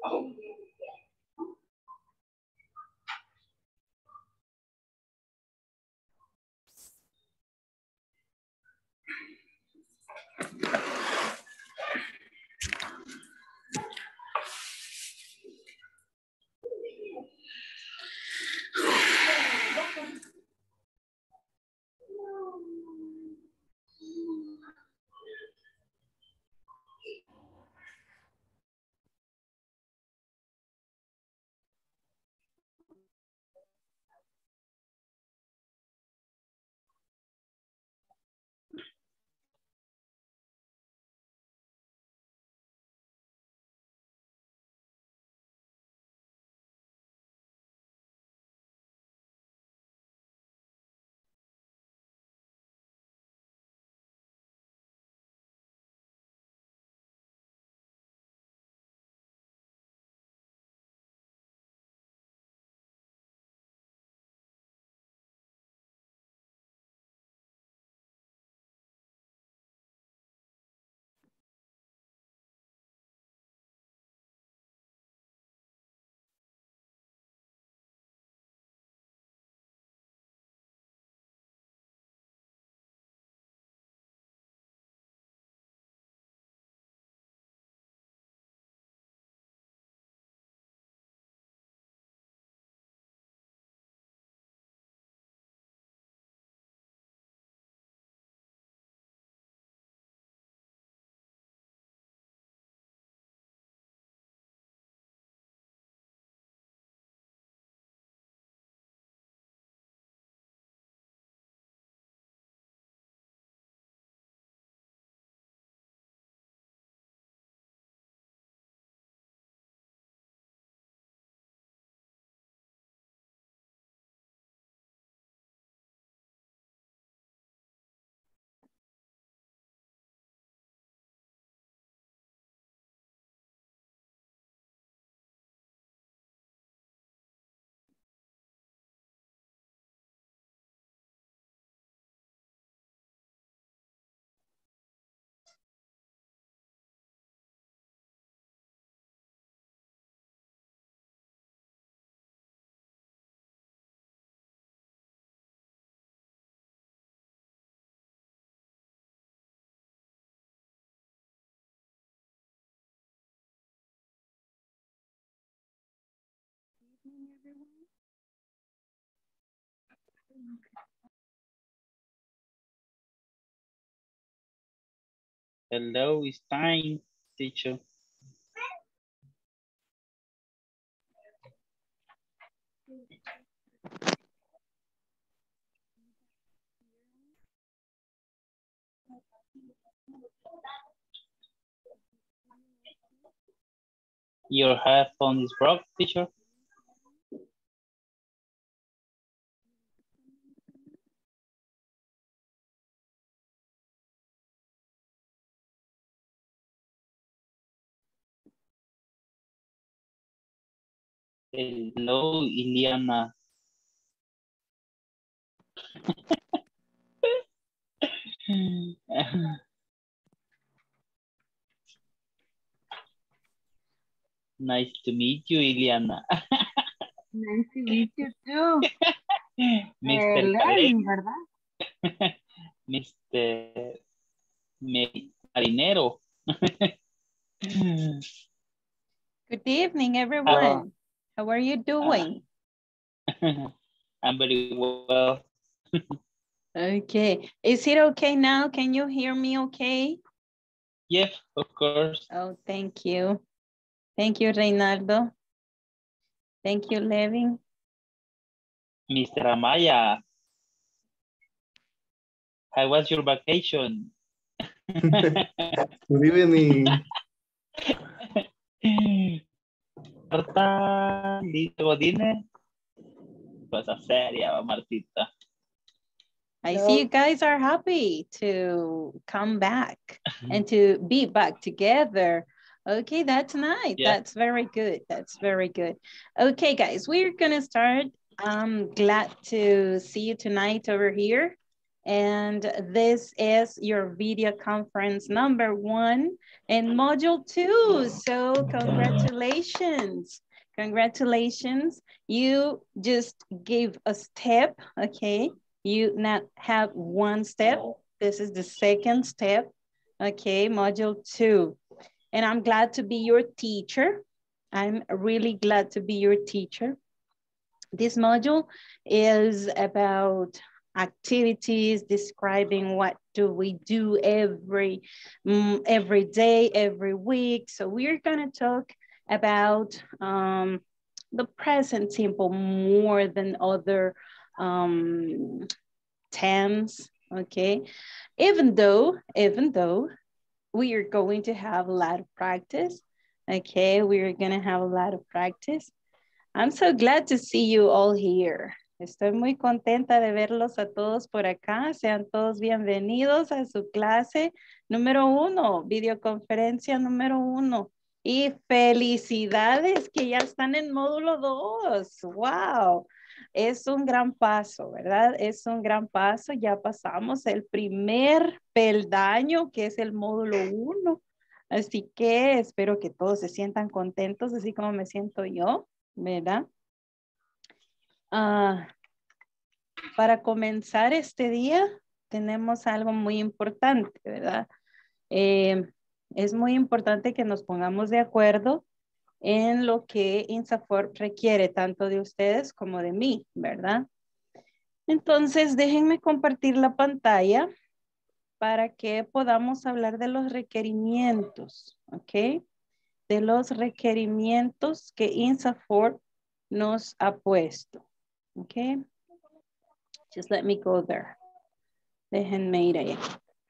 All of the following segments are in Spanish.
Hello, it's time, teacher. Your headphone is broke, teacher. Hello, Iliana. Nice to meet you, Iliana. Nice to meet you too. Mr. Learning, ¿verdad? Mr. Marinero. Good evening, everyone. How are you doing? I'm very well. Okay. Is it okay now? Can you hear me okay? Yes, of course. Oh, thank you. Thank you, Reynaldo. Thank you, Levin. Mr. Amaya, how was your vacation? Good evening. Marta, Lito Godine. Cosa seria, Martita. I see you guys are happy to come back and to be back together. Okay, that's nice. Yeah. That's very good. That's very good. Okay, guys, we're going to start. I'm glad to see you tonight over here. And this is your video conference number 1 in module 2. So congratulations. Congratulations. You just gave a step, okay? You not have one step. This is the second step, okay? Module 2. And I'm glad to be your teacher. I'm really glad to be your teacher. This module is about activities describing what do we do every day, every week. So we're gonna talk about the present simple more than other tense, okay? Even though we are going to have a lot of practice, okay? We're gonna have a lot of practice. I'm so glad to see you all here. Estoy muy contenta de verlos a todos por acá. Sean todos bienvenidos a su clase número 1, videoconferencia número 1. Y felicidades que ya están en módulo 2. ¡Wow! Es un gran paso, ¿verdad? Es un gran paso. Ya pasamos el primer peldaño, que es el módulo 1. Así que espero que todos se sientan contentos, así como me siento yo, ¿verdad? Para comenzar este día, tenemos algo muy importante, ¿verdad? Es muy importante que nos pongamos de acuerdo en lo que INSAFORP requiere, tanto de ustedes como de mí, ¿verdad? Entonces, déjenme compartir la pantalla para que podamos hablar de los requerimientos, ¿ok? De los requerimientos que INSAFORP nos ha puesto, ¿ok? Just let me go there. Déjenme ir ahí.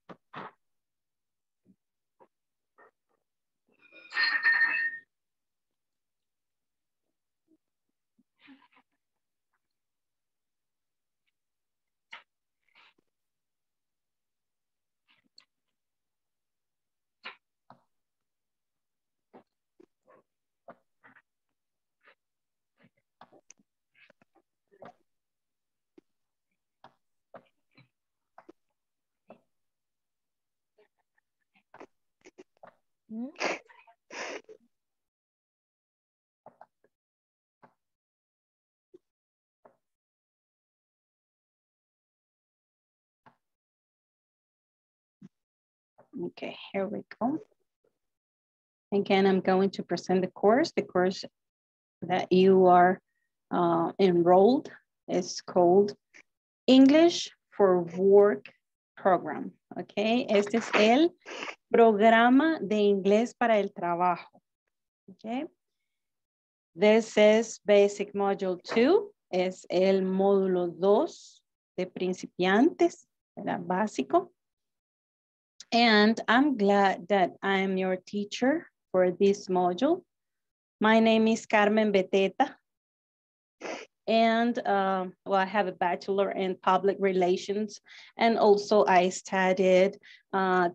Okay, here we go. Again, I'm going to present the course that you are enrolled is called English for Work Program. Okay, este es el programa de inglés para el trabajo. Okay, this is basic module 2, es el módulo 2 de principiantes, ¿verdad? Básico. And I'm glad that I'm your teacher for this module. My name is Carmen Beteta. And well, I have a bachelor in public relations. And also I studied, I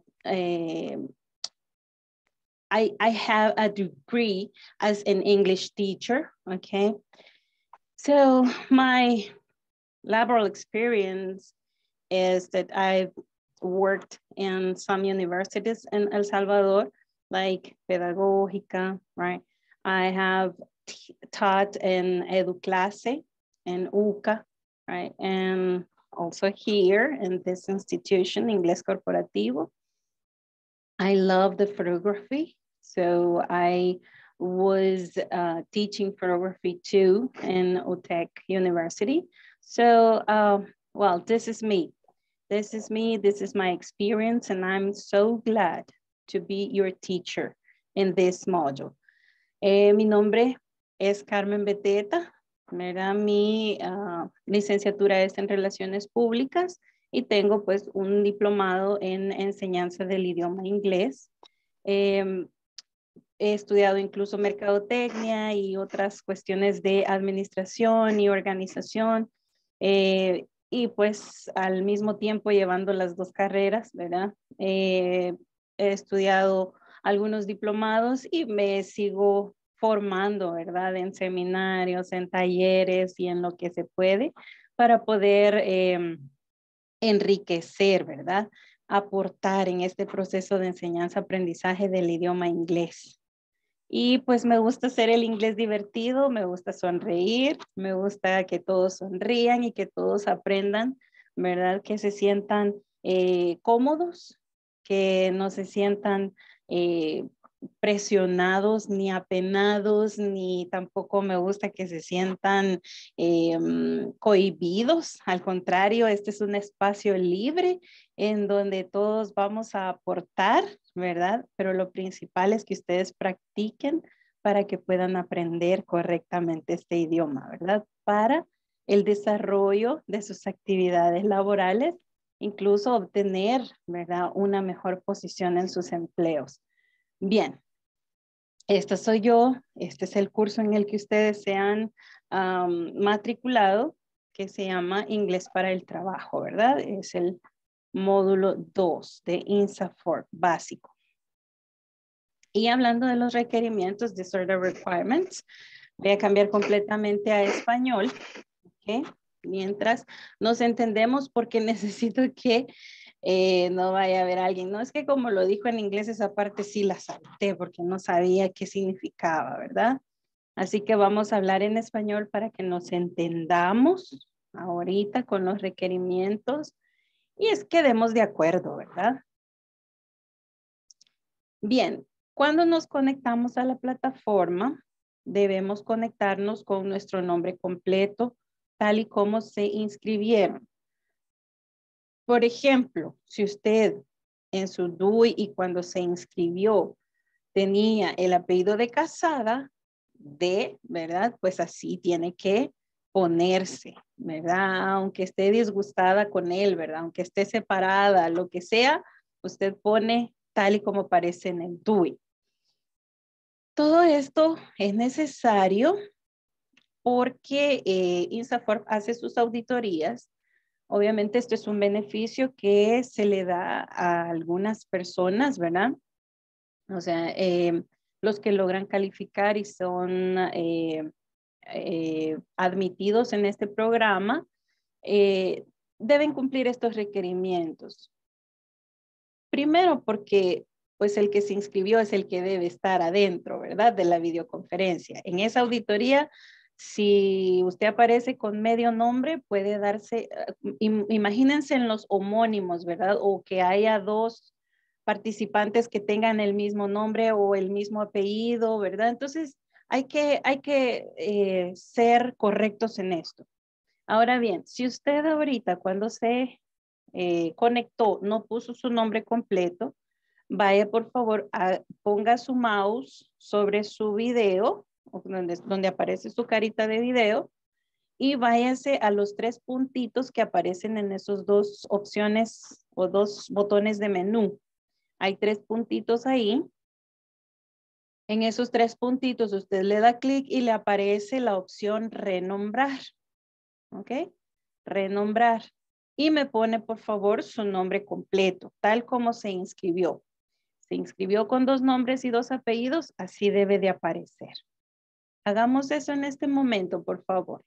have a degree as an English teacher, okay? So my laboral experience is that I've worked in some universities in El Salvador, like Pedagógica, right? I have taught in EduClase, in UCA, right? And also here in this institution, Inglés Corporativo. I love the photography. So I was teaching photography too in UTEC University. So, well, this is me. This is me, this is my experience, and I'm so glad to be your teacher in this module. Mi nombre es Carmen Beteta, ¿verdad? Mi licenciatura es en Relaciones Públicas y tengo pues un diplomado en enseñanza del idioma inglés. He estudiado incluso mercadotecnia y otras cuestiones de administración y organización. Y pues al mismo tiempo llevando las dos carreras, ¿verdad? He estudiado algunos diplomados y me sigo formando, ¿verdad? En seminarios, en talleres y en lo que se puede para poder enriquecer, ¿verdad? Aportar en este proceso de enseñanza-aprendizaje del idioma inglés. Y pues me gusta hacer el inglés divertido, me gusta sonreír, me gusta que todos sonrían y que todos aprendan, ¿verdad? Que se sientan cómodos, que no se sientan presionados ni apenados, ni tampoco me gusta que se sientan cohibidos. Al contrario, este es un espacio libre en donde todos vamos a aportar, ¿verdad? Pero lo principal es que ustedes practiquen para que puedan aprender correctamente este idioma, ¿verdad? Para el desarrollo de sus actividades laborales, incluso obtener, ¿verdad? Una mejor posición en sus empleos. Bien, esta soy yo, este es el curso en el que ustedes se han matriculado, que se llama Inglés para el Trabajo, ¿verdad? Es el módulo 2 de INSAFORP básico. Y hablando de los requerimientos, Disorder Requirements, voy a cambiar completamente a español, ¿ok? Mientras nos entendemos porque necesito que no vaya a haber alguien. No es que como lo dijo en inglés, esa parte sí la salté porque no sabía qué significaba, ¿verdad? Así que vamos a hablar en español para que nos entendamos ahorita con los requerimientos y es que quedemos de acuerdo, ¿verdad? Bien, cuando nos conectamos a la plataforma, debemos conectarnos con nuestro nombre completo, tal y como se inscribieron. Por ejemplo, si usted en su DUI y cuando se inscribió tenía el apellido de casada, ¿verdad? Pues así tiene que ponerse, ¿verdad? Aunque esté disgustada con él, ¿verdad? Aunque esté separada, lo que sea, usted pone tal y como aparece en el DUI. Todo esto es necesario porque INSAFORP hace sus auditorías. Obviamente esto es un beneficio que se le da a algunas personas, ¿verdad? O sea, los que logran calificar y son admitidos en este programa deben cumplir estos requerimientos. Primero porque pues el que se inscribió es el que debe estar adentro, ¿verdad? De la videoconferencia. En esa auditoría, si usted aparece con medio nombre, puede darse, imagínense en los homónimos, ¿verdad? O que haya dos participantes que tengan el mismo nombre o el mismo apellido, ¿verdad? Entonces, hay que ser correctos en esto. Ahora bien, si usted ahorita cuando se conectó no puso su nombre completo, vaya por favor, ponga su mouse sobre su video, donde aparece su carita de video, y váyase a los 3 puntitos que aparecen en esos 2 opciones o 2 botones de menú. Hay 3 puntitos ahí. En esos 3 puntitos usted le da clic y le aparece la opción renombrar. ¿Ok? Renombrar. Y me pone por favor su nombre completo, tal como se inscribió. Se inscribió con 2 nombres y 2 apellidos, así debe de aparecer. Hagamos eso en este momento, por favor.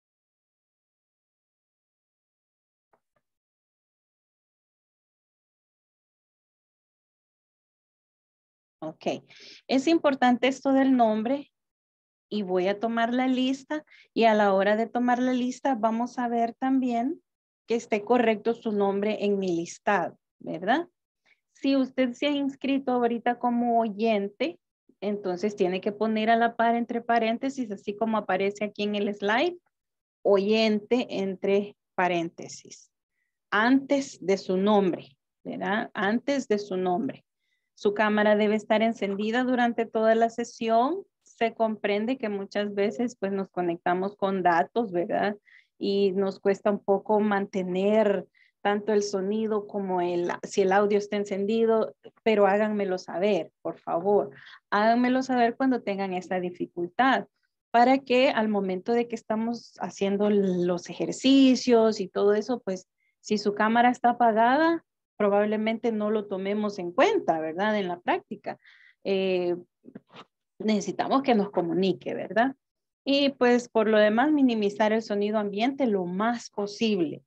Ok. Es importante esto del nombre y voy a tomar la lista y a la hora de tomar la lista vamos a ver también que esté correcto su nombre en mi listado, ¿verdad? Si usted se ha inscrito ahorita como oyente, entonces tiene que poner a la par entre paréntesis, así como aparece aquí en el slide, oyente entre paréntesis, antes de su nombre, ¿verdad? Antes de su nombre. Su cámara debe estar encendida durante toda la sesión. Se comprende que muchas veces pues nos conectamos con datos, ¿verdad? Y nos cuesta un poco mantener tanto el sonido como si el audio está encendido, pero háganmelo saber, por favor. Háganmelo saber cuando tengan esta dificultad para que al momento de que estamos haciendo los ejercicios y todo eso, pues si su cámara está apagada, probablemente no lo tomemos en cuenta, ¿verdad? En la práctica. Necesitamos que nos comunique, ¿verdad? Y pues por lo demás, minimizar el sonido ambiente lo más posible.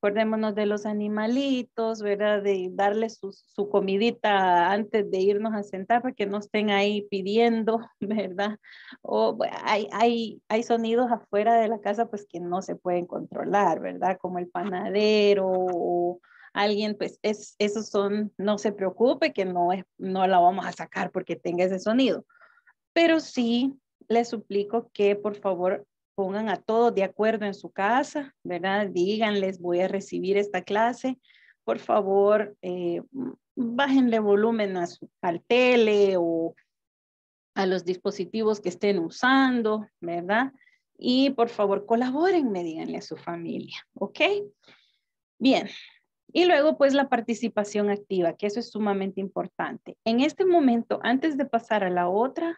Acordémonos de los animalitos, ¿verdad? De darles su comidita antes de irnos a sentar para que no estén ahí pidiendo, ¿verdad? O hay sonidos afuera de la casa pues que no se pueden controlar, ¿verdad? Como el panadero o alguien, pues esos son, no se preocupe que no la vamos a sacar porque tenga ese sonido. Pero sí les suplico que por favor pongan a todos de acuerdo en su casa, ¿verdad? Díganles, voy a recibir esta clase. Por favor, bájenle volumen al tele o a los dispositivos que estén usando, ¿verdad? Y por favor, colabórenme, díganle a su familia, ¿ok? Bien. Y luego, pues, la participación activa, que eso es sumamente importante. En este momento, antes de pasar a la otra,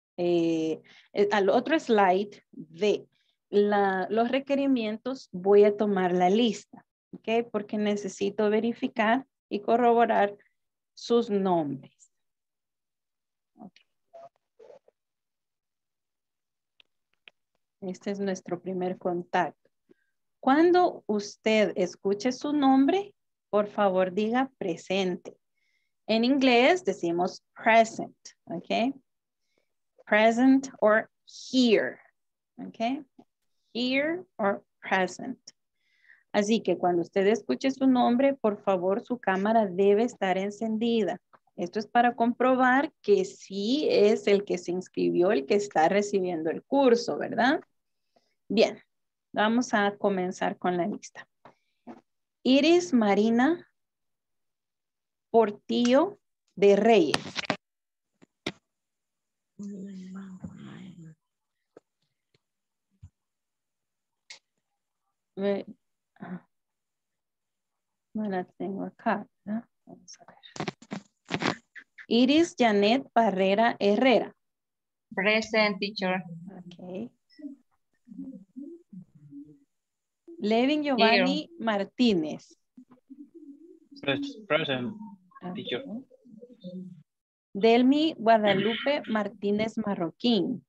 al otro slide de los requerimientos, voy a tomar la lista, ¿ok? Porque necesito verificar y corroborar sus nombres. Okay. Este es nuestro primer contacto. Cuando usted escuche su nombre, por favor diga presente. En inglés decimos present, ¿ok? Present or here, ¿ok? Here or present. Así que cuando usted escuche su nombre, por favor, su cámara debe estar encendida. Esto es para comprobar que sí es el que se inscribió, el que está recibiendo el curso, ¿verdad? Bien, vamos a comenzar con la lista. Iris Marina Portillo de Reyes. No la tengo acá, ¿verdad? Vamos a ver. Iris Janet Barrera Herrera. Present, teacher. Ok. Levin Here. Giovanni Martínez. Present, teacher. Okay. Delmi Guadalupe Martínez Marroquín.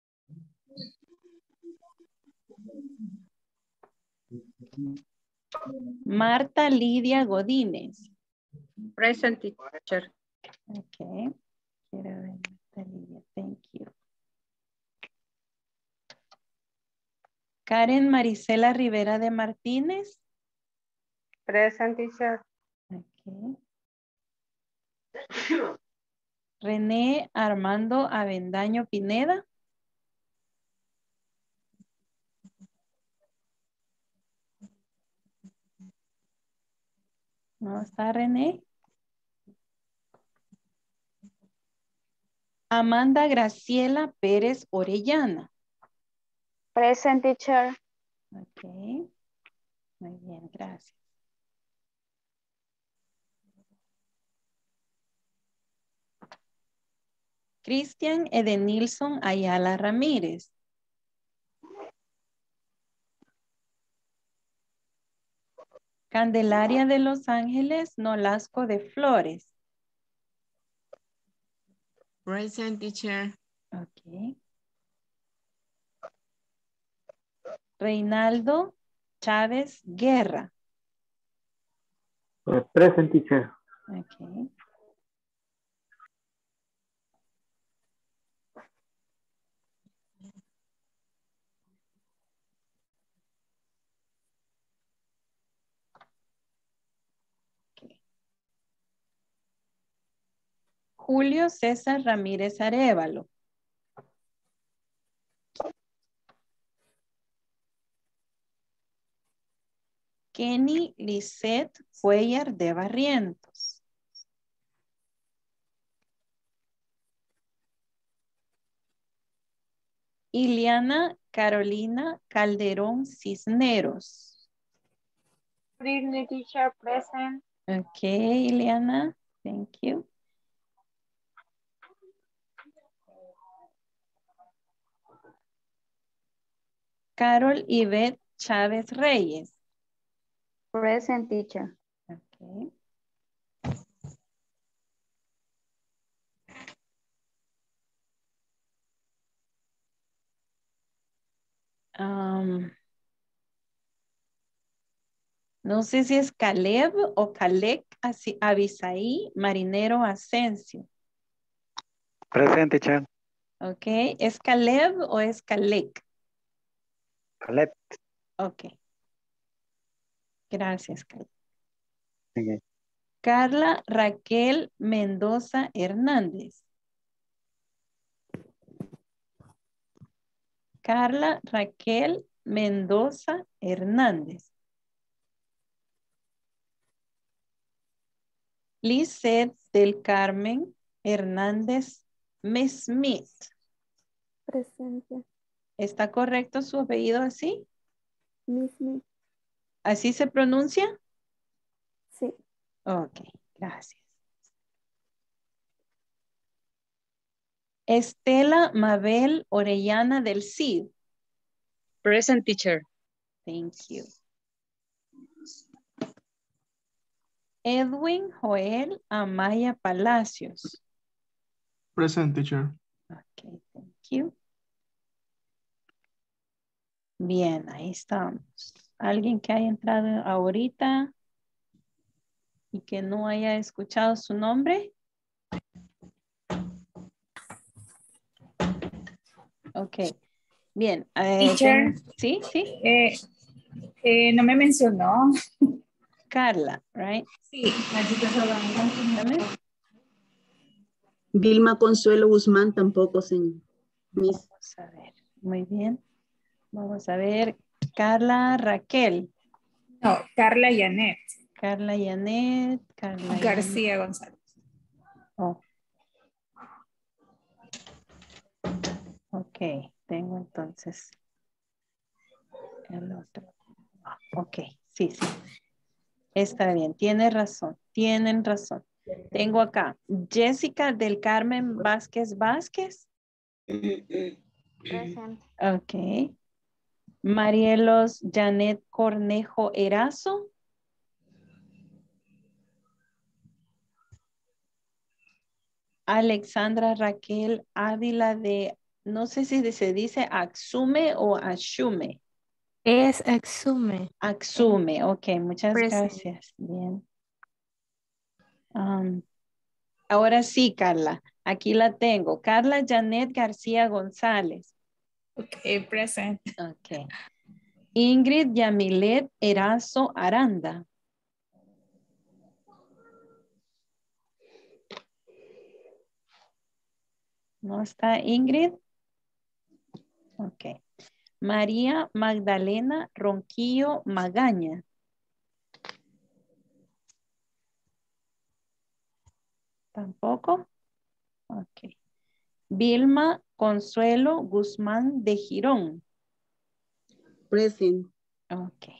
Marta Lidia Godínez. Present, teacher. Ok. Quiero ver, Marta Lidia. Thank you. Karen Marisela Rivera de Martínez. Present, teacher. Ok. René Armando Avendaño Pineda. ¿No está René? Amanda Graciela Pérez Orellana. Present, teacher. Ok. Muy bien, gracias. Cristian Edenilson Ayala Ramírez. Candelaria de Los Ángeles Nolasco de Flores. Present, teacher. Ok. Reinaldo Chávez Guerra. Present, teacher. Ok. Julio César Ramírez Arévalo. Kenny Lisette Cuellar de Barrientos. Iliana Carolina Calderón Cisneros. Britney, teacher. Present. Ok, Iliana. Thank you. Carol Yvette Chávez Reyes. Present, teacher. Okay. No sé si es Caleb o Calec Abisaí Marinero Asensio. Present, teacher. Ok, ¿es Caleb o es Calec? Caleb. Ok, gracias, Caleb. Okay. Carla Raquel Mendoza Hernández. Carla Raquel Mendoza Hernández. Lizeth del Carmen Hernández Smith. Presente. ¿Está correcto su apellido así? Mismo. ¿Así se pronuncia? Sí. Ok, gracias. Estela Mabel Orellana del Cid. Present, teacher. Thank you. Edwin Joel Amaya Palacios. Present, teacher. Ok, thank you. Bien, ahí estamos. ¿Alguien que haya entrado ahorita y que no haya escuchado su nombre? Ok, bien. Teacher, Sí, sí. no me mencionó. Carla, right? Sí, Dame. Vilma Consuelo Guzmán tampoco, señor. Miss. Vamos a ver. Muy bien. Vamos a ver. Carla Raquel. no, Carla Janet Carla Janet. Carla García González. Oh. Ok, tengo entonces el otro. Ok, sí, sí. Está bien, tiene razón, tienen razón. Tengo acá Jessica del Carmen Vázquez Vázquez. Presente. Ok. Marielos Janet Cornejo Erazo. Alexandra Raquel Ávila de, no sé si se dice Axume o Ashume. Es Axume. Axume, ok, muchas Present. gracias. Bien. Ahora sí, Carla, aquí la tengo. Carla Janet García González. Ok, present. Ok. Ingrid Yamilet Erazo Aranda. ¿No está Ingrid? Ok. María Magdalena Ronquillo Magaña. ¿Tampoco? Ok. Vilma Consuelo Guzmán de Girón. Present. Ok.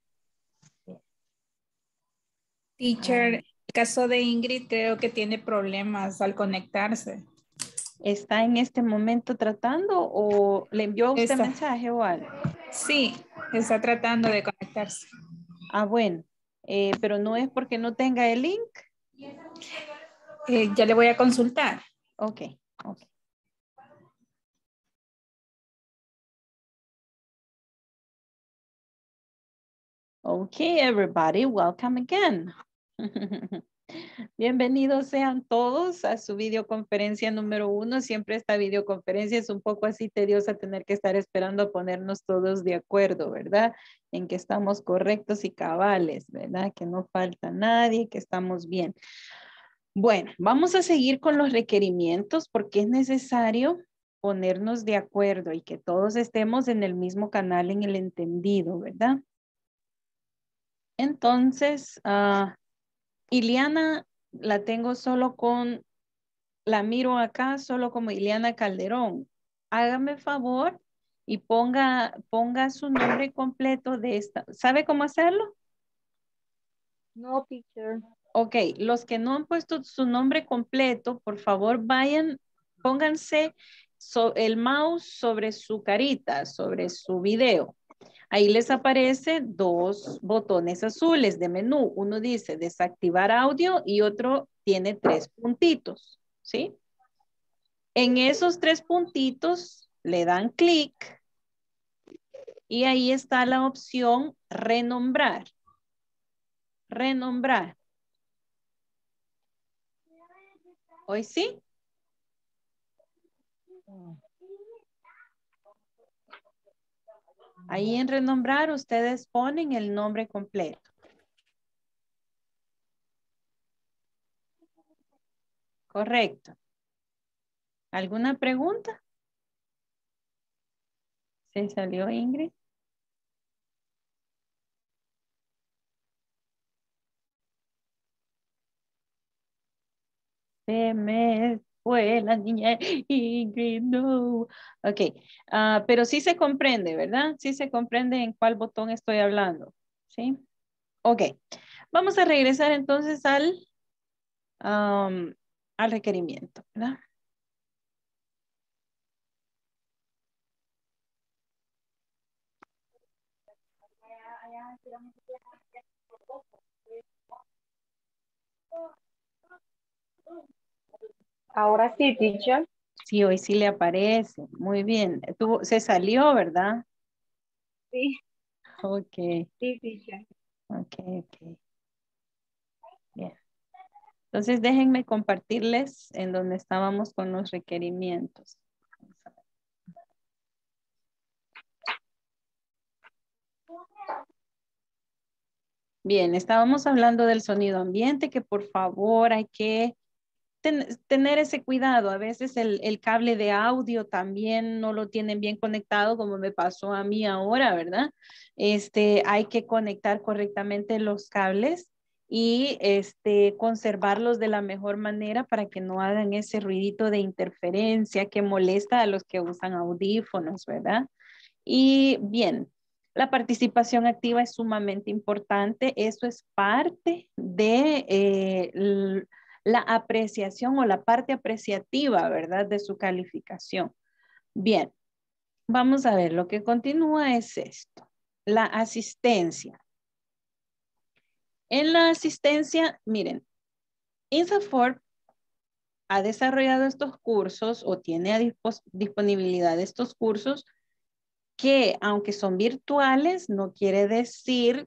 Teacher, el caso de Ingrid creo que tiene problemas al conectarse. ¿Está en este momento tratando o le envió a usted Está. mensaje o algo? Sí, está tratando de conectarse. Ah, bueno. Pero no es porque no tenga el link. Ya le voy a consultar. Ok, ok. Okay, everybody, welcome again. Bienvenidos sean todos a su videoconferencia número 1. Siempre esta videoconferencia es un poco así tediosa tener que estar esperando a ponernos todos de acuerdo, ¿verdad? En que estamos correctos y cabales, ¿verdad? Que no falta nadie, que estamos bien. Bueno, vamos a seguir con los requerimientos porque es necesario ponernos de acuerdo y que todos estemos en el mismo canal, en el entendido, ¿verdad? Entonces, Iliana la tengo solo con, la miro acá solo como Iliana Calderón. Hágame favor y ponga su nombre completo de esta. ¿Sabe cómo hacerlo? No, teacher. Ok, los que no han puesto su nombre completo, por favor vayan, pónganse el mouse sobre su carita, sobre su video. Ahí les aparece dos botones azules de menú. Uno dice desactivar audio y otro tiene 3 puntitos, ¿sí? En esos 3 puntitos le dan clic y ahí está la opción renombrar. renombrar. ¿Hoy sí? Ahí en renombrar ustedes ponen el nombre completo. Correcto. ¿Alguna pregunta? ¿Se salió Ingrid? Se me fue la niña Ingrid, no. Ok, pero sí se comprende, ¿verdad? Sí se comprende en cuál botón estoy hablando, ¿sí? Ok, vamos a regresar entonces al requerimiento, ¿verdad? Ahora sí, teacher. Sí, hoy sí le aparece. Muy bien. Se salió, ¿verdad? Sí, Ok, sí, teacher. ok. Bien. Entonces déjenme compartirles en donde estábamos con los requerimientos. Vamos a ver. Bien, estábamos hablando del sonido ambiente, que por favor hay que tener ese cuidado. A veces el cable de audio también no lo tienen bien conectado, como me pasó a mí ahora, ¿verdad? Hay que conectar correctamente los cables y conservarlos de la mejor manera para que no hagan ese ruidito de interferencia que molesta a los que usan audífonos, ¿verdad? Y bien, la participación activa es sumamente importante. Eso es parte de la apreciación o la parte apreciativa, ¿verdad? De su calificación. Bien, vamos a ver, lo que continúa es esto, la asistencia. En la asistencia, miren, INSAFORP ha desarrollado estos cursos o tiene a disponibilidad estos cursos que aunque son virtuales, no quiere decir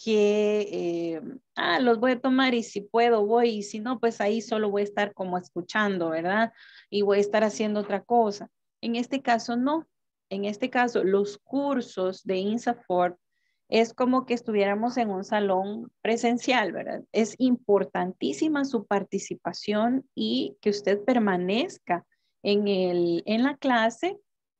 que los voy a tomar y si puedo voy y si no, pues ahí solo voy a estar como escuchando, ¿verdad? Y voy a estar haciendo otra cosa. En este caso no. En este caso, los cursos de INSAFORP es como que estuviéramos en un salón presencial, ¿verdad? Es importantísima su participación y que usted permanezca en la clase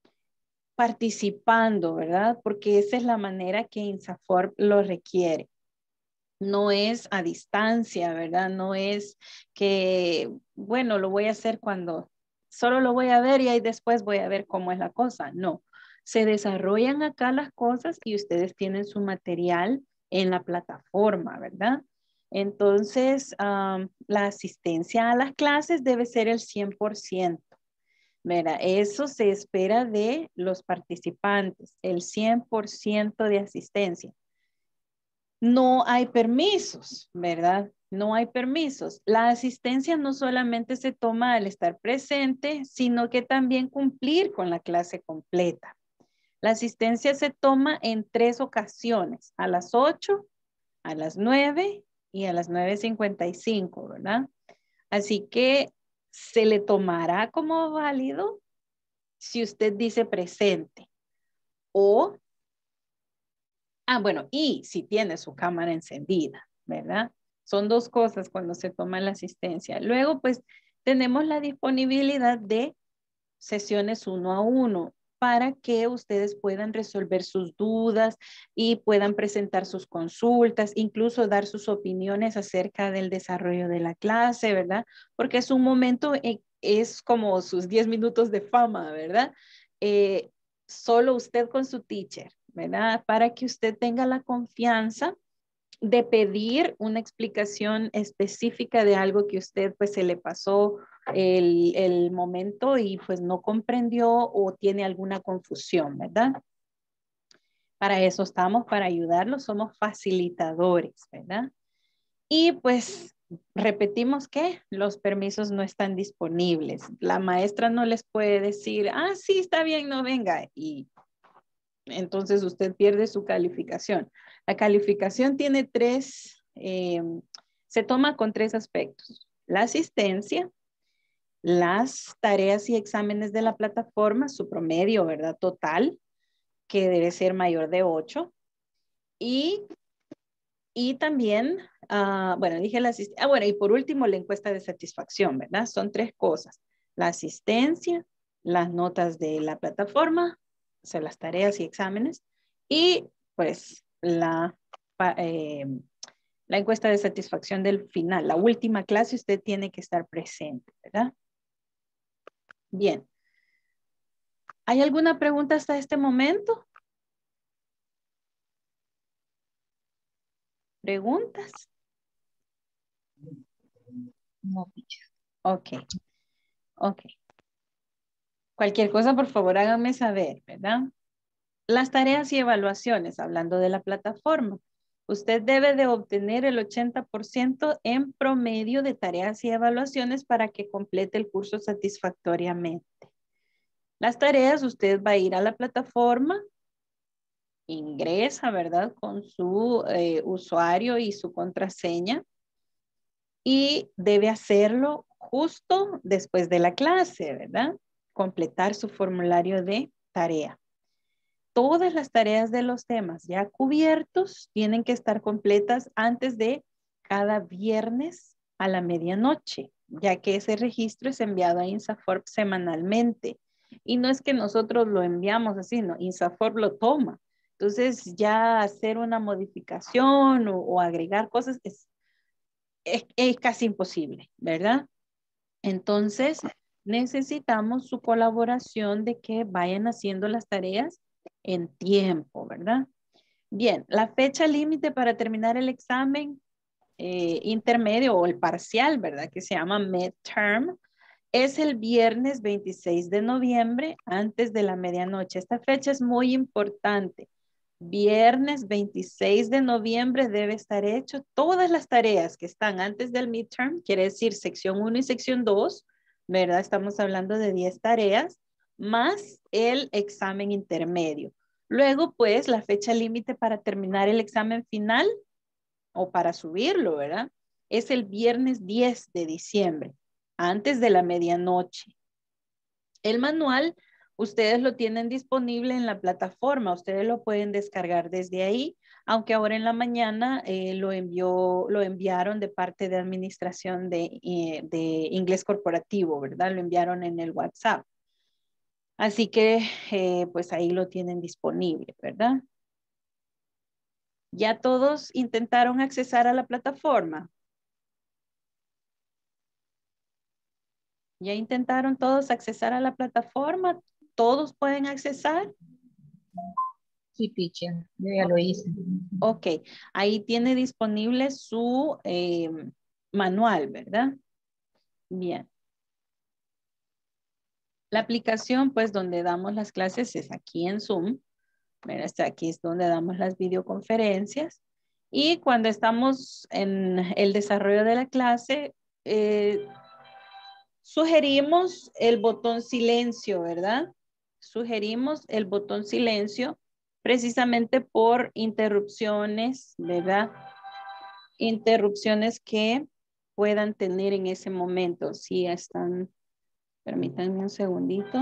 participando, ¿verdad? Porque esa es la manera que INSAFORP lo requiere. No es a distancia, ¿verdad? No es que, bueno, lo voy a hacer cuando solo lo voy a ver y ahí después voy a ver cómo es la cosa. No, se desarrollan acá las cosas y ustedes tienen su material en la plataforma, ¿verdad? Entonces, la asistencia a las clases debe ser el 100%. Mira, eso se espera de los participantes, el 100% de asistencia. No hay permisos, ¿verdad? No hay permisos. La asistencia no solamente se toma al estar presente, sino que también cumplir con la clase completa. La asistencia se toma en 3 ocasiones, a las 8, a las 9 y a las 9:55, ¿verdad? Así que se le tomará como válido si usted dice presente o, bueno, y si tiene su cámara encendida, ¿verdad? Son 2 cosas cuando se toma la asistencia. Luego, pues, tenemos la disponibilidad de sesiones 1 a 1 para que ustedes puedan resolver sus dudas y puedan presentar sus consultas, incluso dar sus opiniones acerca del desarrollo de la clase, ¿verdad? Porque es un momento, es como sus 10 minutos de fama, ¿verdad? Solo usted con su teacher, ¿verdad? Para que usted tenga la confianza de pedir una explicación específica de algo que usted pues se le pasó el momento y pues no comprendió o tiene alguna confusión, ¿verdad? Para eso estamos, para ayudarlos, somos facilitadores, ¿verdad? Y pues repetimos que los permisos no están disponibles. La maestra no les puede decir, sí, está bien, no venga. Y entonces usted pierde su calificación. La calificación tiene 3 se toma con 3 aspectos. La asistencia, las tareas y exámenes de la plataforma, su promedio, ¿verdad? Total, que debe ser mayor de 8. Y también, bueno, dije la asistencia. Bueno, y por último, la encuesta de satisfacción, ¿verdad? Son 3 cosas. La asistencia, las notas de la plataforma, o sea, las tareas y exámenes, y pues la encuesta de satisfacción del final. La última clase usted tiene que estar presente, ¿verdad? Bien. ¿Hay alguna pregunta hasta este momento? ¿Preguntas? No, teacher. Ok. Ok. Cualquier cosa, por favor, háganme saber, ¿verdad? Las tareas y evaluaciones, hablando de la plataforma. Usted debe de obtener el 80% en promedio de tareas y evaluaciones para que complete el curso satisfactoriamente. Las tareas, usted va a ir a la plataforma, ingresa, ¿verdad? Con su usuario y su contraseña y debe hacerlo justo después de la clase, ¿verdad? Completar su formulario de tarea. Todas las tareas de los temas ya cubiertos tienen que estar completas antes de cada viernes a la medianoche, ya que ese registro es enviado a INSAFORP semanalmente. Y no es que nosotros lo enviamos así, no, INSAFORP lo toma. Entonces ya hacer una modificación o agregar cosas es casi imposible, ¿verdad? Entonces necesitamos su colaboración de que vayan haciendo las tareas en tiempo, ¿verdad? Bien, la fecha límite para terminar el examen intermedio o el parcial, ¿verdad? Que se llama midterm, es el viernes 26 de noviembre antes de la medianoche. Esta fecha es muy importante. Viernes 26 de noviembre debe estar hecho. Todas las tareas que están antes del midterm, quiere decir sección 1 y sección 2, ¿verdad? Estamos hablando de 10 tareas, más el examen intermedio. Luego, pues, la fecha límite para terminar el examen final o para subirlo, ¿verdad? Es el viernes 10 de diciembre, antes de la medianoche. El manual, ustedes lo tienen disponible en la plataforma, ustedes lo pueden descargar desde ahí, aunque ahora en la mañana lo enviaron de parte de administración de inglés corporativo, ¿verdad? Lo enviaron en el WhatsApp. Así que, pues ahí lo tienen disponible, ¿verdad? ¿Ya todos intentaron accesar a la plataforma? ¿Ya intentaron todos accesar a la plataforma? ¿Todos pueden accesar? Sí, teacher. Yo ya lo hice. Ok, ahí tiene disponible su manual, ¿verdad? Bien. La aplicación, pues, donde damos las clases es aquí en Zoom. Mira, aquí es donde damos las videoconferencias. Y cuando estamos en el desarrollo de la clase, sugerimos el botón silencio, ¿verdad? Sugerimos el botón silencio precisamente por interrupciones, ¿verdad? Interrupciones que puedan tener en ese momento. Si están, permítanme un segundito.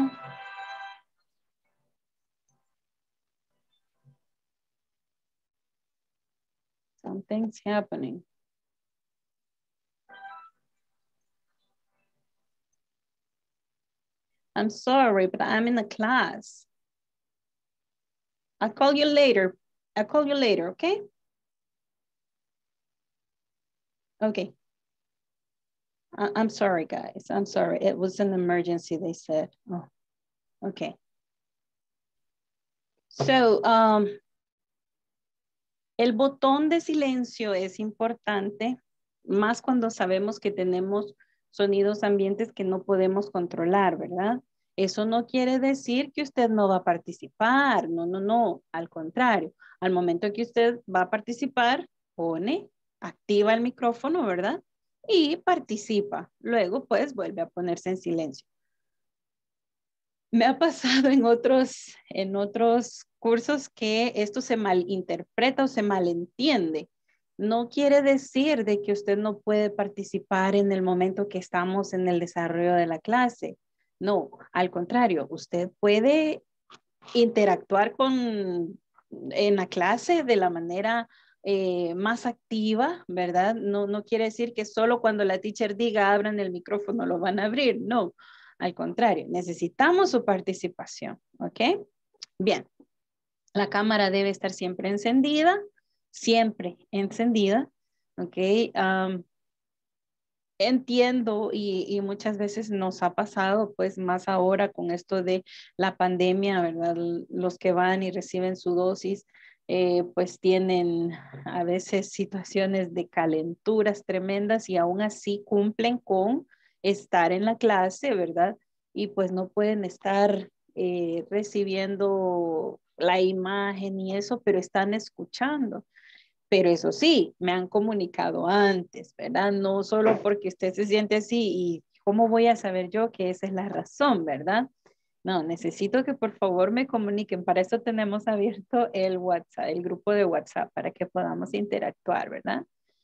Something's happening. I'm sorry, but I'm in a class. I'll call you later. I'll call you later, okay? Okay. I'm sorry, guys. I'm sorry. It was an emergency, they said. Oh, okay. So, el botón de silencio es importante, más cuando sabemos que tenemos sonidos ambientes que no podemos controlar, ¿verdad? Eso no quiere decir que usted no va a participar. No, no, no. Al contrario, al momento que usted va a participar, activa el micrófono, ¿verdad? Y participa. Luego, pues, vuelve a ponerse en silencio. Me ha pasado en otros cursos que esto se malinterpreta o se malentiende. no quiere decir de que usted no puede participar en el momento que estamos en el desarrollo de la clase. No, al contrario, usted puede interactuar en la clase de la manera más activa, ¿verdad? No quiere decir que solo cuando la teacher diga abran el micrófono lo van a abrir. No, al contrario, necesitamos su participación, ¿ok? Bien, la cámara debe estar siempre encendida, ¿ok? Entiendo y muchas veces nos ha pasado, pues más ahora con esto de la pandemia, ¿verdad? Los que van y reciben su dosis, pues tienen a veces situaciones de calenturas tremendas y aún así cumplen con estar en la clase, ¿verdad? Y pues no pueden estar recibiendo la imagen y eso, pero están escuchando. Pero eso sí, me han comunicado antes, ¿verdad? No solo porque usted se siente así y cómo voy a saber yo que esa es la razón, ¿verdad? No, necesito que por favor me comuniquen. Para eso tenemos abierto el WhatsApp, el grupo de WhatsApp, para que podamos interactuar, ¿verdad?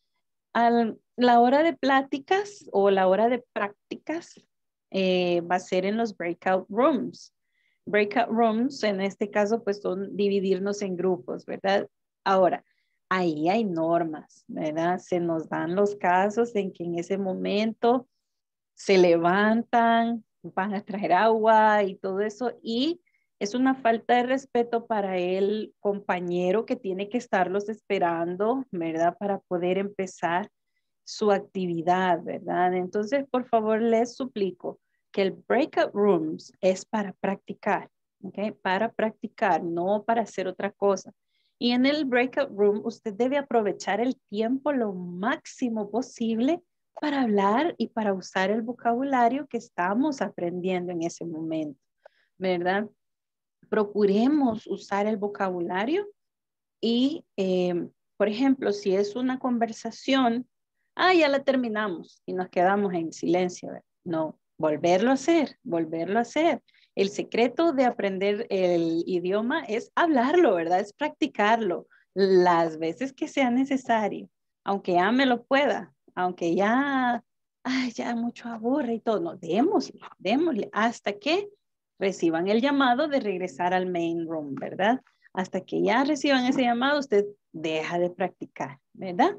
A la hora de pláticas o la hora de prácticas va a ser en los breakout rooms. Breakout rooms, en este caso, pues son dividirnos en grupos, ¿verdad? Ahora, ahí hay normas, ¿verdad? Se nos dan los casos en que en ese momento se levantan, van a traer agua y todo eso, y es una falta de respeto para el compañero que tiene que estarlos esperando, ¿verdad? Para poder empezar su actividad, ¿verdad? Entonces, por favor, les suplico que el breakout rooms es para practicar, ¿ok? Para practicar, no para hacer otra cosa. Y en el breakout room, usted debe aprovechar el tiempo lo máximo posible para hablar y para usar el vocabulario que estamos aprendiendo en ese momento, ¿verdad? Procuremos usar el vocabulario y, por ejemplo, si es una conversación, ya la terminamos y nos quedamos en silencio. ¿Verdad? No, volverlo a hacer, volverlo a hacer. El secreto de aprender el idioma es hablarlo, ¿verdad? Es practicarlo las veces que sea necesario, aunque ya me lo pueda, aunque ya, ya mucho aburre y todo. No, démosle hasta que reciban el llamado de regresar al main room, ¿verdad? Hasta que ya reciban ese llamado, usted deja de practicar, ¿verdad?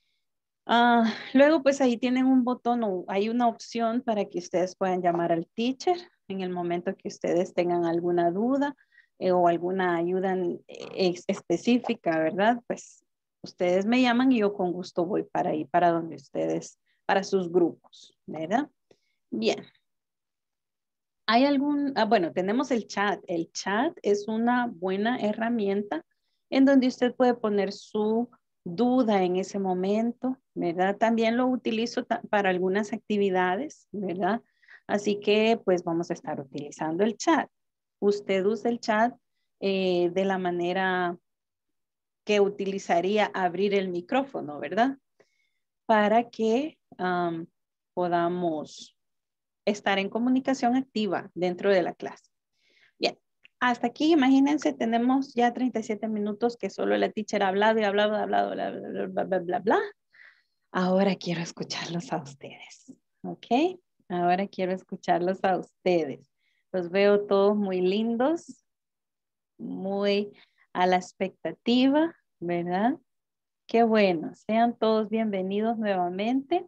Luego, pues ahí tienen un botón o hay una opción para que ustedes puedan llamar al teacher en el momento que ustedes tengan alguna duda o alguna ayuda específica, ¿verdad? Pues ustedes me llaman y yo con gusto voy para ahí, para donde ustedes, para sus grupos, ¿verdad? Bien. ¿Hay algún, bueno, tenemos el chat. El chat es una buena herramienta en donde usted puede poner su duda en ese momento, ¿verdad? También lo utilizo para algunas actividades, ¿verdad? Así que pues vamos a estar utilizando el chat. Usted usa el chat de la manera que utilizaría abrir el micrófono, ¿verdad? Para que podamos estar en comunicación activa dentro de la clase. Bien, hasta aquí, imagínense, tenemos ya 37 minutos que solo la teacher ha hablado y hablado, bla, bla, bla, bla, bla. Ahora quiero escucharlos a ustedes, ¿ok? Ahora quiero escucharlos a ustedes. Los veo todos muy lindos, muy a la expectativa, ¿verdad? Qué bueno, sean todos bienvenidos nuevamente.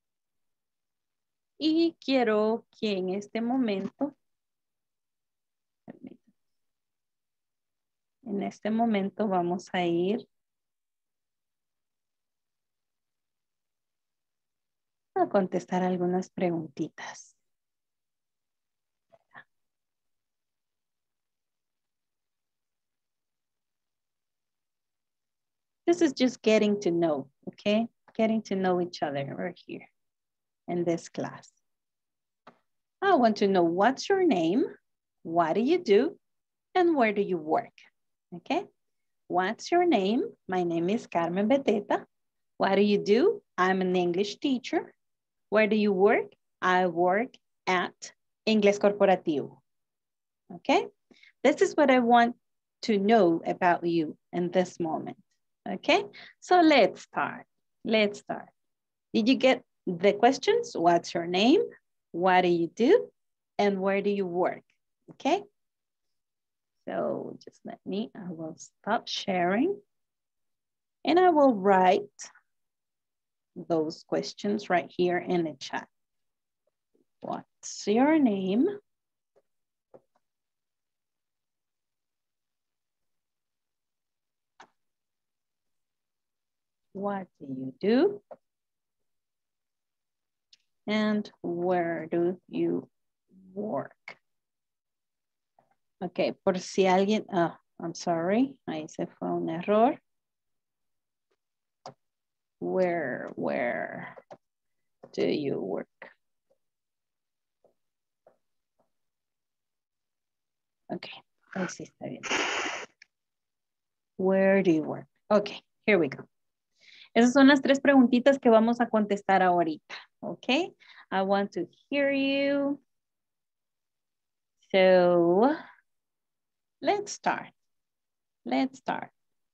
Y quiero que en este momento, vamos a ir a contestar algunas preguntitas. This is just getting to know, okay? Getting to know each other right here in this class. I want to know what's your name, what do you do, and where do you work, okay? What's your name? My name is Carmen Beteta. What do you do? I'm an English teacher. Where do you work? I work at Inglés Corporativo, okay? This is what I want to know about you in this moment, Okay, so let's start. Let's start. Did you get the questions? What's your name? What do you do? And where do you work? Okay. So just let me, I will stop sharing. And I will write those questions right here in the chat. What's your name? What do you do? And where do you work? Okay, por si alguien, I'm sorry, ahí se fue un error. Where do you work? Okay, ahí sí está bien. Where do you work? Okay, here we go. Esas son las 3 preguntitas que vamos a contestar ahorita. Okay, I want to hear you. So, let's start. Let's start.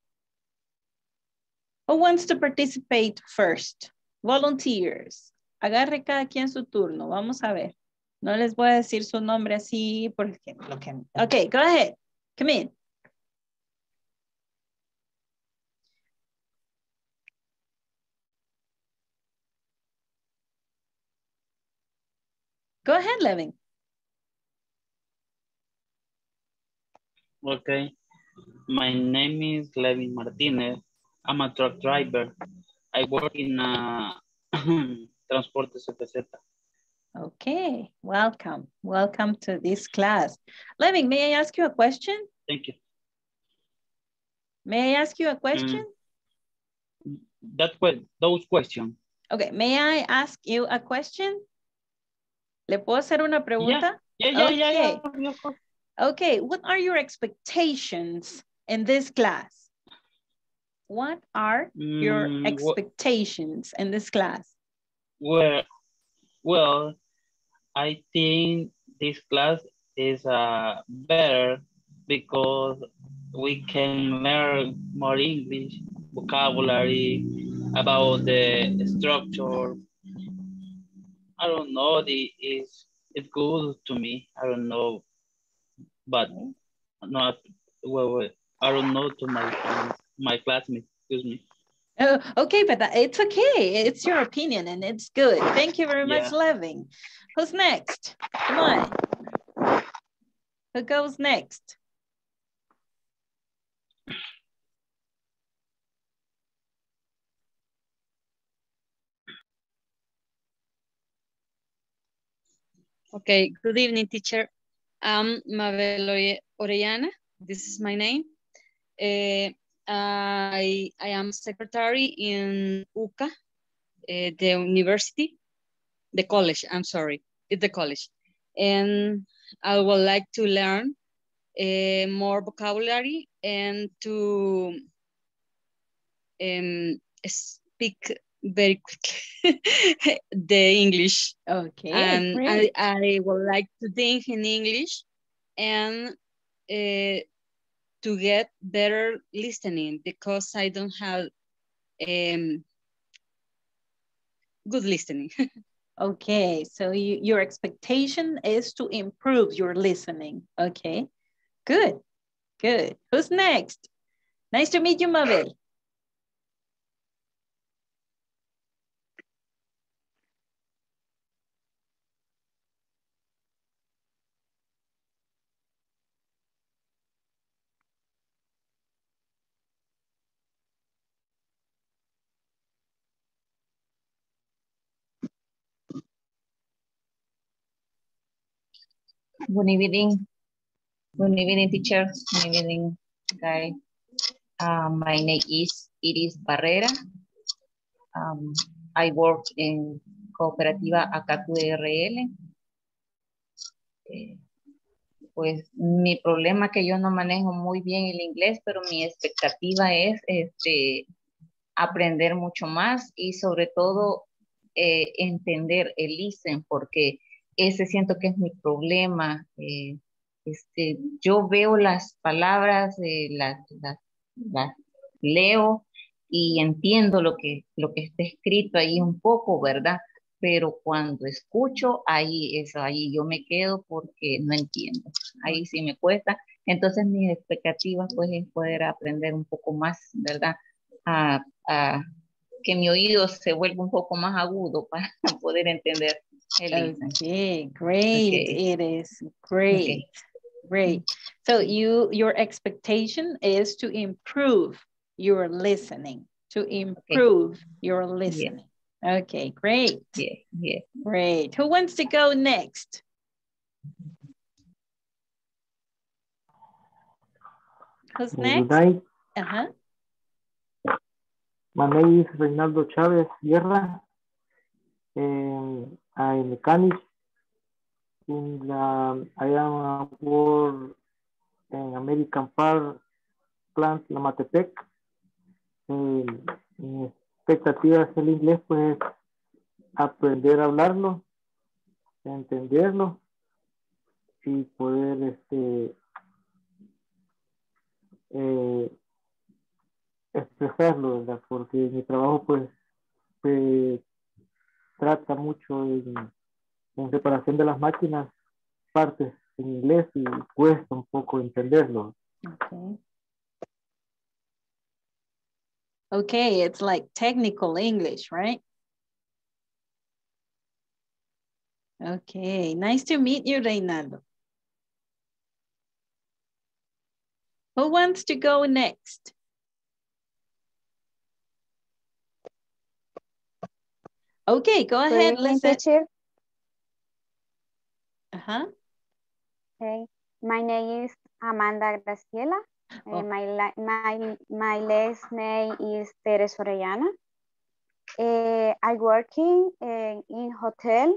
Who wants to participate first? Volunteers. Agarre cada quien su turno. Vamos a ver. No les voy a decir su nombre así porque lo que... Okay, go ahead. Come in. Go ahead, Levin. Okay. My name is Levin Martinez. I'm a truck driver. I work in Transporte CPZ. Okay, welcome. Welcome to this class. Levin, may I ask you a question? Thank you. May I ask you a question? Those questions. Okay, may I ask you a question? ¿Le puedo hacer una pregunta? Yeah. Okay, what are your expectations in this class? What are your expectations in this class? Well, I think this class is better because we can learn more English, vocabulary, about the structure. I don't know, it's good to me. I don't know, but not well. I don't know to my classmates. Excuse me. Oh, okay, but it's okay. It's your opinion and it's good. Thank you very much, Levin. Who's next? Come on. Who goes next? Okay, good evening, teacher. I'm Mabel Orellana. This is my name. I am secretary in UCA, the university, the college, I'm sorry, it's the college. And I would like to learn more vocabulary and to speak very quickly the English. Okay, and great. I would like to think in English and to get better listening because I don't have good listening. Okay, so your expectation is to improve your listening. Okay, good, good. Who's next? Nice to meet you, Mabel. Good evening. Good evening, teacher. Good evening, guys. My name is Iris Barrera. I work in Cooperativa ACATU-RL. Pues mi problema es que yo no manejo muy bien el inglés, pero mi expectativa es aprender mucho más y sobre todo entender el listen, porque ese siento que es mi problema. Yo veo las palabras, las leo y entiendo lo que está escrito ahí un poco, ¿verdad? Pero cuando escucho, ahí yo me quedo porque no entiendo. Ahí sí me cuesta. Entonces mis expectativas pues es poder aprender un poco más, ¿verdad? A que mi oído se vuelva un poco más agudo para poder entender el examen. Okay, great. Okay. It is great. Okay. Great. So your expectation is to improve your listening, to improve your listening. Yeah. Okay, great. Yeah, yeah. Great. Who wants to go next? Who's next? Good night. Uh-huh. My name is Reynaldo Chavez Guerra, and I'm a mechanic. I am work in American Park Plant Lamatepec. Mi expectativa es el inglés, pues aprender a hablarlo, entenderlo y poder expresarlo, ¿verdad? Porque mi trabajo pues se trata mucho en reparación de las máquinas, partes en inglés y cuesta un poco entenderlo. Okay. Okay, it's like technical English, right? Okay, nice to meet you, Reynaldo. Who wants to go next? Okay, go ahead, listen. Teacher. Uh-huh. Okay. My name is Amanda Graciela. Oh. My last name is Teres Orellana. I working in hotel.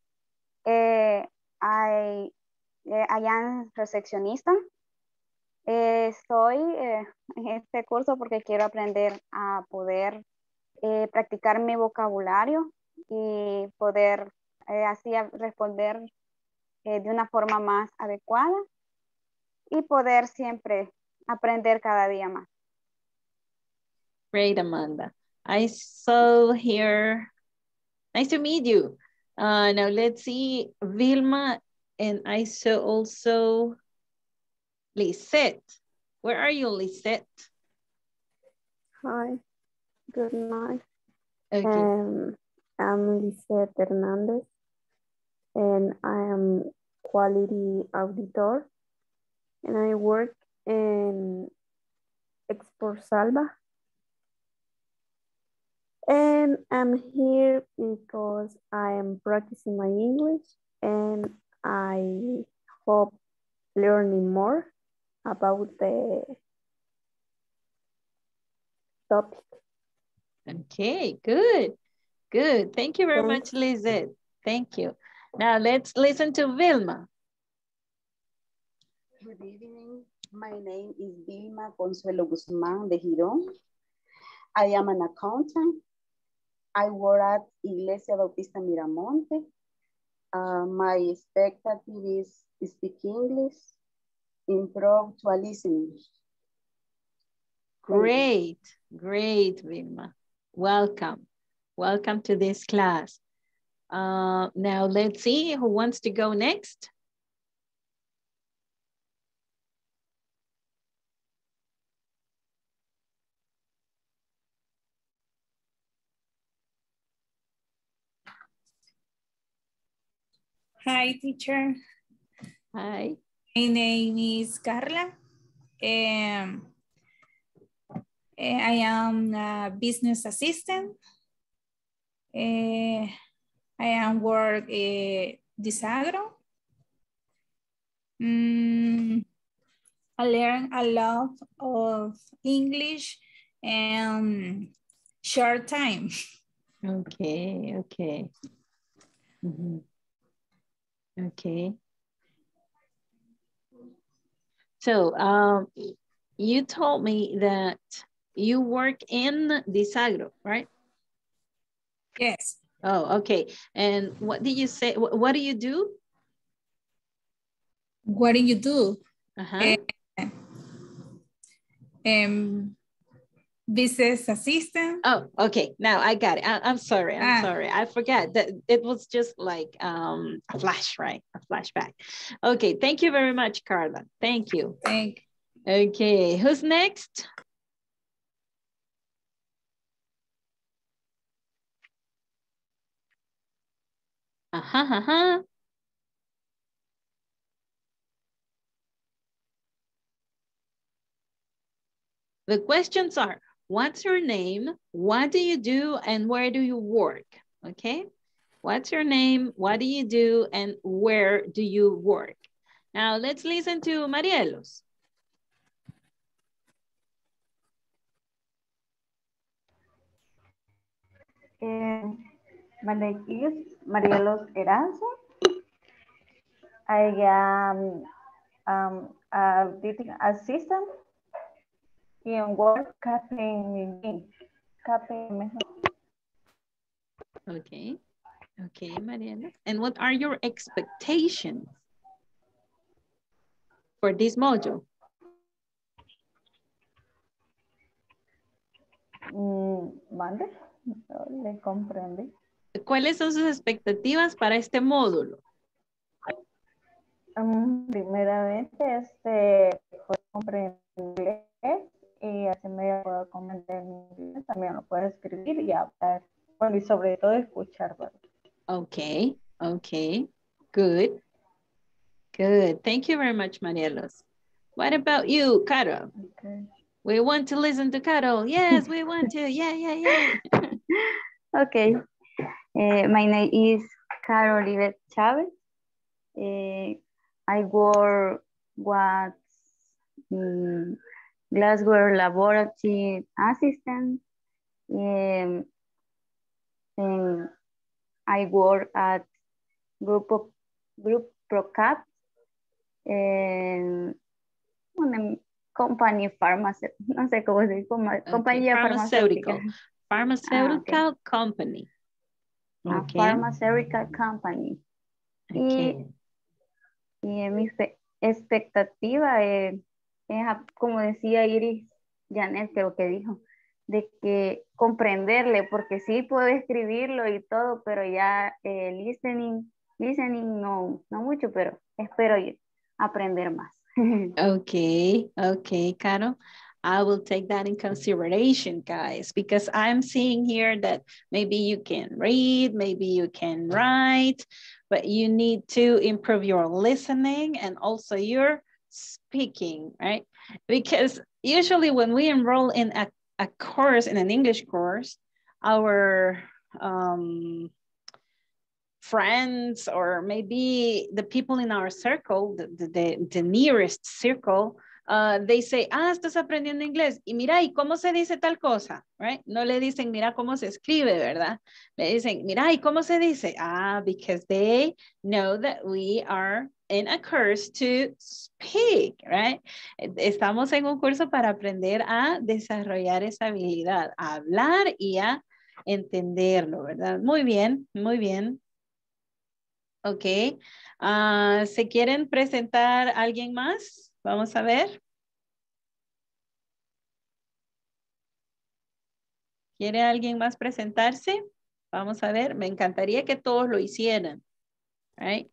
I am recepcionista. Estoy en este curso porque quiero aprender a poder practicar mi vocabulario y poder así responder de una forma más adecuada y poder siempre aprender cada día más. Great, Amanda. I saw here, nice to meet you. Now let's see, Vilma, and I saw also Lisette. Where are you, Lisette? Hi, good night. Okay. I'm Lisette Hernandez, and I am quality auditor, and I work in Export Salva. And I'm here because I am practicing my English, and I hope learning more about the topic. Okay, good. Good. Thank you very much, Lizette. Thank you. Now let's listen to Vilma. Good evening. My name is Vilma Consuelo Guzman de Girón. I am an accountant. I work at Iglesia Bautista Miramonte. My expectative is speak English, improve to listening. Great, great, Vilma. Welcome. Welcome to this class. Now let's see who wants to go next. Hi, teacher. Hi. My name is Carla. I am a business assistant. I am work Disagro. I learn a lot of English and short time. Okay, okay. Mm-hmm. Okay. So you told me that you work in Disagro, right? Yes. Oh, okay. And what did you say? What do you do? What do you do? Uh-huh. Business assistant. Oh, okay. Now I got it. I'm sorry. I'm sorry. I forgot that it was just like a flash, right? A flashback. Okay. Thank you very much, Carla. Thank you. Okay. Who's next? The questions are, what's your name? What do you do? And where do you work? Okay. What's your name? What do you do? And where do you work? Now let's listen to Marielos. My name is Marielos Eranzo. I am a teaching assistant in work cafe. Okay. Okay, Mariela. And what are your expectations for this module? ¿Mande? No le comprendí. ¿Cuáles son sus expectativas para este módulo? Primeramente, puedo comprender inglés y así me puedo comprender en inglés. También lo puedo escribir y hablar. Bueno, y sobre todo escuchar, ¿verdad? Okay, okay, good. Good. Thank you very much, Marielos. What about you, Carol? Okay. We want to listen to Carol. Yes, we want to. Yeah, yeah, yeah. Okay. My name is Carol Olivet Chavez. I work with glassware laboratory assistant. And I work at Group Procap en una company farmacéutica, no sé cómo se dice, compañía farmacéutica. Pharmaceutical company. Okay. Pharmaceutical company. Okay. Y mi expectativa es, como decía Iris Janet, creo que dijo, de que comprenderle, porque sí puedo escribirlo y todo, pero ya listening no mucho, pero espero aprender más. Okay, okay, Carol. I will take that in consideration, guys, because I'm seeing here that maybe you can read, maybe you can write, but you need to improve your listening and also your speaking, right? Because usually when we enroll in a course, in an English course, our friends or maybe the people in our circle, the nearest circle, they say, estás aprendiendo inglés. Y mira, ¿y cómo se dice tal cosa? Right? No le dicen, mira cómo se escribe, ¿verdad? Le dicen, mira, ¿y cómo se dice? Because they know that we are in a course to speak, right? Estamos en un curso para aprender a desarrollar esa habilidad, a hablar y a entenderlo, ¿verdad? Muy bien, muy bien. Ok. ¿Se quieren presentar alguien más? Vamos a ver. ¿Quiere alguien más presentarse? Vamos a ver. Me encantaría que todos lo hicieran. Right?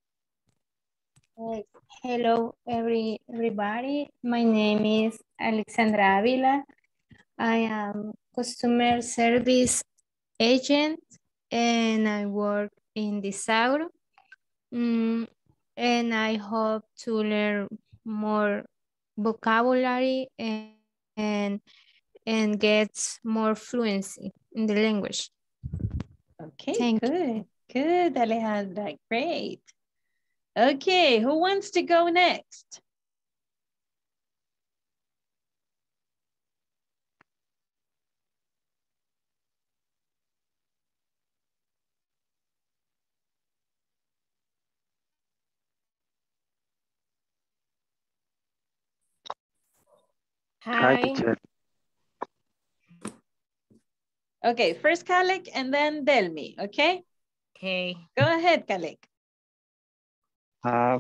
Hello, everybody. My name is Alexandra Avila. I am customer service agent and I work in Disauro. And I hope to learn more vocabulary and get more fluency in the language. Okay, good. Good, Alejandra. Great. Okay, who wants to go next? Hi, teacher. Okay, first Khalek and then Delmi, okay? Okay. Go ahead, Khalek. I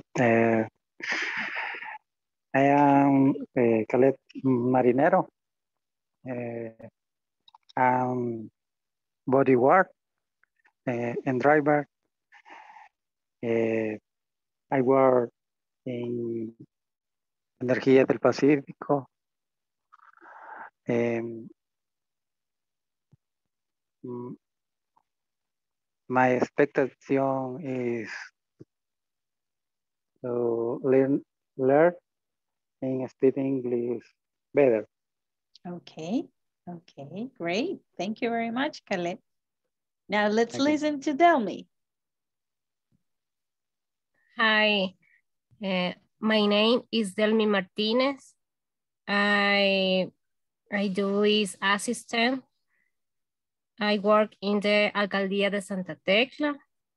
am Caleb Marinero. bodyguard and driver. I work in Energía del Pacífico. My expectation is to learn and speak English better. Okay, okay, great. Thank you very much, Khaled. Now let's Thank you. listen to Delmi. Hi, my name is Delmi Martinez. I do is assistant. I work in the Alcaldía de Santa Tecla.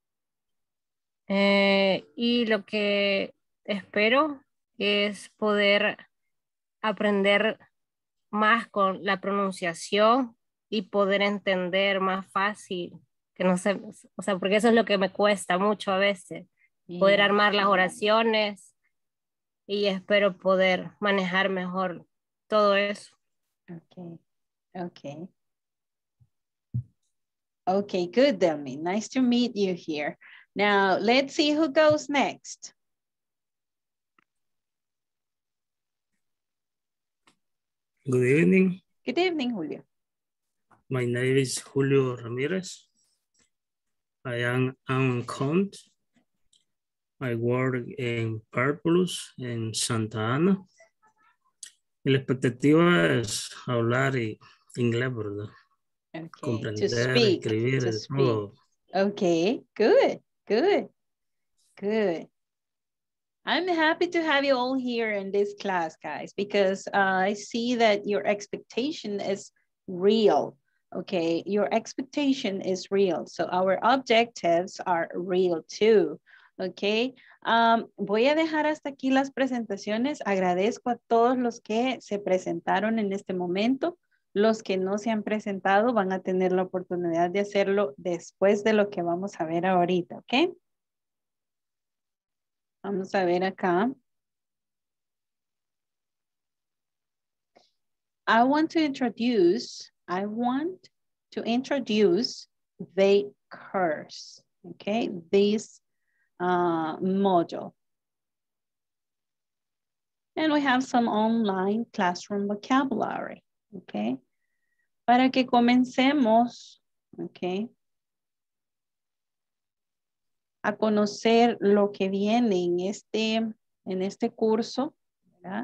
Y lo que espero es poder aprender más con la pronunciación y poder entender más fácil, que no sé, o sea, porque eso es lo que me cuesta mucho a veces, poder armar las oraciones y espero poder manejar mejor todo eso. Okay, okay. Okay, good, Delmi. Nice to meet you here. Now, let's see who goes next. Good evening. Good evening, Julio. My name is Julio Ramirez. I am an accountant. I work in Purpose en Santa Ana. Y la expectativa es hablar inglés, ¿verdad? Okay, Comprender, to speak, escribir, to speak. todo. Okay, good, good, good. I'm happy to have you all here in this class, guys, because I see that your expectation is real. Okay, your expectation is real. So our objectives are real too. Okay, voy a dejar hasta aquí las presentaciones. Agradezco a todos los que se presentaron en este momento. Los que no se han presentado van a tener la oportunidad de hacerlo después de lo que vamos a ver ahorita, ¿ok? Vamos a ver acá. I want to introduce the course, okay? This module. And we have some online classroom vocabulary, okay? Para que comencemos, okay, a conocer lo que viene en este curso, ¿verdad?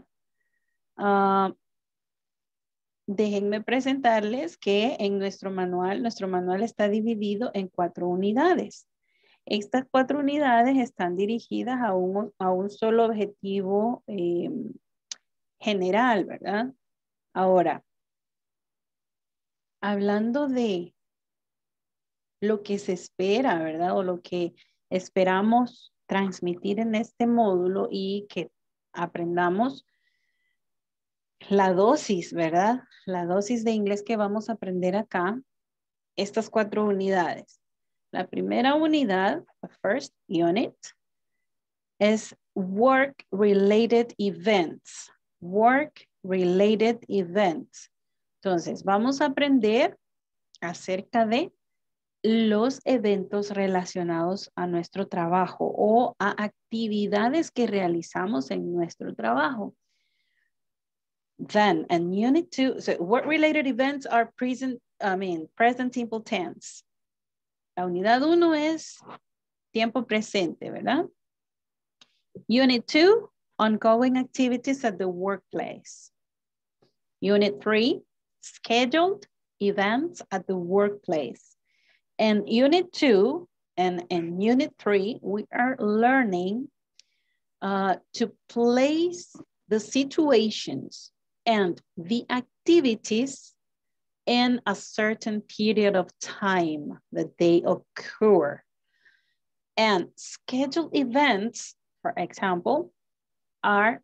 Déjenme presentarles que en nuestro manual está dividido en 4 unidades. Estas 4 unidades están dirigidas a un solo objetivo general, ¿verdad? Ahora, hablando de lo que se espera, ¿verdad? O lo que esperamos transmitir en este módulo y que aprendamos la dosis, ¿verdad? La dosis de inglés que vamos a aprender acá, estas 4 unidades. La primera unidad, the first unit, es work-related events. Work-related events. Entonces, vamos a aprender acerca de los eventos relacionados a nuestro trabajo o a actividades que realizamos en nuestro trabajo. Then, in unit 2, so work-related events are present simple tense. La unidad 1 es tiempo presente, ¿verdad? Unit 2, ongoing activities at the workplace. Unit 3, scheduled events at the workplace. And Unit 2 and in Unit 3, we are learning to place the situations and the activities in a certain period of time that they occur. And scheduled events, for example, are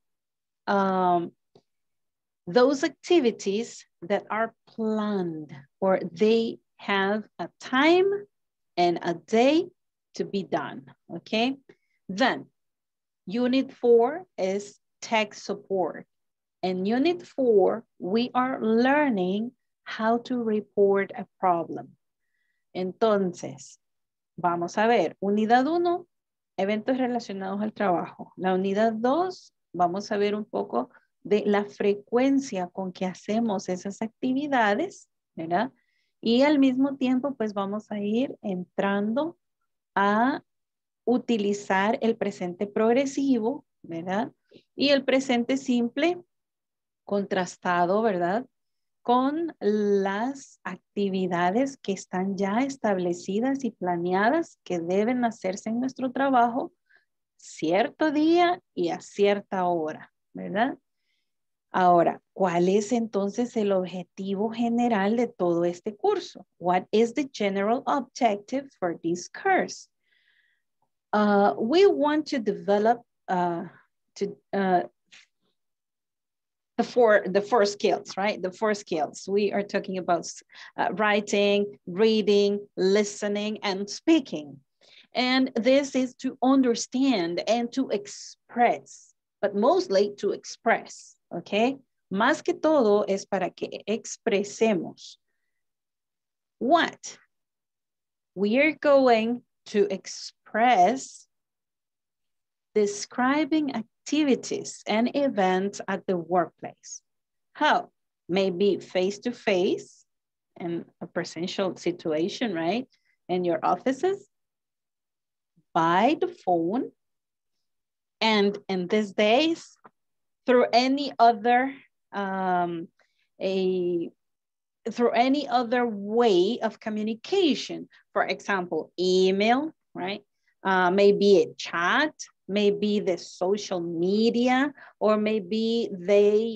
those activities that are planned or they have a time and a day to be done, okay? Then, Unit 4 is tech support. In Unit 4, we are learning how to report a problem. Entonces, vamos a ver, unidad 1, eventos relacionados al trabajo. La unidad 2, vamos a ver un poco de la frecuencia con que hacemos esas actividades, ¿verdad? Y al mismo tiempo, pues vamos a ir entrando a utilizar el presente progresivo, ¿verdad? Y el presente simple contrastado, ¿verdad? Con las actividades que están ya establecidas y planeadas que deben hacerse en nuestro trabajo cierto día y a cierta hora, ¿verdad? Ahora, ¿cuál es entonces el objetivo general de todo este curso? What is the general objective for this course? We want to develop the four skills, right? The four skills. We are talking about writing, reading, listening, and speaking. And this is to understand and to express, but mostly to express, okay? Más que todo es para que expresemos. What? We are going to express describing activities and events at the workplace. How? Maybe face-to-face in a presential situation, right? In your offices, by the phone, and in these days, through any other way of communication. For example, email, right? Maybe a chat, maybe the social media, or maybe the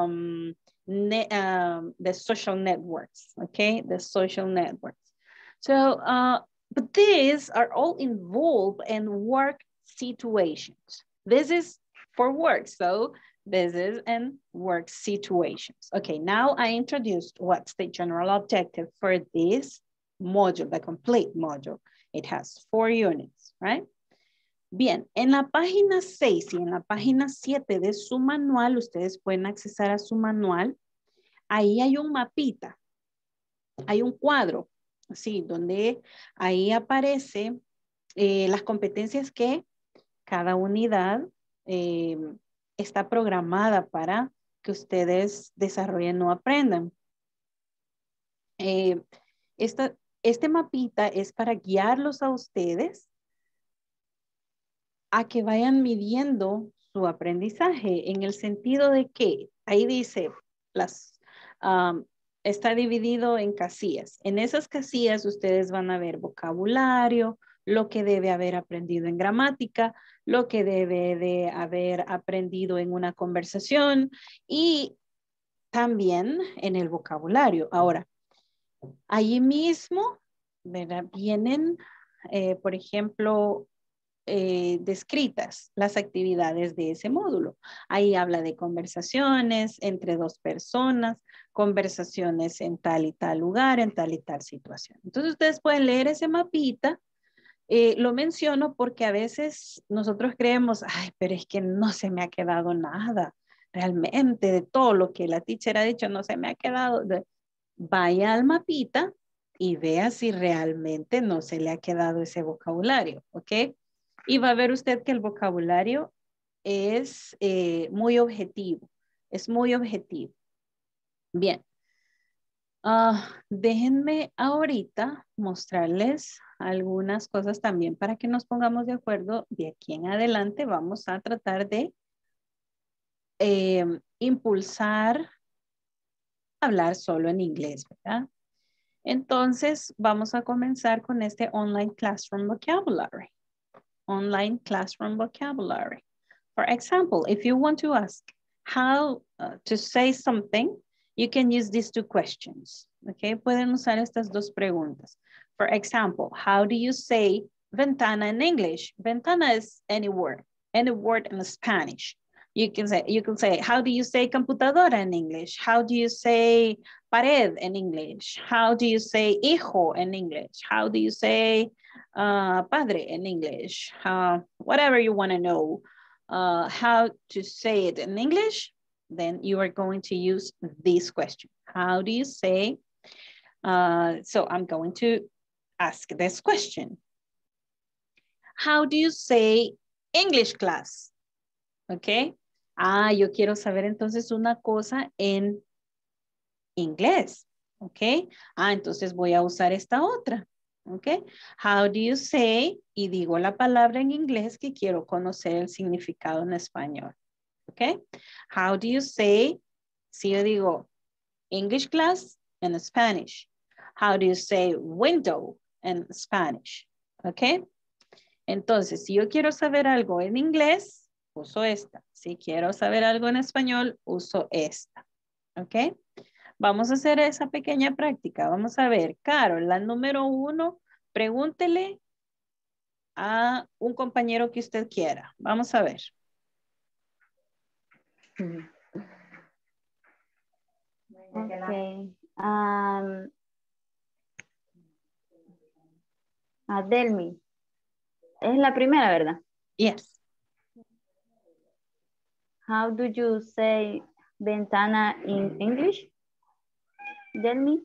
social networks, okay? The social networks. So, but these are all involved in work situations. This is for work, so this is in work situations. Okay, now I introduced what's the general objective for this module, the complete module. It has 4 units, right? Bien, en la página 6 y en la página 7 de su manual, ustedes pueden accesar a su manual. Ahí hay un mapita, hay un cuadro, así, donde ahí aparece las competencias que cada unidad está programada para que ustedes desarrollen o aprendan. Este mapita es para guiarlos a ustedes a que vayan midiendo su aprendizaje en el sentido de que ahí dice, está dividido en casillas. En esas casillas ustedes van a ver vocabulario, lo que debe haber aprendido en gramática, lo que debe de haber aprendido en una conversación y también en el vocabulario. Ahora, allí mismo, ¿verdad? Vienen, por ejemplo, descritas las actividades de ese módulo. Ahí habla de conversaciones entre 2 personas, conversaciones en tal y tal lugar, en tal y tal situación. Entonces ustedes pueden leer ese mapita. Lo menciono porque a veces nosotros creemos, ay, pero es que no se me ha quedado nada. Realmente de todo lo que la teacher ha dicho no se me ha quedado. Vaya al mapita y vea si realmente no se le ha quedado ese vocabulario, ¿ok? Y va a ver usted que el vocabulario es muy objetivo. Es muy objetivo. Bien. Déjenme ahorita mostrarles algunas cosas también para que nos pongamos de acuerdo. De aquí en adelante vamos a tratar de impulsar hablar solo en inglés, ¿verdad? Entonces vamos a comenzar con este Online Classroom Vocabulary. Online Classroom Vocabulary. For example, if you want to ask how to say something, you can use these 2 questions. Okay, pueden usar estas 2 preguntas. For example, how do you say ventana in English? Ventana is any word in Spanish. You can say, how do you say computadora in English? How do you say pared in English? How do you say hijo in English? How do you say padre in English? Whatever you want to know how to say it in English, then you are going to use this question. How do you say, so I'm going to ask this question. How do you say English class? Okay. Yo quiero saber entonces una cosa en inglés. Ok. Entonces voy a usar esta otra. Ok. How do you say, y digo la palabra en inglés que quiero conocer el significado en español. Ok. How do you say, si yo digo English class en Spanish. How do you say window en Spanish? Ok. Entonces, si yo quiero saber algo en inglés, uso esta. Si quiero saber algo en español, uso esta. ¿Ok? Vamos a hacer esa pequeña práctica. Vamos a ver, Carol, la número 1, pregúntele a un compañero que usted quiera. Vamos a ver. Okay. Delmi. Es la primera, ¿verdad? Yes. How do you say ventana in English? Delmi.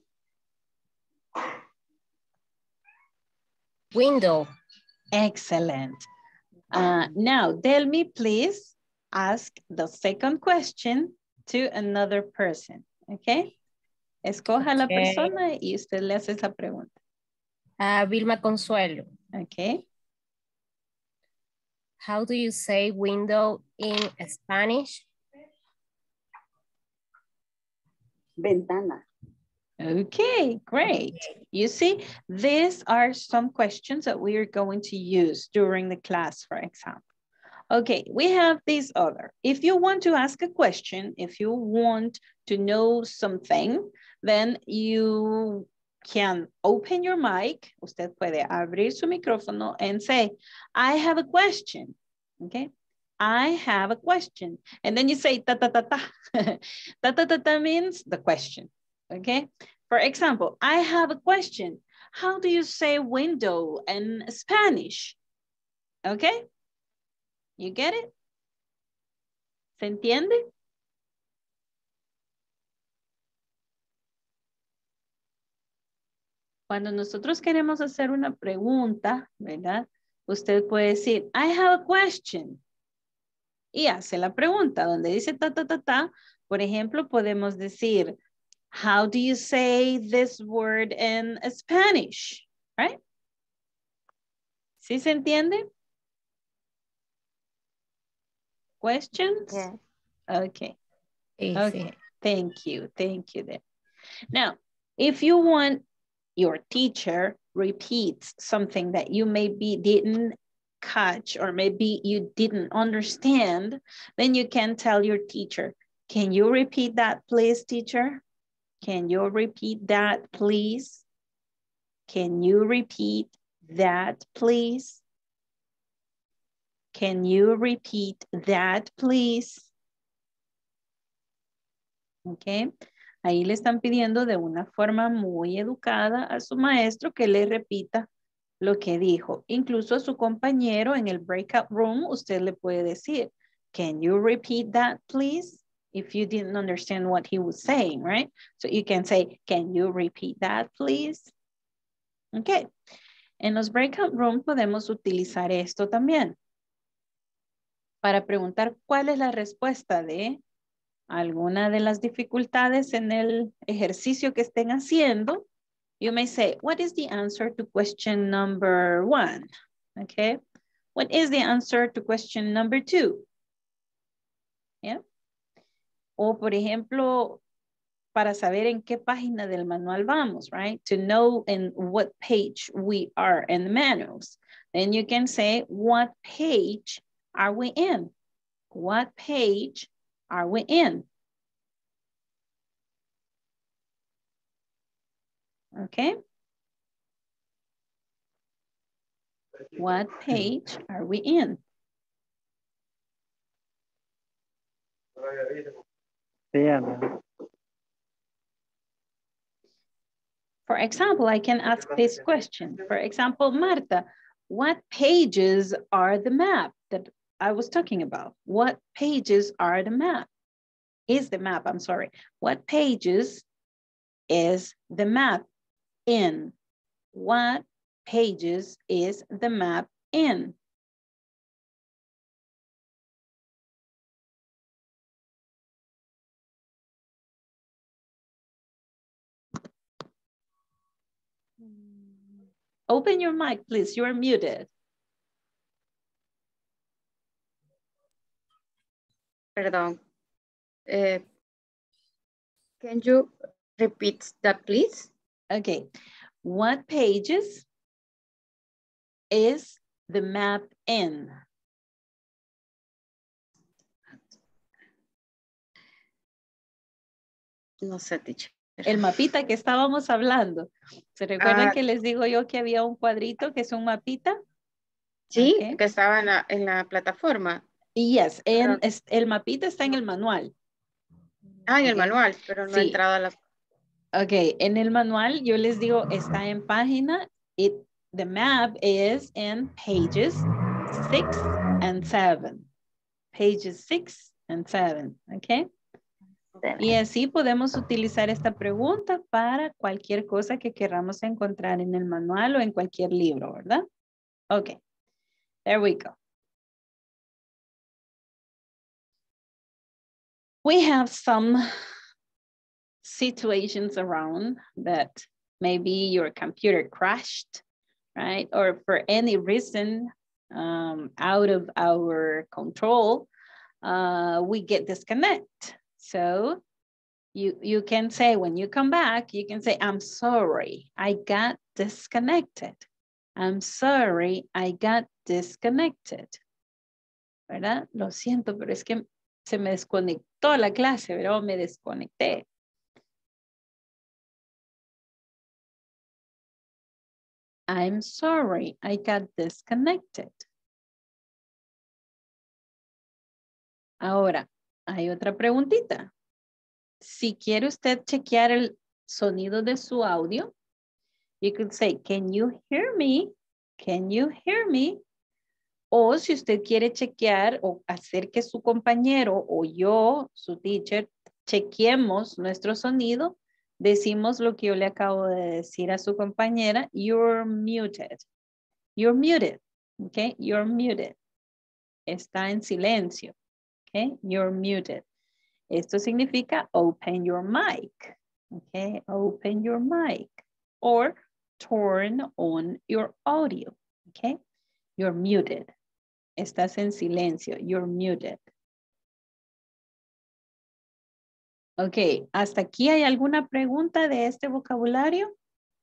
Window. Excellent. Now, Delmi, please ask the second question to another person. Okay? Escoja la persona y usted le hace esa pregunta. Vilma Consuelo. Okay. How do you say window in Spanish? Ventana. Okay, great. You see, these are some questions that we are going to use during the class, for example. Okay, we have this other. If you want to ask a question, if you want to know something, then you can open your mic. Usted puede abrir su micrófono and say, I have a question. Okay, I have a question. And then you say ta ta ta ta. Ta ta ta ta means the question. Okay, for example, I have a question. How do you say window in Spanish? Okay, you get it? ¿Se entiende? Cuando nosotros queremos hacer una pregunta, ¿verdad? Usted puede decir, I have a question. Y hace la pregunta donde dice ta, ta, ta, ta. Por ejemplo, podemos decir, how do you say this word in Spanish? Right? ¿Sí se entiende? Questions? Yes. Okay. Sí, Okay. sí. Thank you. Thank you. Then. Now, if you want your teacher repeats something that you maybe didn't catch or maybe you didn't understand, then you can tell your teacher, can you repeat that please, teacher? Can you repeat that please? Can you repeat that please? Can you repeat that please? Okay. Ahí le están pidiendo de una forma muy educada a su maestro que le repita lo que dijo. Incluso a su compañero en el breakout room, usted le puede decir, can you repeat that, please? If you didn't understand what he was saying, right? So you can say, can you repeat that, please? Okay. En los breakout room podemos utilizar esto también para preguntar cuál es la respuesta de alguna de las dificultades en el ejercicio que estén haciendo. You may say, what is the answer to question number 1? Okay. What is the answer to question number 2? Yeah. O por ejemplo, para saber en qué página del manual vamos, right? To know in what page we are in the manuals. Then you can say, what page are we in? What page are we in? Okay. What page are we in? For example, I can ask this question. For example, Marta, what pages are the map that I was talking about? What pages are the map? is the map? I'm sorry. What pages is the map in? What pages is the map in? Open your mic, please. You're muted. Perdón. Can you repeat that, please? Okay. What pages is the map in? No sé, teacher. El mapita que estábamos hablando. ¿Se recuerdan que les digo yo que había un cuadrito que es un mapita? Sí, Okay. que estaba en la plataforma. Yes, el mapita está en el manual. En el manual, pero no he entrado a la... Ok, en el manual yo les digo, está en página, the map is in pages 6 and 7. Pages 6 and 7, ok. Y así podemos utilizar esta pregunta para cualquier cosa que queramos encontrar en el manual o en cualquier libro, ¿verdad? Ok, there we go. We have some situations around that maybe your computer crashed, right? Or for any reason out of our control, we get disconnected. So you can say, when you come back, you can say, I'm sorry, I got disconnected. I'm sorry, I got disconnected. ¿Verdad? Lo siento, pero es que se me desconectó la clase, ¿verdad? Me desconecté. I'm sorry, I got disconnected. Ahora, hay otra preguntita. Si quiere usted chequear el sonido de su audio, you could say, can you hear me? Can you hear me? O si usted quiere chequear o hacer que su compañero o yo, su teacher, chequeemos nuestro sonido, decimos lo que yo le acabo de decir a su compañera, you're muted. You're muted, okay? You're muted. Está en silencio, okay? You're muted. Esto significa open your mic, okay? Open your mic or turn on your audio, okay? You're muted. Estás en silencio. You're muted. Ok, ¿hasta aquí hay alguna pregunta de este vocabulario?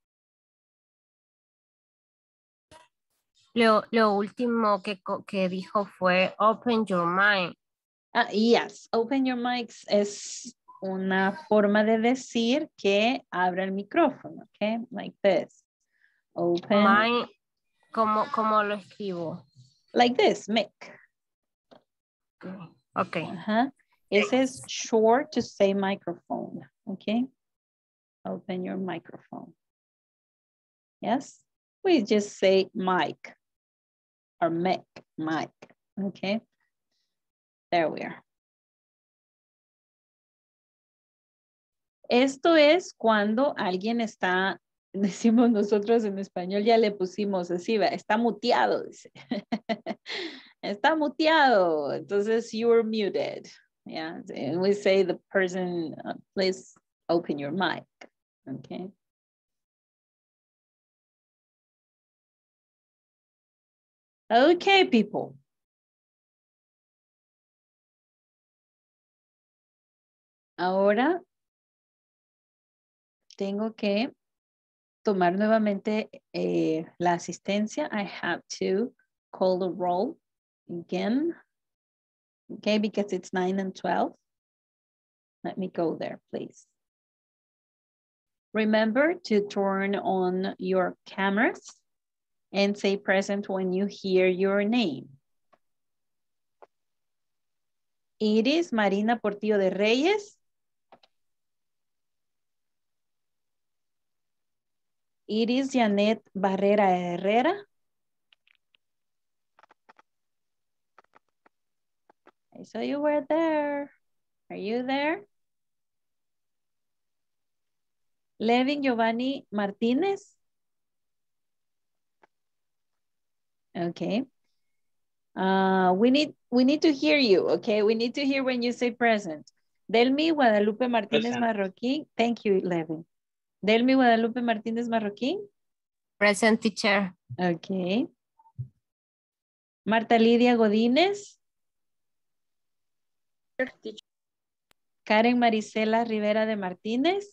Lo último que dijo fue open your mind. Yes, open your mics es una forma de decir que abra el micrófono, ok? Like this. Open. Mind, ¿cómo lo escribo? Like this, mic. Okay. Ese es short to say microphone, okay? Open your microphone. Yes, we just say mic or mic, okay? There we are. Esto es cuando alguien está, decimos nosotros en español, ya le pusimos así, está muteado, dice. Está muteado, entonces you're muted. Yeah, and we say the person, please open your mic, okay? Okay, people. Ahora tengo que tomar nuevamente la asistencia. I have to call the roll again. Okay, because it's 9 and 12. Let me go there, please. Remember to turn on your cameras and say present when you hear your name. Iris Marina Portillo de Reyes. Iris Janet Barrera Herrera. I saw you were there. Are you there? Levin Giovanni Martinez. Okay. We need to hear you, okay? We need to hear when you say present. Delmi Guadalupe Martinez Present. Marroquín. Thank you, Levin. Delmi Guadalupe Martinez Marroquín. Present, teacher. Okay. Marta Lidia Godínez. Karen Marisela Rivera de Martínez.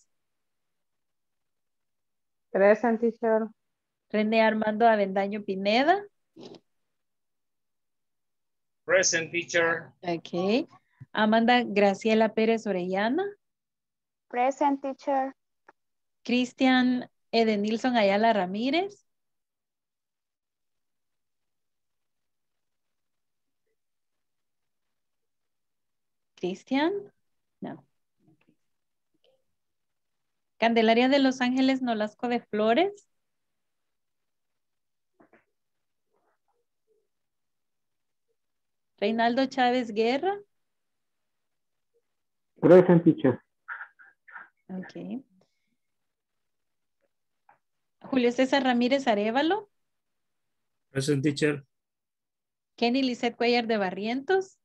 Present, teacher. René Armando Avendaño Pineda. Present, teacher. Okay. Amanda Graciela Pérez Orellana. Present, teacher. Cristian Edenilson Ayala Ramírez. Cristian. No. Candelaria de Los Ángeles Nolasco de Flores. Reinaldo Chávez Guerra. Present, teacher. Ok. Julio César Ramírez Arévalo. Present, teacher. Kenny Lisset Cuellar de Barrientos.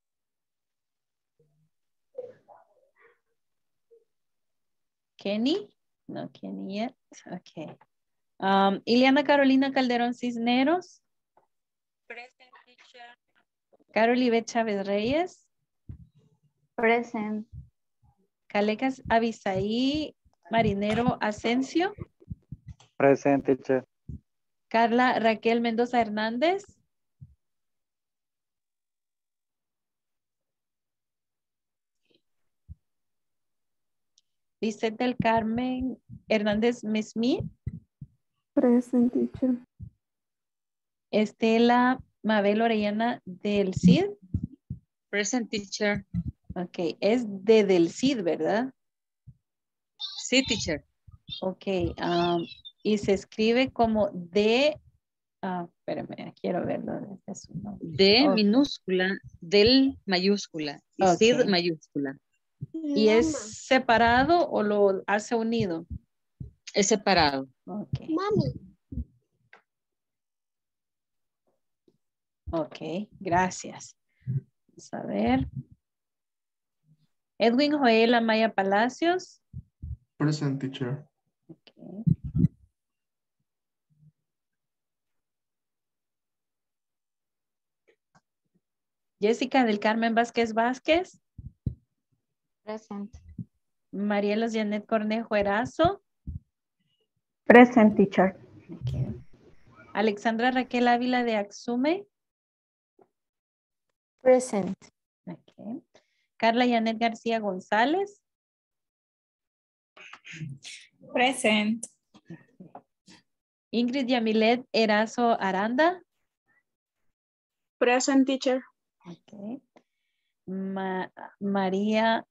Kenny. No, Kenny yet. Okay. Ileana Carolina Calderón Cisneros. Present, teacher. Carol Ivette Chávez Reyes. Present. Calecas Abisaí Marinero Asensio. Present, teacher. Carla Raquel Mendoza Hernández. Lisette del Carmen Hernández Mesmí. Present, teacher. Estela Mabel Orellana del Cid. Present, teacher. Ok, es de del Cid, ¿verdad? Sí, teacher. Ok, y se escribe como de, espérame, quiero verlo. D Ok. minúscula, del mayúscula y Ok. Cid mayúscula. ¿Y es separado o lo hace unido? Es separado. Ok. Ok, gracias. Vamos a ver. Edwin Joel Amaya Palacios. Present, teacher. Okay. Jessica del Carmen Vázquez Vázquez. Present. Mariela Janet Cornejo Erazo. Present, teacher. Okay. Alexandra Raquel Ávila de Axume. Present. Okay. Carla Janet García González. Present. Ingrid Yamilet Erazo Aranda. Present, teacher. Okay. María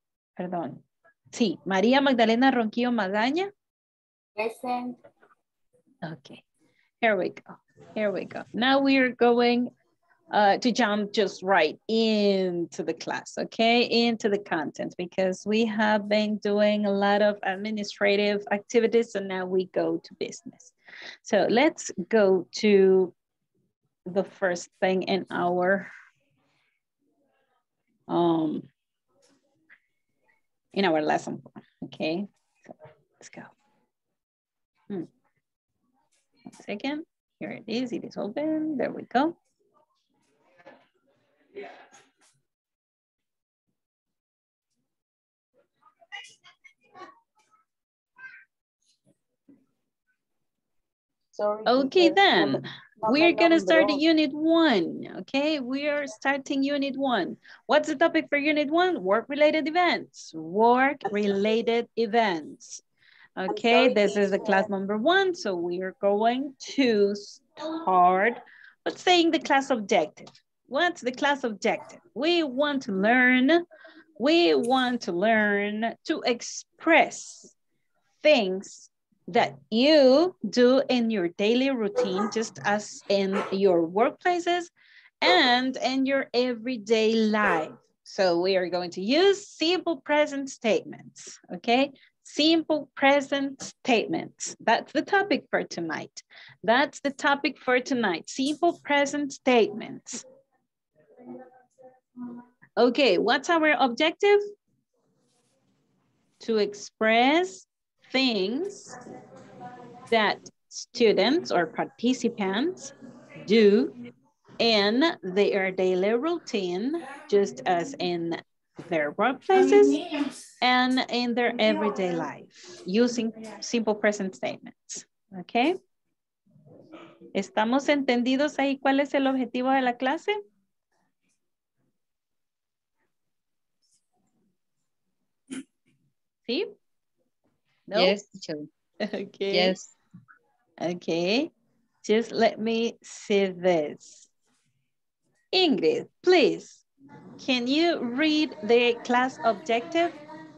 Magdalena Ronquillo Magaña. Present. Okay, here we go. Now we're going to jump just right into the class, okay? Into the content, because we have been doing a lot of administrative activities, and now we go to business. So let's go to the first thing in our lesson plan, okay? So let's go. 1 second. Here it is open. There we go. Sorry, Okay, teacher. then No we're me gonna start nombró. unit 1, okay? We are starting unit 1. What's the topic for unit 1? Work-related events. Work-related events. Okay, sorry, this is the teacher. class number 1, so we are going to start with saying the class objective. What's the class objective? We want to learn to express things that you do in your daily routine, just as in your workplaces and in your everyday life. So we are going to use simple present statements, okay? Simple present statements. That's the topic for tonight. That's the topic for tonight. Simple present statements. Okay, what's our objective? To express things that students or participants do in their daily routine, just as in their workplaces and in their everyday life, using simple present statements, okay? ¿Estamos entendidos ahí cuál es el objetivo de la clase? ¿Sí? No? Yes, teacher. Okay. Yes. Okay. Just let me see this. Ingrid, please, can you read the class objective?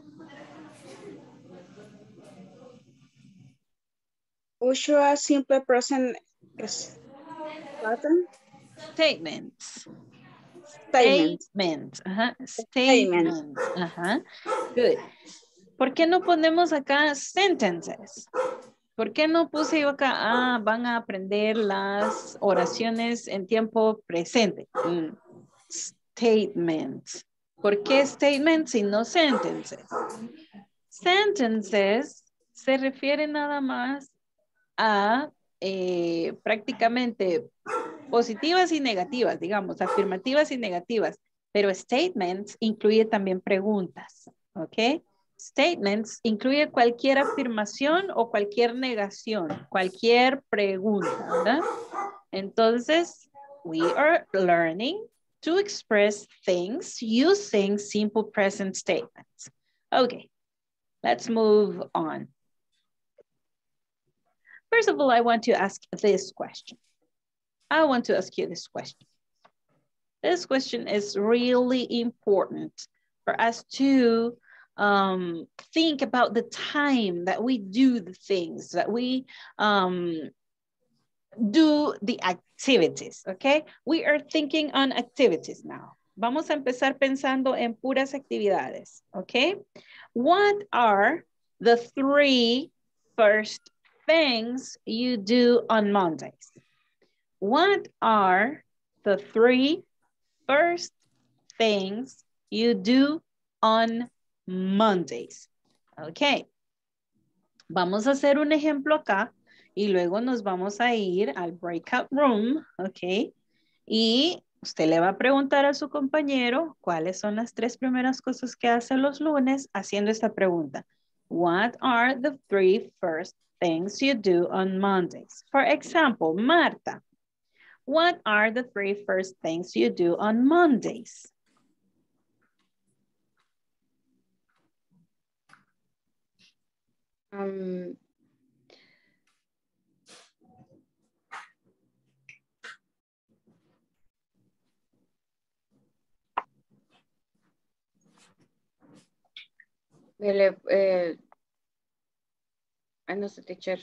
Usual simple present pattern. Statements. Statements. Statements. Statements. Good. ¿Por qué no ponemos acá sentences? ¿Por qué no puse yo acá, van a aprender las oraciones en tiempo presente? Statements. ¿Por qué statements y no sentences? Sentences se refiere nada más a prácticamente positivas y negativas, digamos, afirmativas y negativas, pero statements incluye también preguntas, ¿ok? Statements incluye cualquier afirmación o cualquier negación, cualquier pregunta, ¿verdad? Entonces, we are learning to express things using simple present statements. Okay, let's move on. First of all, I want to ask this question. I want to ask you this question. This question is really important for us to think about the time that we do the things, that we do the activities, okay? We are thinking on activities now. Vamos a empezar pensando en puras actividades, okay? What are the 3 first things you do on Mondays? What are the 3 first things you do on Mondays? Ok. Vamos a hacer un ejemplo acá y luego nos vamos a ir al breakout room, ok. Y usted le va a preguntar a su compañero cuáles son las 3 primeras cosas que hace los lunes haciendo esta pregunta. What are the 3 first things you do on Mondays? For example, Marta, what are the 3 first things you do on Mondays? No sé, teacher.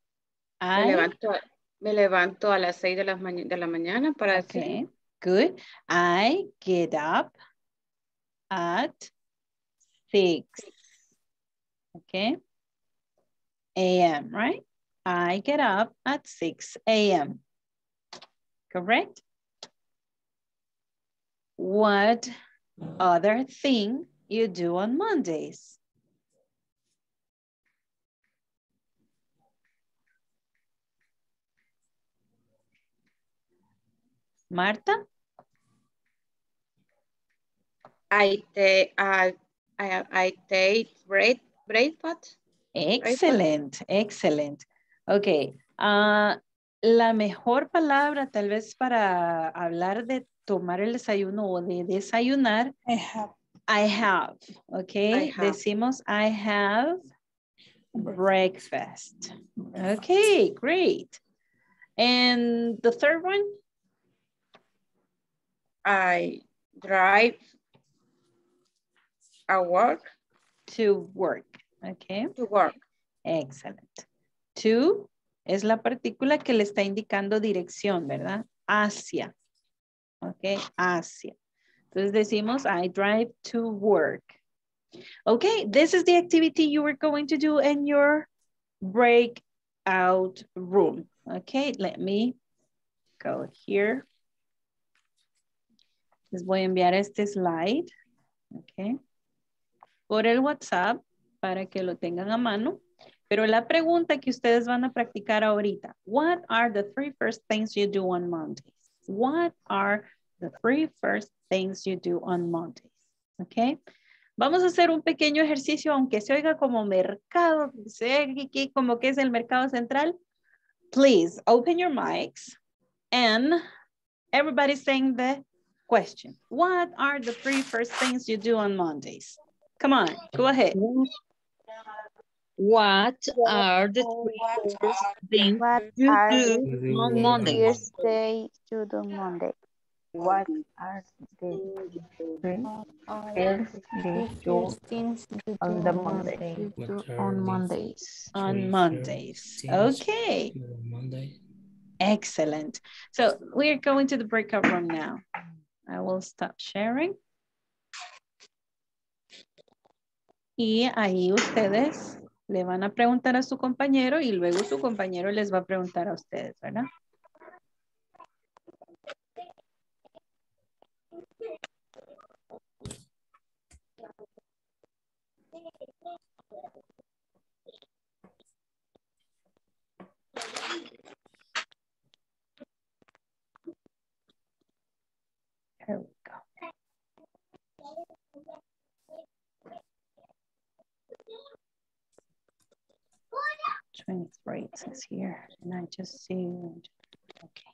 Me levanto a las 6 de la mañana para Okay, good. I get up at 6. Okay. a.m., right? I get up at 6 a.m. Correct? What other thing you do on Mondays? Marta? I take breakfast. Excellent, excellent. Ok. La mejor palabra tal vez para hablar de tomar el desayuno o de desayunar. I have. Ok. Decimos I have breakfast. Okay, great. And the third one? I drive to work. Okay. To work. Excellent. To es la partícula que le está indicando dirección, ¿verdad? Hacia. Ok, hacia. Entonces decimos, I drive to work. Okay, this is the activity you are going to do in your breakout room. Okay, let me go here. Les voy a enviar este slide. Okay. Por el WhatsApp para que lo tengan a mano. Pero la pregunta que ustedes van a practicar ahorita. What are the 3 first things you do on Mondays? What are the 3 first things you do on Mondays? Okay. Vamos a hacer un pequeño ejercicio, aunque se oiga como mercado, se oiga aquí como que es el mercado central. Please open your mics and everybody saying the question. What are the 3 first things you do on Mondays? Come on, go ahead. What are the 3 first things you do on Mondays? First day you do Monday. What are the 3 first things you do on the Monday? On Mondays. On Mondays. Okay. Monday. Excellent. So we're going to the breakout room now. I will stop sharing. Y ahí ustedes le van a preguntar a su compañero y luego su compañero les va a preguntar a ustedes, ¿verdad? Here we go. Right, it says here, and I just see, okay.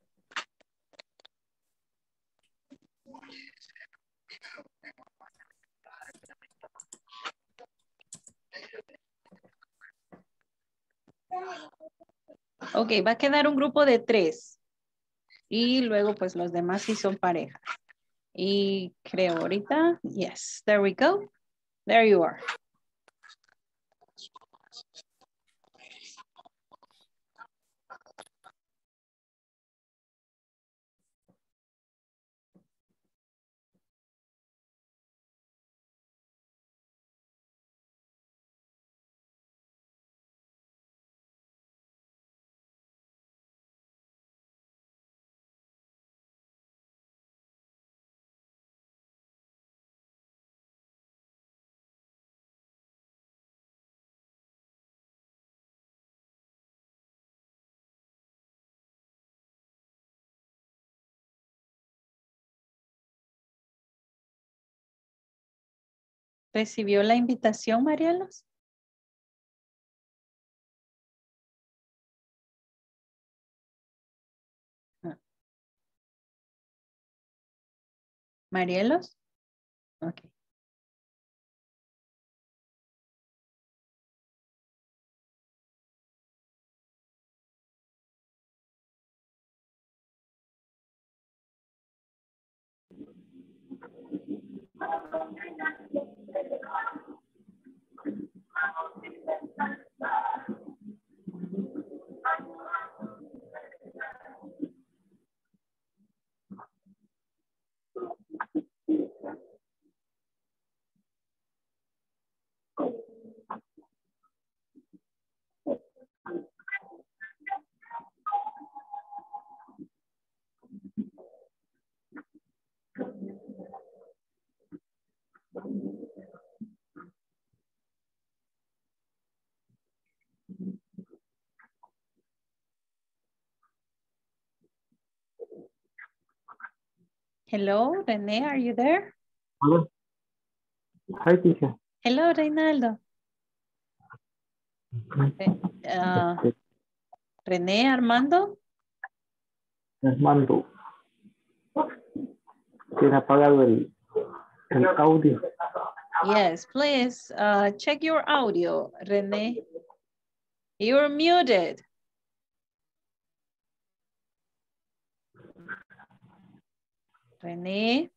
Ok, va a quedar un grupo de 3. Y luego pues los demás sí son parejas. Y creo ahorita, yes, there we go. There you are. ¿Recibió la invitación, Marielos? ¿Marielos? Ok. Hello, René, are you there? Hello. Hi, teacher. Hello, Reinaldo. René, Armando. Armando. ¿Tiene apagado el audio? Yes, please check your audio, René. You're muted. René.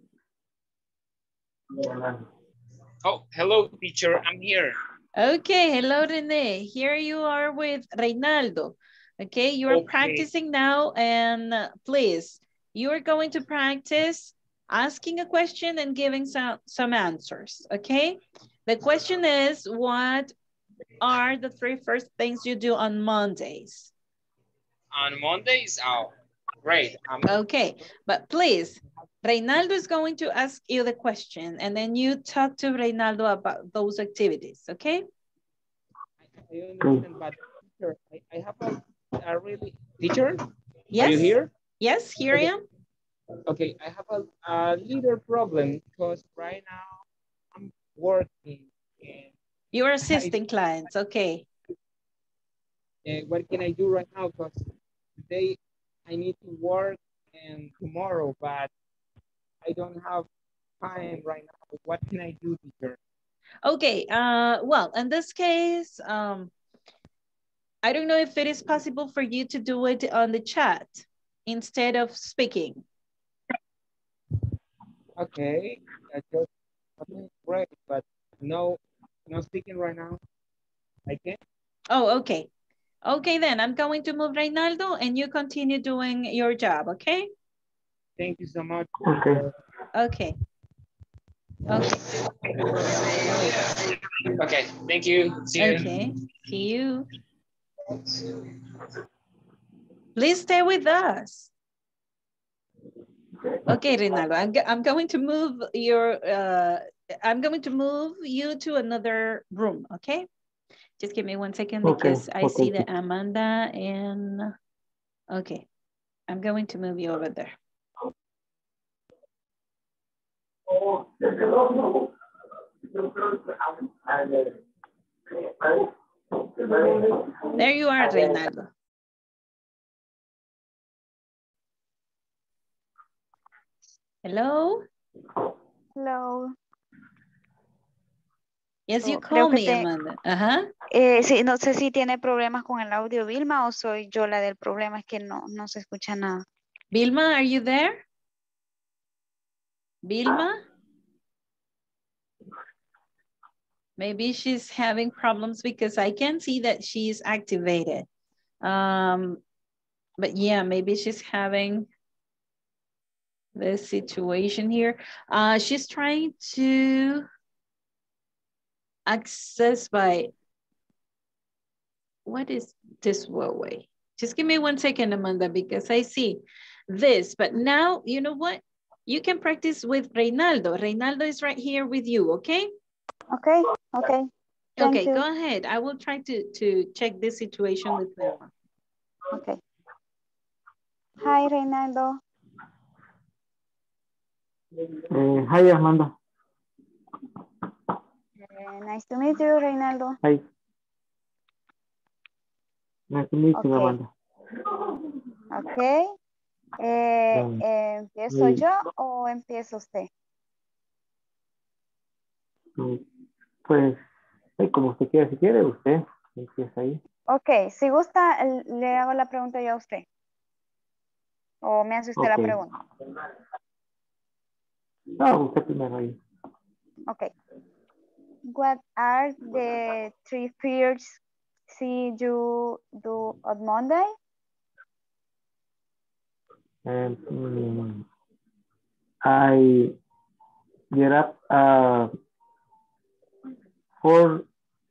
Oh, hello, teacher. I'm here. Okay, hello, René. Here you are with Reinaldo. Okay, you are practicing now, and please, you are going to practice asking a question and giving some answers, okay? The question is, what are the 3 first things you do on Mondays? On Mondays, oh, great. Okay, but please, Reynaldo is going to ask you the question and then you talk to Reynaldo about those activities, okay? I understand, but teacher, I have a really teacher. Yes. Are you here? Yes, here okay. I am. Okay, I have a little problem because right now I'm working. And you're assisting clients, okay. What can I do right now? Because today I need to work and tomorrow, but I don't have time right now. What can I do, teacher? Okay, well, in this case, I don't know if it is possible for you to do it on the chat instead of speaking. Okay, just great, but no speaking right now. I can't. Oh, okay. Okay, then I'm going to move Reynaldo and you continue doing your job, okay? Thank you so much. Okay. Okay. Okay. Okay, thank you. See you. Okay, see you. Please stay with us. Okay, Reynaldo, I'm going to move your, I'm going to move you to another room, okay? Just give me 1 second because I see that Amanda and, okay. I'm going to move you over there. There you are, Reynaldo. Hello? Hello. Yes, you call me, Amanda. Ajá. Sí, no sé si tiene problemas con el audio Vilma o soy yo la del problema, es que no se escucha nada. Vilma, are you there? Vilma? Maybe she's having problems because I can see that she's activated. But yeah, maybe she's having this situation here. She's trying to access by, what is this way? Just give me 1 second, Amanda, because I see this, but now, you know what? You can practice with Reynaldo. Reynaldo is right here with you, okay? Okay, okay. Thank Okay, you. go ahead. I will try to check this situation with Vilma. Okay. Hi, Reynaldo. Hi, Amanda. Nice to meet you, Reynaldo. Hi. Nice to meet you, Amanda. Okay. ¿Empiezo yo o empieza usted? Pues, como usted quiera, si quiere, usted empieza ahí. Ok, si gusta, le hago la pregunta yo a usted. ¿O me hace usted la pregunta? No, usted primero ahí. Ok. What are the 3 first things you do on Monday? I get up 4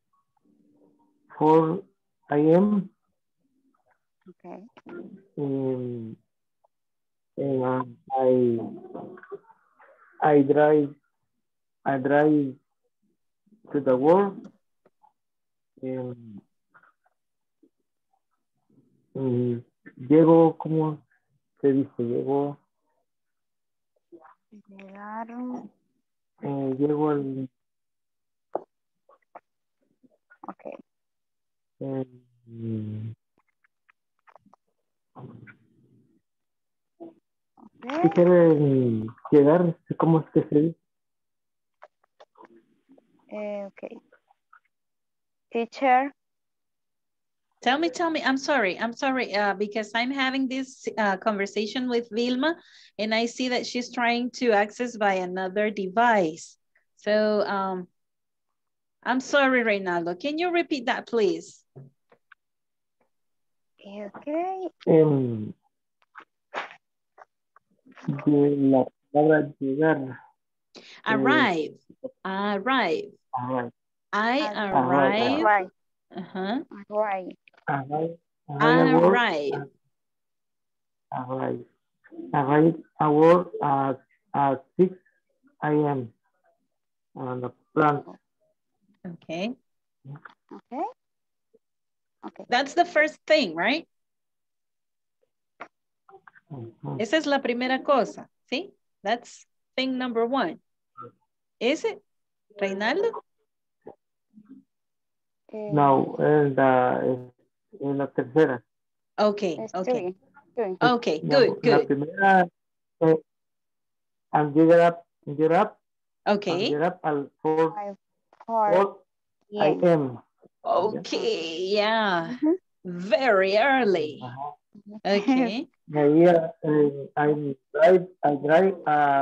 a.m. Okay. And I drive to the work and llego, ¿cómo se dice? Llego al... Okay. Si quiere llegar, ¿cómo es que se dice? Okay. Teacher. Tell me, I'm sorry, because I'm having this conversation with Vilma and I see that she's trying to access by another device. So, I'm sorry, Reynaldo. Can you repeat that, please? Okay. palabra llegar. Arrive. Arrive. Arrive. I Arrive. arrive. Uh-huh. Right. Arrive. Arrive. Arrive. Arrive at work at 6 a.m. on the plant. Okay. Okay. Okay. That's the first thing, right? Mhm. Esa es la primera cosa, ¿sí? That's thing number one. Is it, Reinaldo? No, en la tercera. Okay, It's okay. three. Okay, La good. primera, and get up Okay. at 4 a.m. a.m. Okay, yeah. Very early. Okay. Yeah, I drive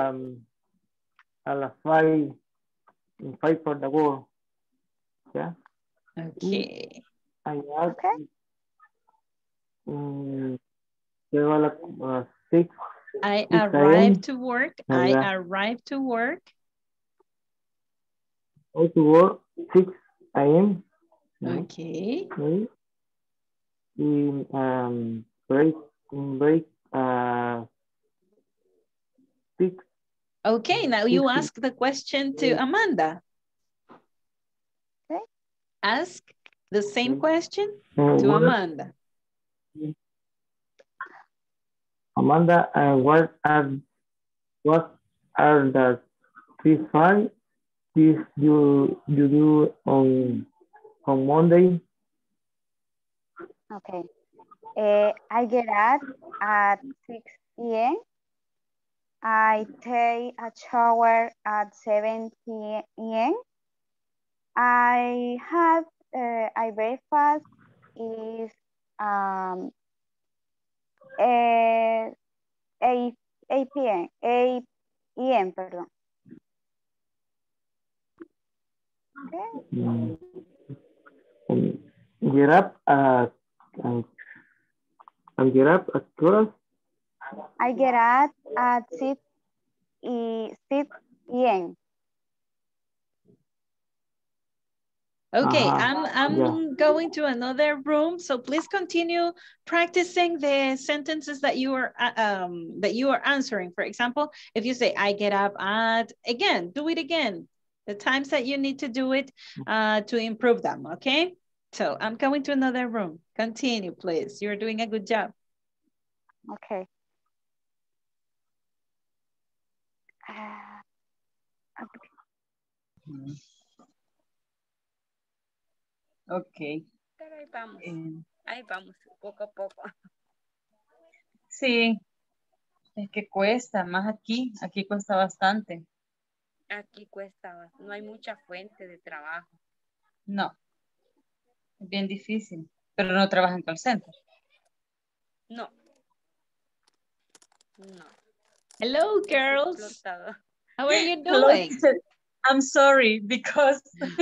a las 5 for the work. Yeah. Okay. I ask, llego a las 6. I 6 arrive to work. I Yeah. arrive to work. Go to work 6 a.m. Okay. Okay. In break 6. Okay, now you ask the question to Amanda. Okay. Ask the same question to Amanda. Amanda, what are the 3 things you do on Monday? Okay. I get up at 6 p.m. I take a shower at 7 p.m. I have a breakfast is 8 p.m. 8 p.m. Perdón. Okay. Get up at qué horas? I get up at 6 p.m. Okay, I'm going to another room, so please continue practicing the sentences that you are answering. For example, if you say I get up at, again, do it again. The times that you need to do it to improve them, okay? So I'm going to another room. Continue, please. You're doing a good job. Okay. Ok. Pero ahí vamos, poco a poco. Sí, es que cuesta, más aquí cuesta bastante. Aquí cuesta, no hay mucha fuente de trabajo. No, es bien difícil, pero no trabaja en call center. No. No. Hello, girls. How are you Hello, doing? I'm sorry, because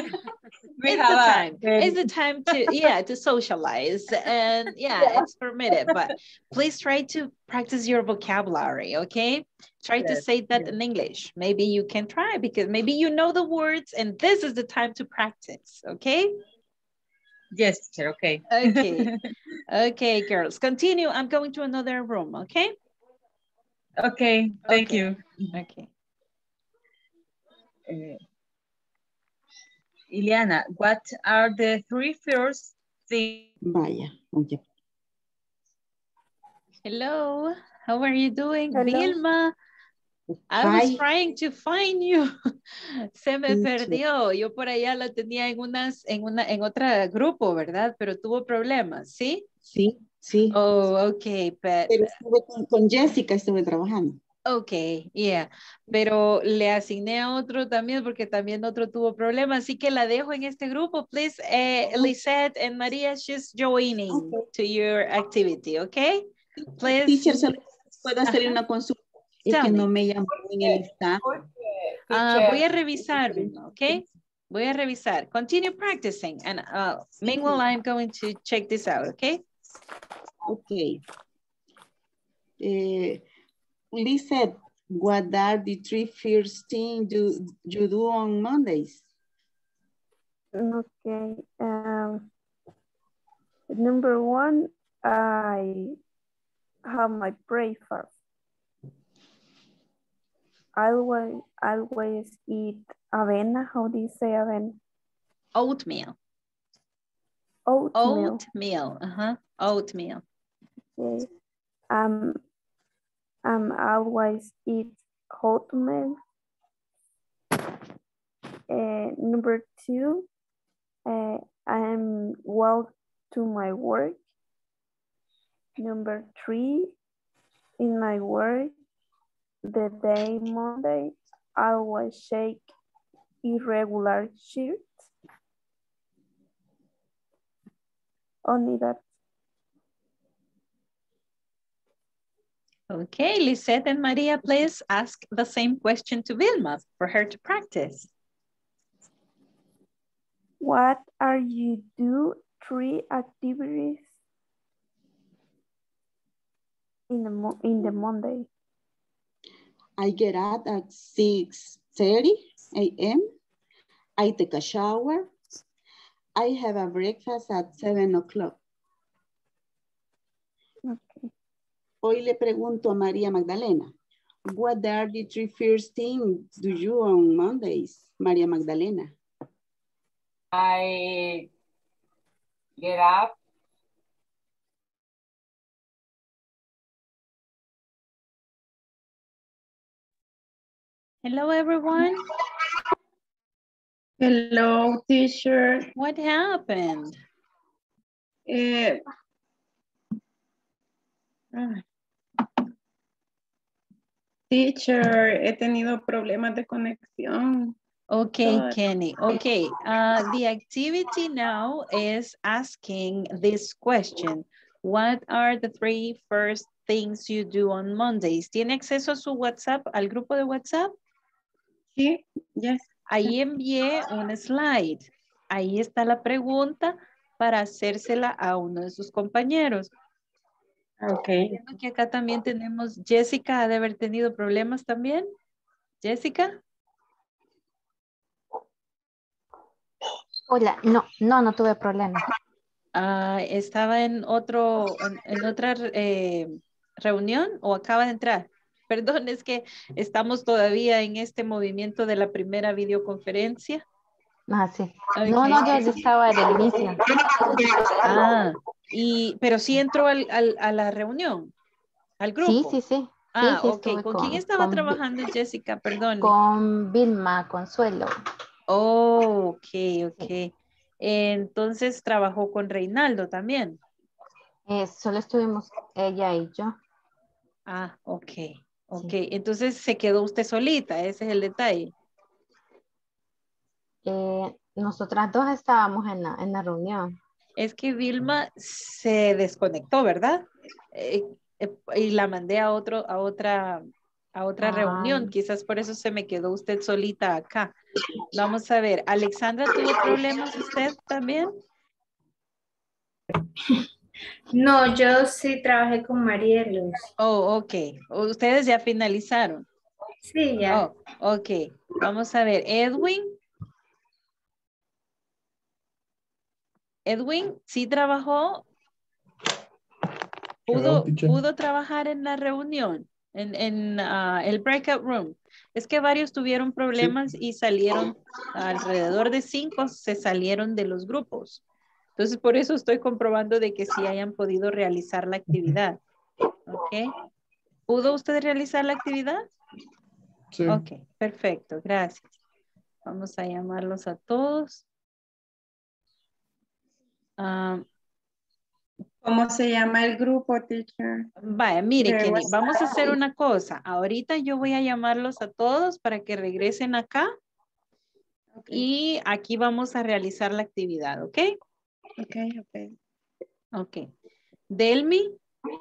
it's the time to socialize, and it's permitted, but please try to practice your vocabulary, okay? Try to say that in English. Maybe you can try, because maybe you know the words and this is the time to practice, okay? Yes, teacher, okay. Okay. Okay, girls, continue. I'm going to another room, okay? Okay, thank you. Okay. Ileana, what are the 3 first things? Vaya, okay. Hello, how are you doing? Hello. Vilma, I was trying to find you. Se me perdió. Yo por allá la tenía en otra grupo, ¿verdad? Pero tuvo problemas, ¿sí? Sí, sí. Oh, okay, but... Pero estuve con Jessica, estuve trabajando. Okay, yeah, pero le asigné a otro también porque también otro tuvo problemas, así que la dejo en este grupo, please. Lisette and Maria, she's joining to your activity, okay? Please. Teacher, ¿puedo hacer una consulta? Es que no me llamó en el listado. Voy a revisar, okay? Voy a revisar. Continue practicing, and meanwhile, I'm going to check this out, okay? Okay. Lisette, What are the three first things you do on Mondays? Okay. Number one, I have my breakfast. I always eat avena. How do you say avena? Oatmeal. Oatmeal. Oatmeal. Oatmeal. Okay. Always eat oatmeal. Number two, I'm walk to my work. Number three, in my work, the day Monday, I always shake irregular shifts. Only that. Okay, Lisette and Maria, please ask the same question to Vilma for her to practice. What are you do 3 activities in the Monday? I get up at 6:30 a.m. I take a shower. I have a breakfast at 7 o'clock. Okay. Hoy le pregunto a María Magdalena, what are the three first things do you on Mondays, María Magdalena? I get up. Hello, everyone. Hello, teacher. What happened? Teacher, he tenido problemas de conexión. Okay, Kenny. Okay, the activity now is asking this question. What are the 3 first things you do on Mondays? ¿Tiene acceso a su WhatsApp, al grupo de WhatsApp? Sí, yes. Ahí envié un slide. Ahí está la pregunta para hacérsela a uno de sus compañeros. Ok. Entiendo que acá también tenemos, Jessica ha de haber tenido problemas también. Jessica. Hola, no tuve problema. ¿Estaba en otra reunión o acaba de entrar? Perdón, es que estamos todavía en este movimiento de la primera videoconferencia. Sí. Okay. No, yo estaba al inicio. Pero sí entró a la reunión, al grupo. Sí. Sí, ok. ¿Con quién estaba trabajando, Jessica? Perdón. Con Vilma Consuelo. Oh, ok. Entonces trabajó con Reinaldo también. Solo estuvimos ella y yo. Ok. Entonces se quedó usted solita, ese es el detalle. Nosotras dos estábamos en la reunión. Es que Vilma se desconectó, ¿verdad? Y la mandé a otra reunión. Quizás por eso se me quedó usted solita acá. Vamos a ver. ¿Alexandra tuvo problemas usted también? No, yo sí trabajé con Marielos. Oh, ok. ¿Ustedes ya finalizaron? Sí, ya. Oh, ok. Vamos a ver. Edwin, ¿sí trabajó? ¿Pudo trabajar en la reunión? En el breakout room. Es que varios tuvieron problemas y salieron, alrededor de 5 se salieron de los grupos. Entonces, por eso estoy comprobando de que sí hayan podido realizar la actividad. ¿Ok? ¿Pudo usted realizar la actividad? Sí. Ok, perfecto, gracias. Vamos a llamarlos a todos. ¿Cómo se llama el grupo, teacher? Vaya, mire, Kenny, vamos a hacer una cosa. Ahorita yo voy a llamarlos a todos para que regresen acá. Okay. Y aquí vamos a realizar la actividad, ¿ok? Ok. Delmi.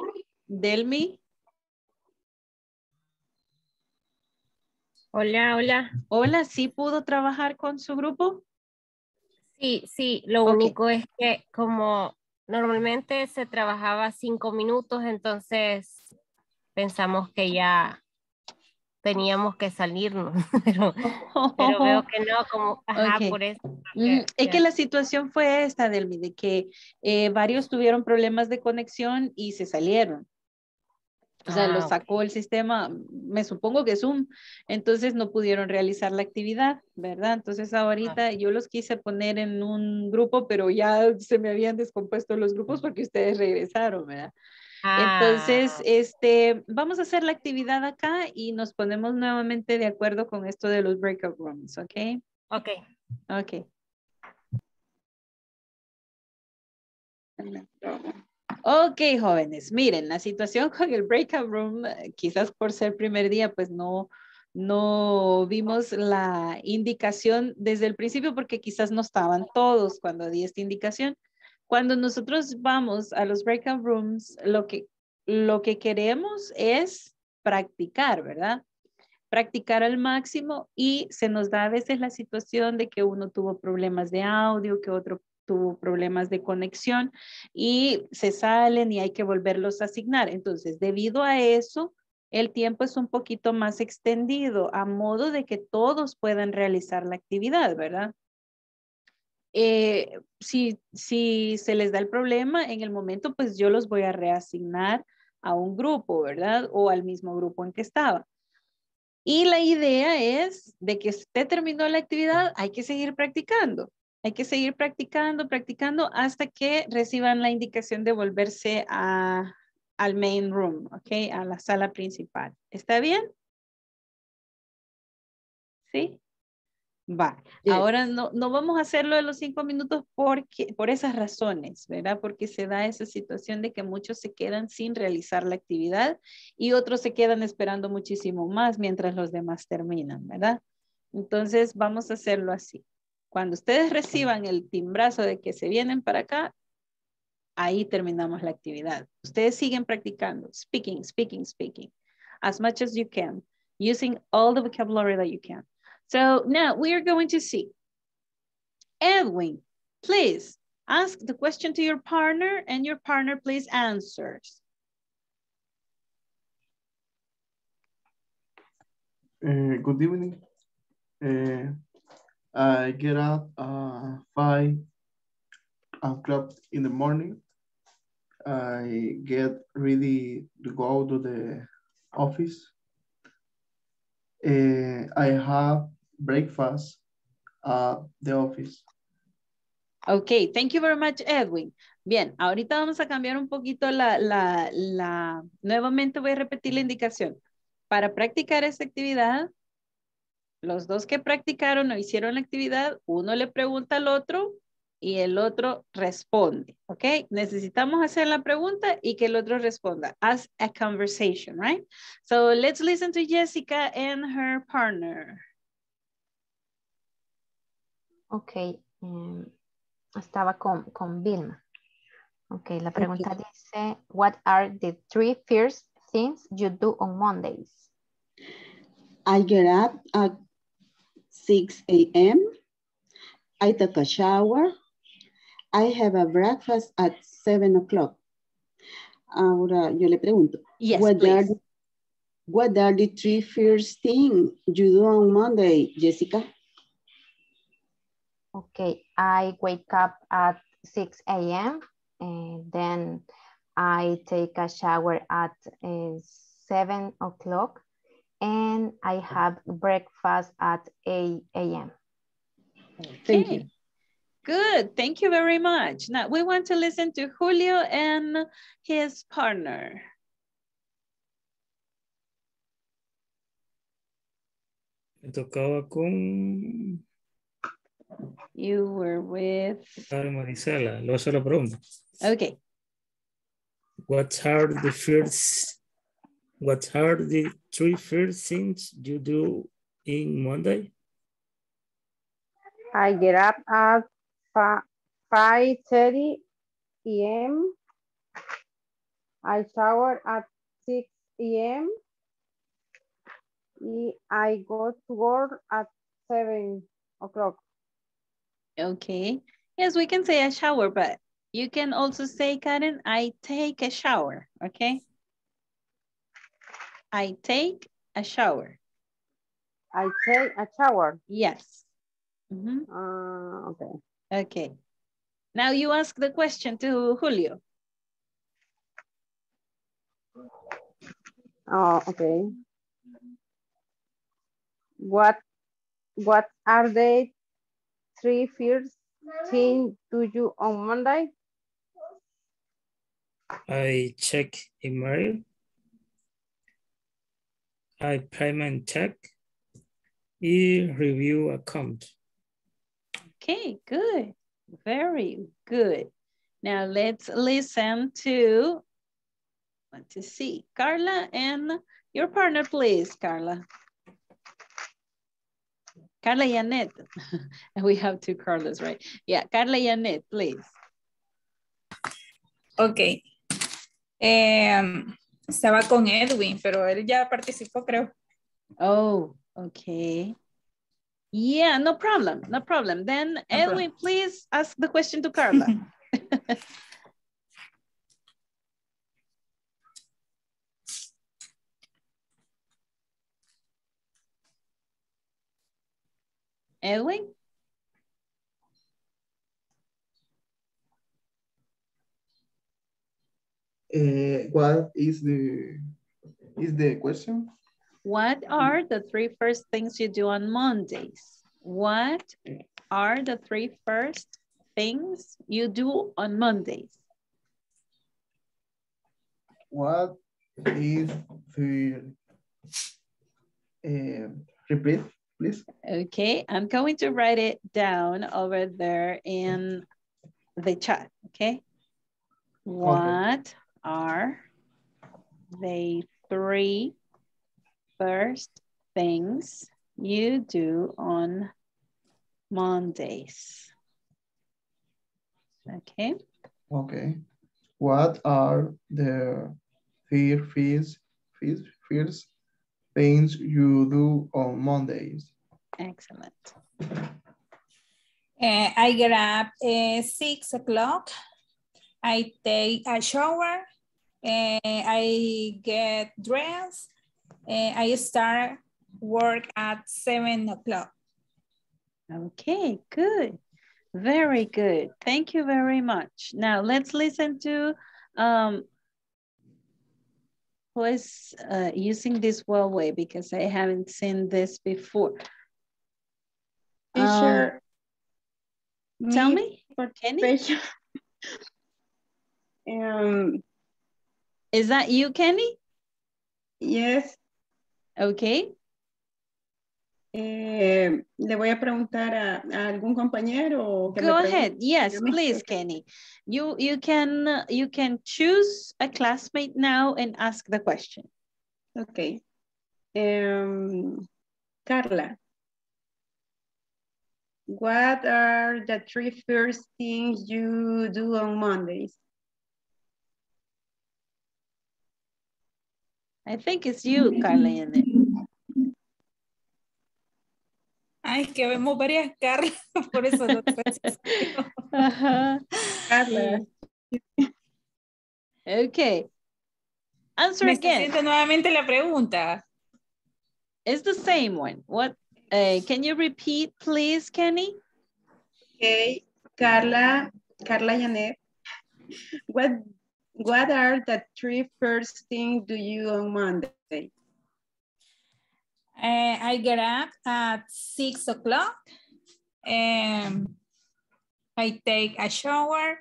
Hola. Hola, ¿sí pudo trabajar con su grupo? Sí, lo único es que como normalmente se trabajaba 5 minutos, entonces pensamos que ya teníamos que salirnos, pero veo que no, como, ajá, Ok. por eso. Es que la situación fue esta, Delmi, de que varios tuvieron problemas de conexión y se salieron. O sea, lo sacó el sistema, me supongo que Zoom, entonces no pudieron realizar la actividad, ¿verdad? Entonces ahorita yo los quise poner en un grupo, pero ya se me habían descompuesto los grupos porque ustedes regresaron, ¿verdad? Entonces, vamos a hacer la actividad acá y nos ponemos nuevamente de acuerdo con esto de los breakout rooms, ¿ok? Ok. Ok. Ok, jóvenes, miren, la situación con el breakout room, quizás por ser primer día, pues no vimos la indicación desde el principio porque quizás no estaban todos cuando di esta indicación. Cuando nosotros vamos a los breakout rooms, lo que queremos es practicar, ¿verdad? Practicar al máximo y se nos da a veces la situación de que uno tuvo problemas de audio, que otro tuvo problemas de conexión y se salen y hay que volverlos a asignar. Entonces, debido a eso, el tiempo es un poquito más extendido a modo de que todos puedan realizar la actividad, ¿verdad? Si se les da el problema en el momento, pues yo los voy a reasignar a un grupo, ¿verdad? O al mismo grupo en que estaba. Y la idea es de que usted terminó la actividad, hay que seguir practicando. Hay que seguir practicando hasta que reciban la indicación de volverse al main room, ¿ok? A la sala principal. ¿Está bien? ¿Sí? Va. Yes. Ahora no vamos a hacerlo de los 5 minutos por esas razones, ¿verdad? Porque se da esa situación de que muchos se quedan sin realizar la actividad y otros se quedan esperando muchísimo más mientras los demás terminan, ¿verdad? Entonces vamos a hacerlo así. Cuando ustedes reciban el timbrazo de que se vienen para acá, ahí terminamos la actividad. Ustedes siguen practicando, speaking, as much as you can, using all the vocabulary that you can. So now we are going to see. Edwin, please ask the question to your partner and your partner please answers. Good evening. I get up 5 o'clock in the morning. I get ready to go to the office. I have breakfast at the office. Ok, thank you very much, Edwin. Bien, ahorita vamos a cambiar un poquito nuevamente voy a repetir la indicación. Para practicar esta actividad, los dos que practicaron o hicieron la actividad, uno le pregunta al otro y el otro responde, ¿ok? Necesitamos hacer la pregunta y que el otro responda. As a conversation, right? So let's listen to Jessica and her partner. Ok, estaba con Vilma. Ok, la pregunta dice, what are the 3 first things you do on Mondays? I get up at 6 a.m. I take a shower. I have a breakfast at 7 o'clock. Ahora yo le pregunto, yes, what are the 3 first things you do on Monday, Jessica? Okay, I wake up at 6 a.m. and then I take a shower at 7 o'clock and I have breakfast at 8 a.m. Thank you. Good, thank you very much. Now we want to listen to Julio and his partner. Me tocaba con... You were with... Marisela, le voy a hacer la pregunta. Okay. What are the 3 first things you do in Monday? I get up at 5:30 a.m. I shower at 6 a.m. I go to work at 7 o'clock. Okay. Yes, we can say a shower, but you can also say, Karen, I take a shower, okay? I take a shower. I take a shower. Yes. Okay. Okay. Now you ask the question to Julio. Oh, okay. What are the 3 first things do you on Monday? I check email. I payment check. I review account. Okay, good. Very good. Now let's listen to, let's see, Carla and your partner, please, Carla. Carla y Annette. And we have 2 Carlas, right? Yeah, Carla y Annette, please. Ok. Estaba con Edwin, pero él ya participó, creo. Oh, okay. Yeah, no problem, no problem. Then No Edwin, problem. please ask the question to Carla. Edwin? What is the question? What are the 3 first things you do on Mondays? What are the 3 first things you do on Mondays? What is the repeat, please? Okay, I'm going to write it down over there in the chat, okay? What are the 3 first things you do on Mondays? Okay. Okay. What are the 3 first things you do on Mondays? Excellent. I get up at 6 o'clock. I take a shower. I get dressed. I start work at 7 o'clock. Okay, good. Very good. Thank you very much. Now let's listen to who is using this well way, because I haven't seen this before. Teacher, Tell me, Kenny? Is that you, Kenny? Yes. Okay. Le voy a preguntar a algún compañero. Que Go me ahead. pregunte. Yes, please, Kenny. You can choose a classmate now and ask the question. Okay. Carla, what are the 3 first things you do on Mondays? I think it's you, Carla. Ay, que vemos varias Carlas, por eso no sé. Carla. Okay. Answer Me again. está haciendo nuevamente la pregunta. It's the same one. What? Can you repeat, please, Kenny? Okay, Carla Janet. What are the 3 first things do you on Monday? I get up at 6 o'clock. I take a shower.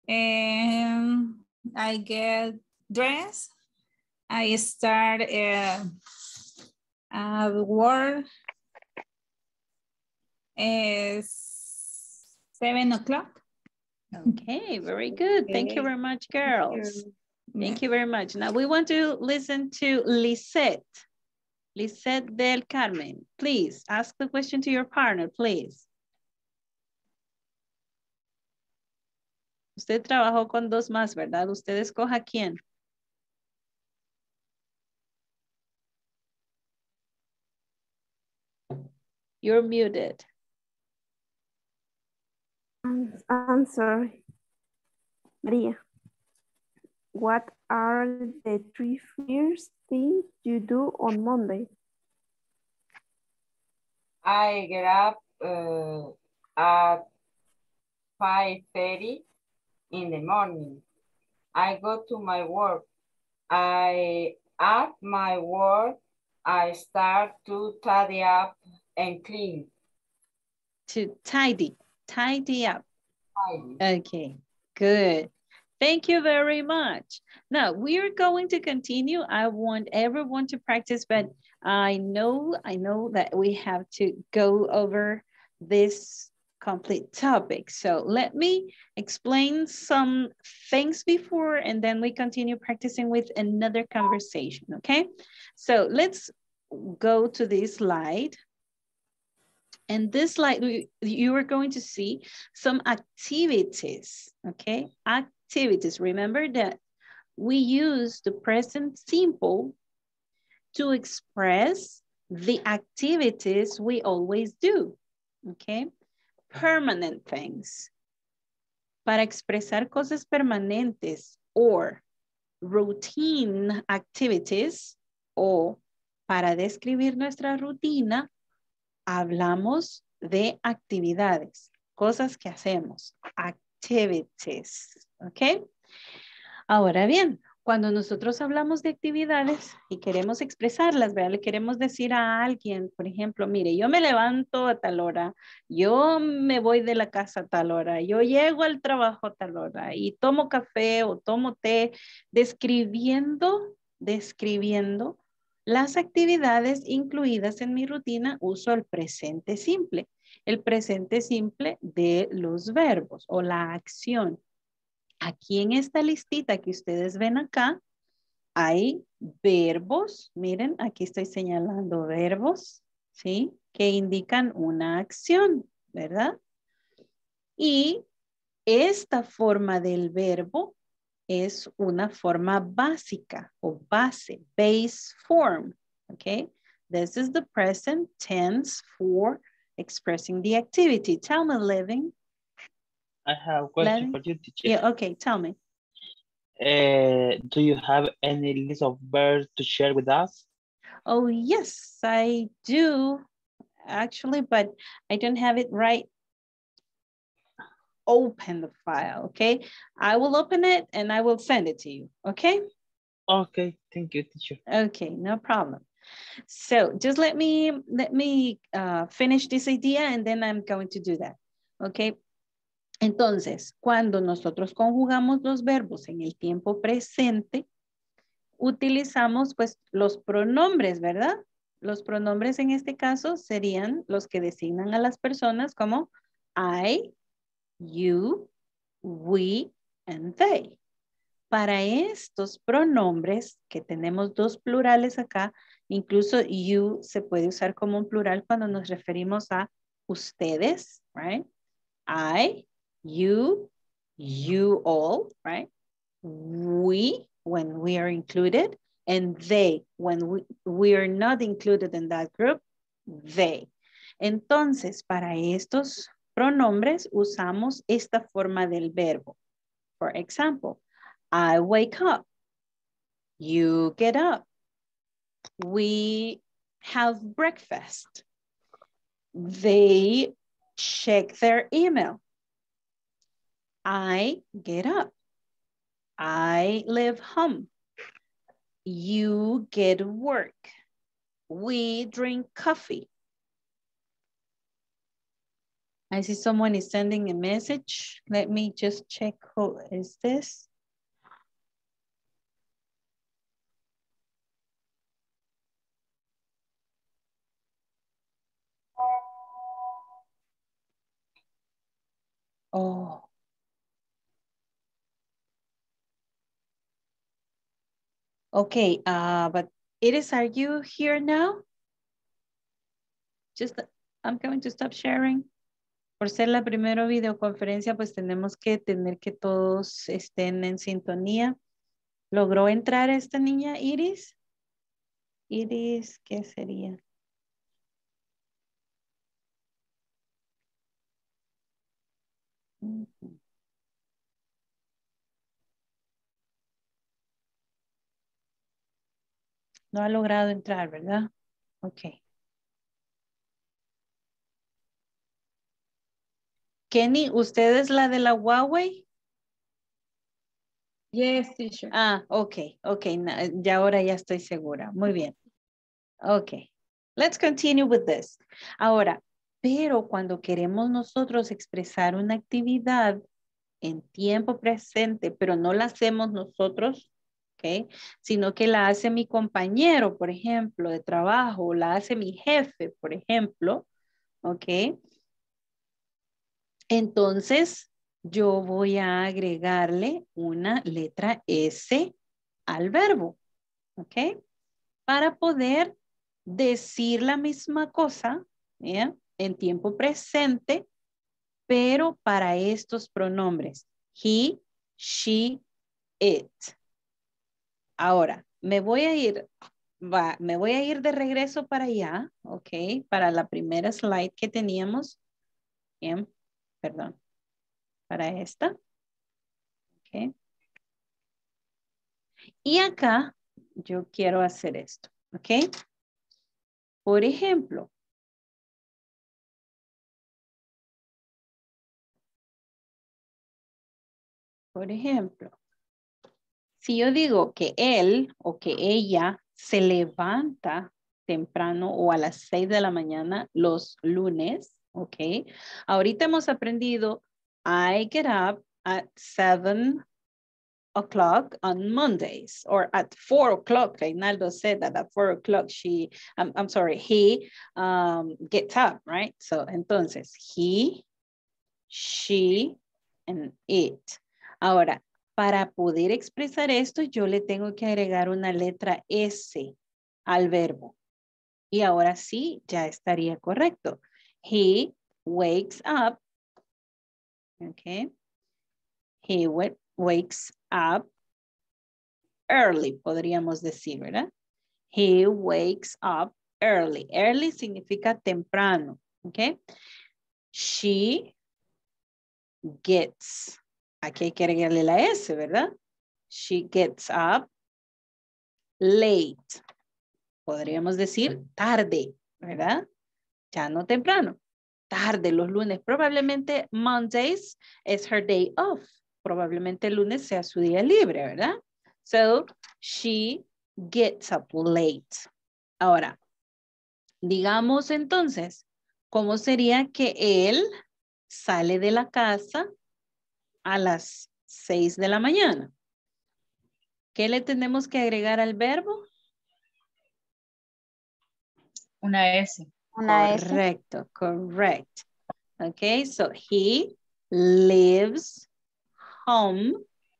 I get dressed. I start work. 7 o'clock. Okay, very good. Thank you very much, girls. Thank you very much. Now we want to listen to Lisette. Lisette del Carmen, please ask the question to your partner, please. Usted trabajó con 2 más, ¿verdad? Usted escoja quién. You're muted. I'm sorry. Maria, what are the 3 first things you do on Monday? I get up at 5:30 in the morning. I go to my work. At my work, I start to tidy up and clean. To tidy up. Tidy. Okay, good. Thank you very much. Now we're going to continue. I want everyone to practice, but I know that we have to go over this complete topic. So let me explain some things before and then we continue practicing with another conversation, okay? So let's go to this slide. And this slide, you are going to see some activities, okay? Activities. Remember that we use the present simple to express the activities we always do, okay? Permanent things. Para expresar cosas permanentes or routine activities o para describir nuestra rutina, hablamos de actividades, cosas que hacemos, activities, ¿ok? Ahora bien, cuando nosotros hablamos de actividades y queremos expresarlas, ¿verdad? Le queremos decir a alguien, por ejemplo, mire, yo me levanto a tal hora, yo me voy de la casa a tal hora, yo llego al trabajo a tal hora y tomo café o tomo té, describiendo las actividades incluidas en mi rutina, uso el presente simple. El presente simple de los verbos o la acción. Aquí en esta listita que ustedes ven acá, hay verbos. Miren, aquí estoy señalando verbos, ¿sí? Que indican una acción, ¿verdad? Y esta forma del verbo es una forma básica o base, base form, okay? This is the present tense for expressing the activity. Tell me, Living. I have a question for you, teacher. Yeah, okay, tell me. Do you have any list of verbs to share with us? Oh, yes, I do, actually, but I don't have it right. Open the file, okay? I will open it and I will send it to you, okay? Okay, thank you, teacher. Okay, no problem. So just let me finish this idea and then I'm going to do that, okay? Entonces, cuando nosotros conjugamos los verbos en el tiempo presente, utilizamos pues los pronombres, ¿verdad? Los pronombres en este caso serían los que designan a las personas como I, you, we, and they. Para estos pronombres, que tenemos dos plurales acá, incluso you se puede usar como un plural cuando nos referimos a ustedes, right? I, you all, right? We, when we are included, and they, when we are not included in that group, they. Entonces, para estos pronombres usamos esta forma del verbo. For example, I wake up. You get up. We have breakfast. They check their email. I get up. I leave home. You get work. We drink coffee. I see someone is sending a message. Let me just check who is this. Oh. Okay, but Iris, are you here now? Just, I'm going to stop sharing. Por ser la primera videoconferencia, pues tenemos que tener que todos estén en sintonía. ¿Logró entrar esta niña, Iris? Iris, ¿qué sería? No ha logrado entrar, ¿verdad? Ok. Kenny, ¿usted es la de la Huawei? Yes, teacher. Ah, ok, ya ahora ya estoy segura. Muy bien. Ok, let's continue with this. Ahora, pero cuando queremos nosotros expresar una actividad en tiempo presente, pero no la hacemos nosotros, ¿ok? Sino que la hace mi compañero, por ejemplo, de trabajo, o la hace mi jefe, por ejemplo, ¿ok? Entonces, yo voy a agregarle una letra S al verbo, ¿ok? Para poder decir la misma cosa, ¿ya? En tiempo presente, pero para estos pronombres. He, she, it. Ahora, me voy a ir de regreso para allá, ¿ok? Para la primera slide que teníamos. Bien, perdón. Para esta. ¿Ok? Y acá yo quiero hacer esto, ¿ok? Por ejemplo, si yo digo que él o que ella se levanta temprano o a las 6 de la mañana los lunes, ¿ok? Ahorita hemos aprendido I get up at 7 o'clock on Mondays, or at 4 o'clock. Reinaldo said that at 4 o'clock he gets up, right? So, entonces, he, she, and it. Ahora, para poder expresar esto, yo le tengo que agregar una letra S al verbo. Y ahora sí, ya estaría correcto. He wakes up. Okay. He wakes up early, podríamos decir, ¿verdad? He wakes up early. Early significa temprano. Okay. She gets. Aquí hay que agregarle la S, ¿verdad? She gets up late. Podríamos decir tarde, ¿verdad? Ya no temprano. Tarde los lunes. Probablemente Mondays es her day off. Probablemente el lunes sea su día libre, ¿verdad? So, she gets up late. Ahora, digamos entonces, ¿cómo sería que él sale de la casa a las 6 de la mañana? ¿Qué le tenemos que agregar al verbo? Una S. Correcto, correct. Okay, so he lives home.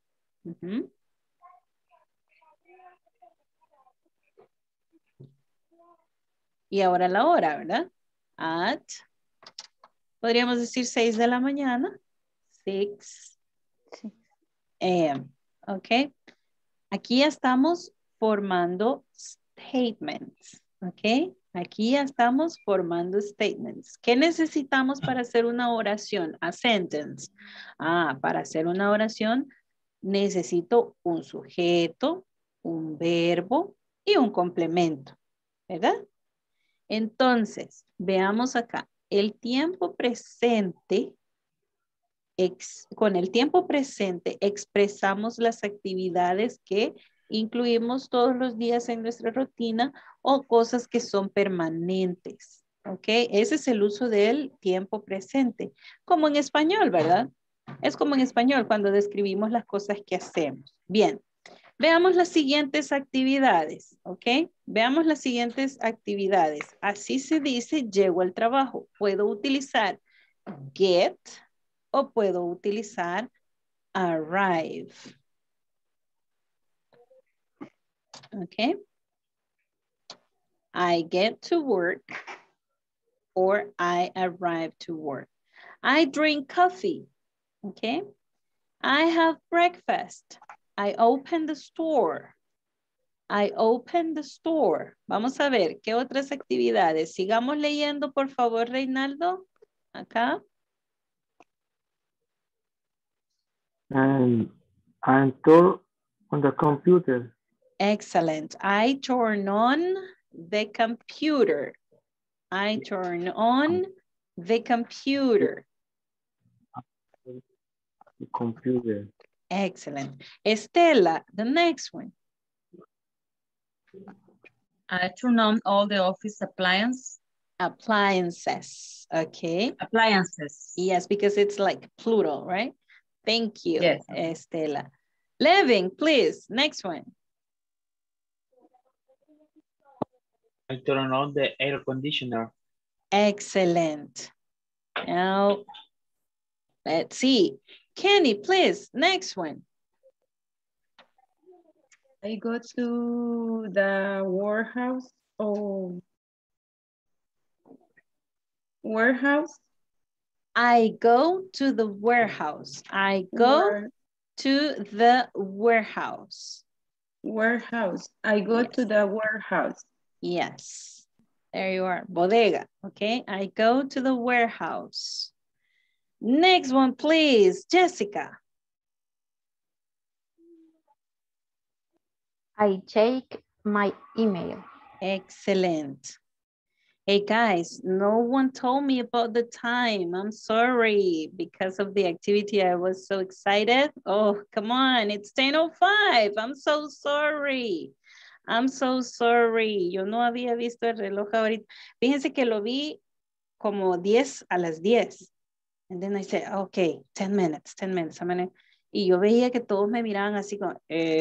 Y ahora la hora, ¿verdad? At, podríamos decir 6 de la mañana. 6 a.m. Ok. Aquí ya estamos formando statements. Ok. Aquí ya estamos formando statements. ¿Qué necesitamos para hacer una oración? A sentence. Para hacer una oración necesito un sujeto, un verbo y un complemento. ¿Verdad? Entonces, veamos acá. El tiempo presente, con el tiempo presente expresamos las actividades que incluimos todos los días en nuestra rutina o cosas que son permanentes. ¿Ok? Ese es el uso del tiempo presente. Como en español, ¿verdad? Es como en español cuando describimos las cosas que hacemos. Bien. Veamos las siguientes actividades, ¿ok? Veamos las siguientes actividades. Así se dice, llego al trabajo. Puedo utilizar get o puedo utilizar arrive. ¿Ok? I get to work or I arrive to work. I drink coffee, ¿ok? I have breakfast. I open the store. I open the store. Vamos a ver, ¿qué otras actividades? Sigamos leyendo, por favor, Reinaldo. Acá. And I'm turn on the computer. Excellent. I turn on the computer. I turn on the computer. Computer. Excellent. Estela, the next one. I turn on all the office Appliances, okay. appliances. Yes, because it's like plural, right? Thank you, Yes. Estela. Levin, please, next one. I turn on the air conditioner. Excellent. Now, let's see. Kenny, please, next one. I go to the warehouse or warehouse. I go to the warehouse. I go to the warehouse. Warehouse. I go to the warehouse. Yes. There you are. Bodega. Okay. I go to the warehouse. Next one, please. Jessica. I check my email. Excellent. Hey guys, no one told me about the time. I'm sorry. Because of the activity, I was so excited. Oh, come on. It's 10:05. I'm so sorry. I'm so sorry. Yo no había visto el reloj ahorita. Fíjense que lo vi como 10 a las 10. And then I said, okay, 10 minutes, 10 minutes. Y yo veía que todos me miraban así como,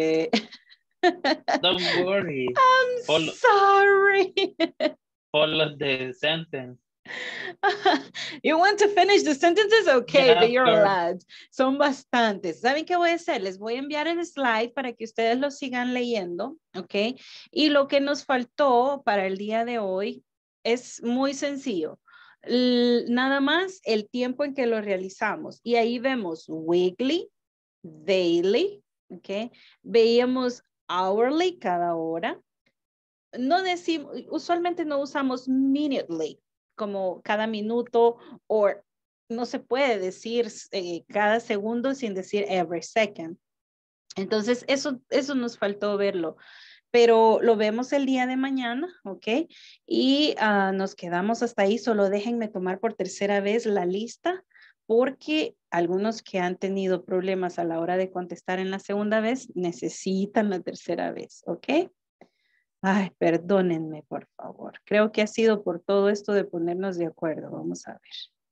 Don't worry. I'm sorry. Follow the sentence. You want to finish the sentences? Okay, Yeah, you're sure. allowed. Son bastantes. ¿Saben qué voy a hacer? Les voy a enviar el slide para que ustedes lo sigan leyendo, ¿ok? Y lo que nos faltó para el día de hoy es muy sencillo. Nada más el tiempo en que lo realizamos. Y ahí vemos weekly, daily, ¿ok? Veíamos hourly, cada hora. No decimos, usualmente no usamos minutely, como cada minuto, o no se puede decir cada segundo sin decir every second. Entonces, eso nos faltó verlo. Pero lo vemos el día de mañana, ¿ok? Y nos quedamos hasta ahí. Solo déjenme tomar por tercera vez la lista, porque algunos que han tenido problemas a la hora de contestar en la segunda vez necesitan la tercera vez, ¿ok? Ay, perdónenme, por favor. Creo que ha sido por todo esto de ponernos de acuerdo. Vamos a ver.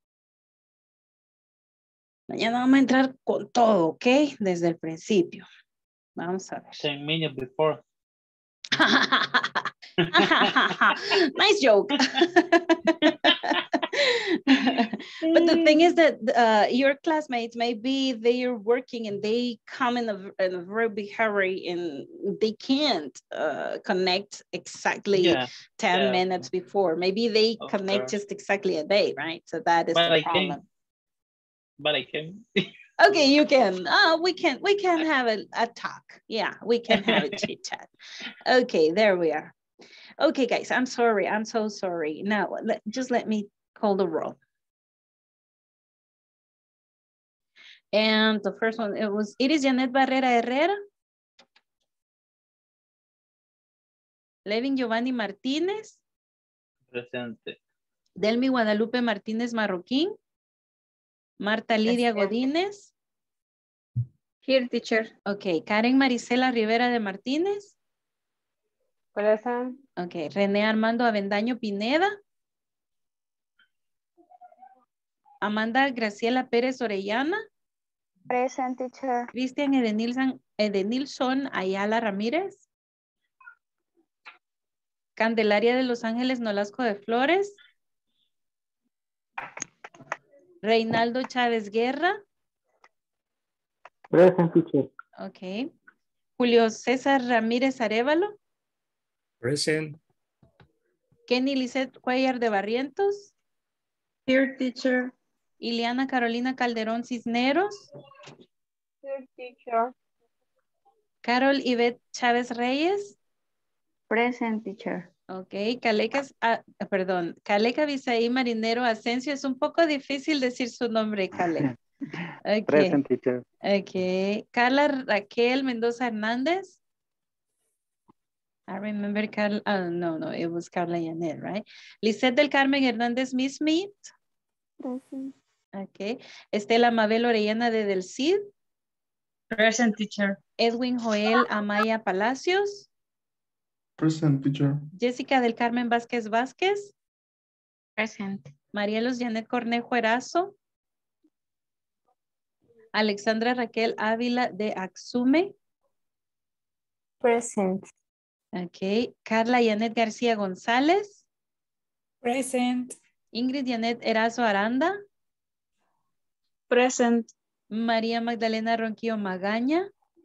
Mañana vamos a entrar con todo, ¿ok? Desde el principio. Vamos a ver. 10 minutes before. Nice joke. But the thing is that your classmates, maybe they're working and they come in a very big hurry and they can't connect exactly 10 minutes before. Maybe they connect just exactly a day, right? So that is the problem. But I can. Okay, you can. We can have a talk. Yeah, we can have a chit chat. Okay, there we are. Okay, guys, I'm sorry. I'm so sorry. Now, just let me call the roll. And the first one, it is Janet Barrera Herrera. Levin Giovanni Martínez. Presente. Delmi Guadalupe Martínez Marroquín. Marta Lidia Godínez. Here, teacher. Ok, Karen Marisela Rivera de Martínez. Present. Ok, René Armando Avendaño Pineda. Amanda Graciela Pérez Orellana. Present, teacher. Cristian Edenilson Ayala Ramírez. Candelaria de Los Ángeles Nolasco de Flores. Reinaldo Chávez Guerra. Present, teacher. Ok. Julio César Ramírez Arevalo. Present. Kenny Lisette Cuellar de Barrientos. Here, teacher. Ileana Carolina Calderón Cisneros. Here, teacher. Carol Ivette Chávez Reyes. Present, teacher. Ok, Caleca Bisaí Marinero Asensio. Es un poco difícil decir su nombre, Caleca. Okay. Present, teacher. Ok. Carla Raquel Mendoza Hernández. I remember Carla. Oh, no, it was Carla Yanet, right? Lisette del Carmen Hernández Miss Meet. Present. Okay. Estela Mabel Orellana de Del Cid. Present, teacher. Edwin Joel Amaya Palacios. Present, teacher. Jessica del Carmen Vázquez Vázquez. Present. Marielos Janet Cornejo Erazo. Alexandra Raquel Ávila de Axume. Present. Ok. Carla Janet García González. Present. Ingrid Janet Erazo Aranda. Present. María Magdalena Ronquillo Magaña.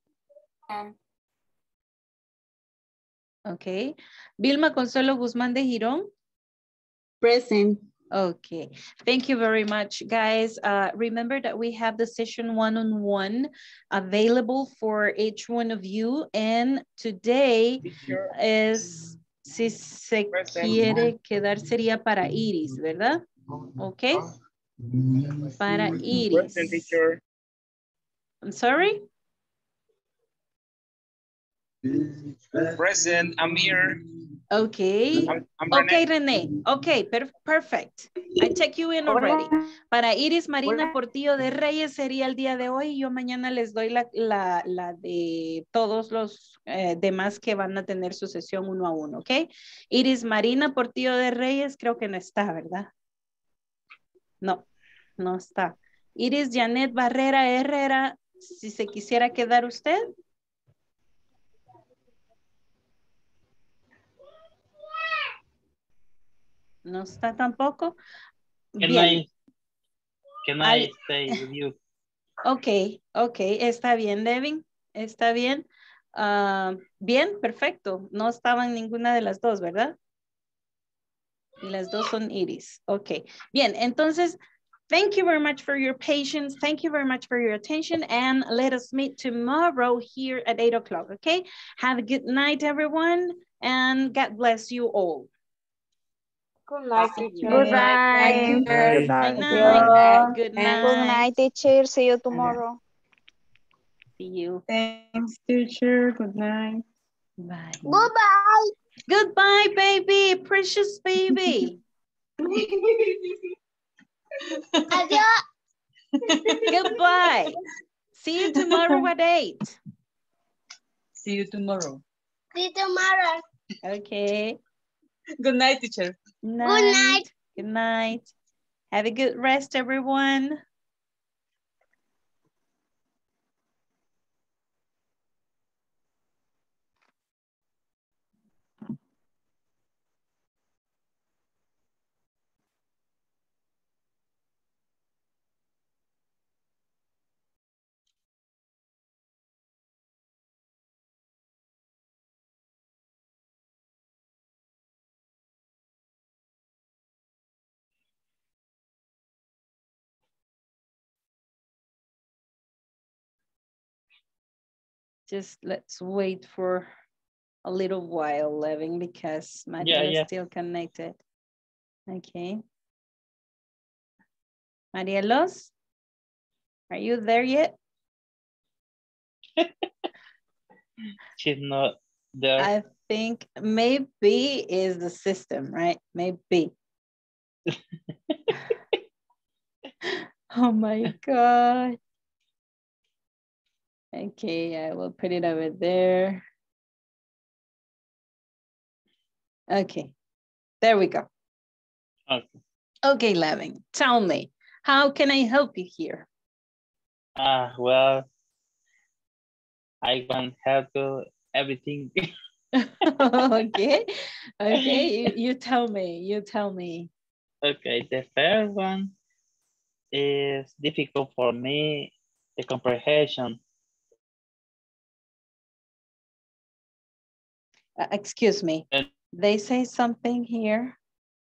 Ok. Vilma Consuelo Guzmán de Girón. Present. Okay, thank you very much, guys. Remember that we have the session one-on-one available for each one of you. And today is, si se quiere quedar, sería para Iris, ¿verdad? Okay. Para Iris. Present, teacher. I'm sorry? Present, I'm here. Okay. I'm Okay, René. Okay, perfect. I check you in already. Para Iris Marina Portillo de Reyes sería el día de hoy. Yo mañana les doy la de todos los demás que van a tener su sesión uno a uno, ¿ok? Iris Marina Portillo de Reyes creo que no está, ¿verdad? No, no está. Iris Janet Barrera Herrera, si se quisiera quedar usted. No está tampoco. Bien. Can I stay with you? Ok, está bien, Devin, está bien. Bien, perfecto. No estaban ninguna de las dos, ¿verdad? Y las dos son Iris. Ok, bien, entonces, thank you very much for your patience. Thank you very much for your attention. And let us meet tomorrow here at 8 o'clock, okay? Have a good night, everyone. And God bless you all. Good night, teacher. Good night. Good night. Good night. Good night, teacher. See you tomorrow. See you. Thanks, teacher. Good night. Bye. Goodbye. Goodbye, baby. Precious baby. Adiós. Goodbye. See you tomorrow at 8. See you tomorrow. See you tomorrow. Okay. Good night, teacher. Night. Good night. Good night. Have a good rest, everyone. Just let's wait for a little while, Levin, because Maria is still connected. Okay. Marielos, are you there yet? She's not there. I think maybe is the system, right? Maybe. Oh my God. Okay, I will put it over there. Okay, there we go. Okay. Okay, Levin, tell me, how can I help you here? Well, I can help you everything. Okay, you tell me. Okay, the first one is difficult for me, the comprehension. Excuse me, they say something here.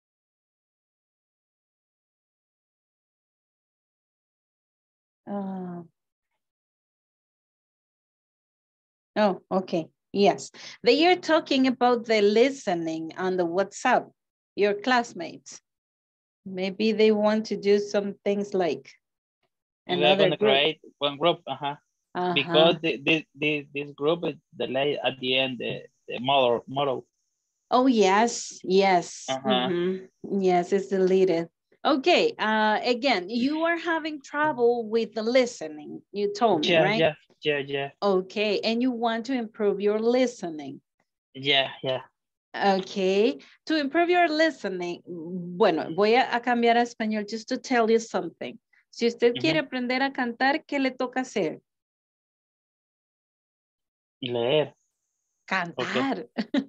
Oh, okay, yes. They are talking about the listening on the WhatsApp, your classmates. Maybe they want to do some things like another group. Create one group, because this group is delayed at the end, the model. Oh, yes. Yes, it's deleted. Okay, again, you are having trouble with the listening, you told me, right? Yeah. Okay, and you want to improve your listening. Yeah. Okay, to improve your listening, bueno, voy a cambiar a español just to tell you something. Si usted quiere aprender a cantar, ¿qué le toca hacer? Leer. Cantar.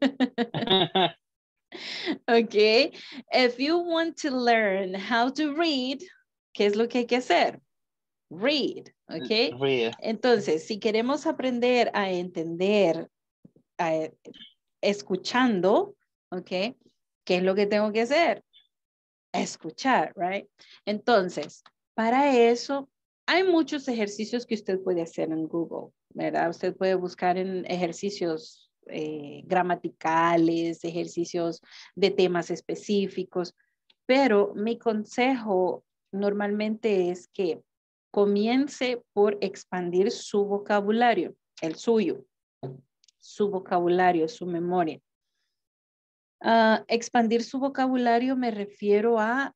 Okay, if you want to learn how to read, ¿qué es lo que hay que hacer? Read, okay? Read. Entonces, si queremos aprender a entender escuchando, okay, ¿qué es lo que tengo que hacer? Escuchar, right? Entonces, para eso, hay muchos ejercicios que usted puede hacer en Google, ¿verdad? Usted puede buscar en ejercicios gramaticales, ejercicios de temas específicos, pero mi consejo normalmente es que comience por expandir su vocabulario, el suyo, su vocabulario, su memoria. Expandir su vocabulario me refiero a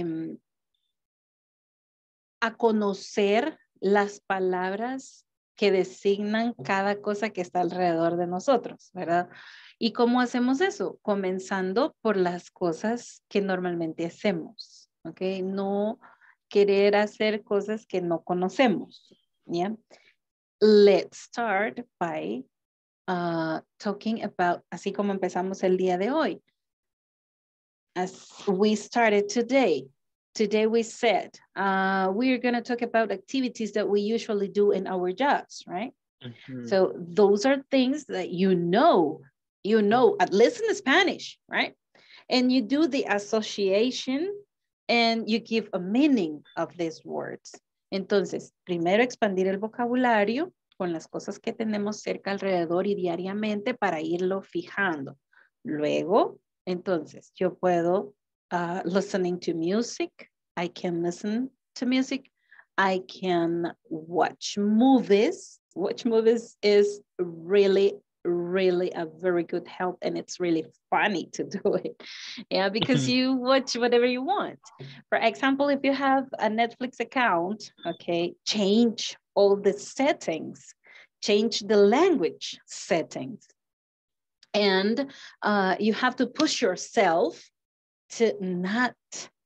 conocer las palabras que designan cada cosa que está alrededor de nosotros, ¿verdad? ¿Y cómo hacemos eso? Comenzando por las cosas que normalmente hacemos, ¿ok? No querer hacer cosas que no conocemos, ¿ya? Let's start by talking about, así como empezamos el día de hoy. As we started today we said, we're going to talk about activities that we usually do in our jobs, right? So those are things that you know, at least in Spanish, right? And you do the association and you give a meaning of these words. Entonces, primero expandir el vocabulario con las cosas que tenemos cerca alrededor y diariamente para irlo fijando. Luego, entonces, yo puedo listening to music. I can listen to music. I can watch movies. Watch movies is really a very good help, and it's really funny to do it. Yeah, because you watch whatever you want. For example, if you have a Netflix account, okay, change all the settings, change the language settings. And you have to push yourself to not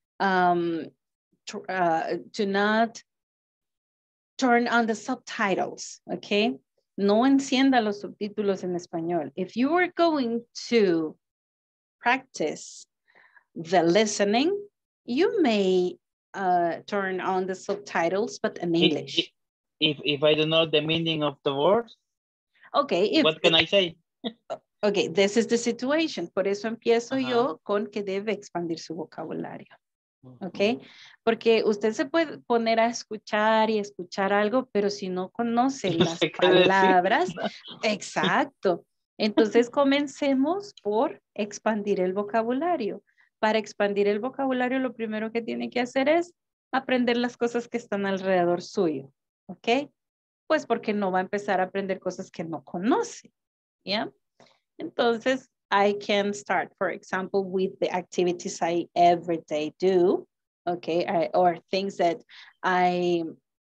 turn on the subtitles, okay? No encienda los subtítulos en español. If you are going to practice the listening, you may turn on the subtitles, but in English. If I don't know the meaning of the word, okay, what can I say? Okay, this is the situation. Por eso empiezo yo con que debe expandir su vocabulario. Ok, porque usted se puede poner a escuchar y escuchar algo, pero si no conoce las palabras, exacto. Entonces comencemos por expandir el vocabulario. Para expandir el vocabulario, lo primero que tiene que hacer es aprender las cosas que están alrededor suyo. Ok, pues porque no va a empezar a aprender cosas que no conoce. ¿Ya? Entonces, I can start, for example, with the activities I every day do, okay, or things that I'm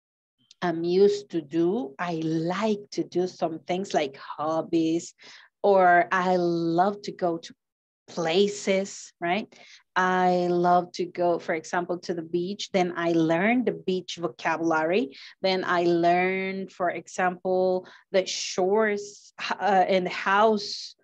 used to do. I like to do some things like hobbies, or I love to go to places, right? I love to go, for example, to the beach. Then I learn the beach vocabulary. Then I learn, for example, the shores and house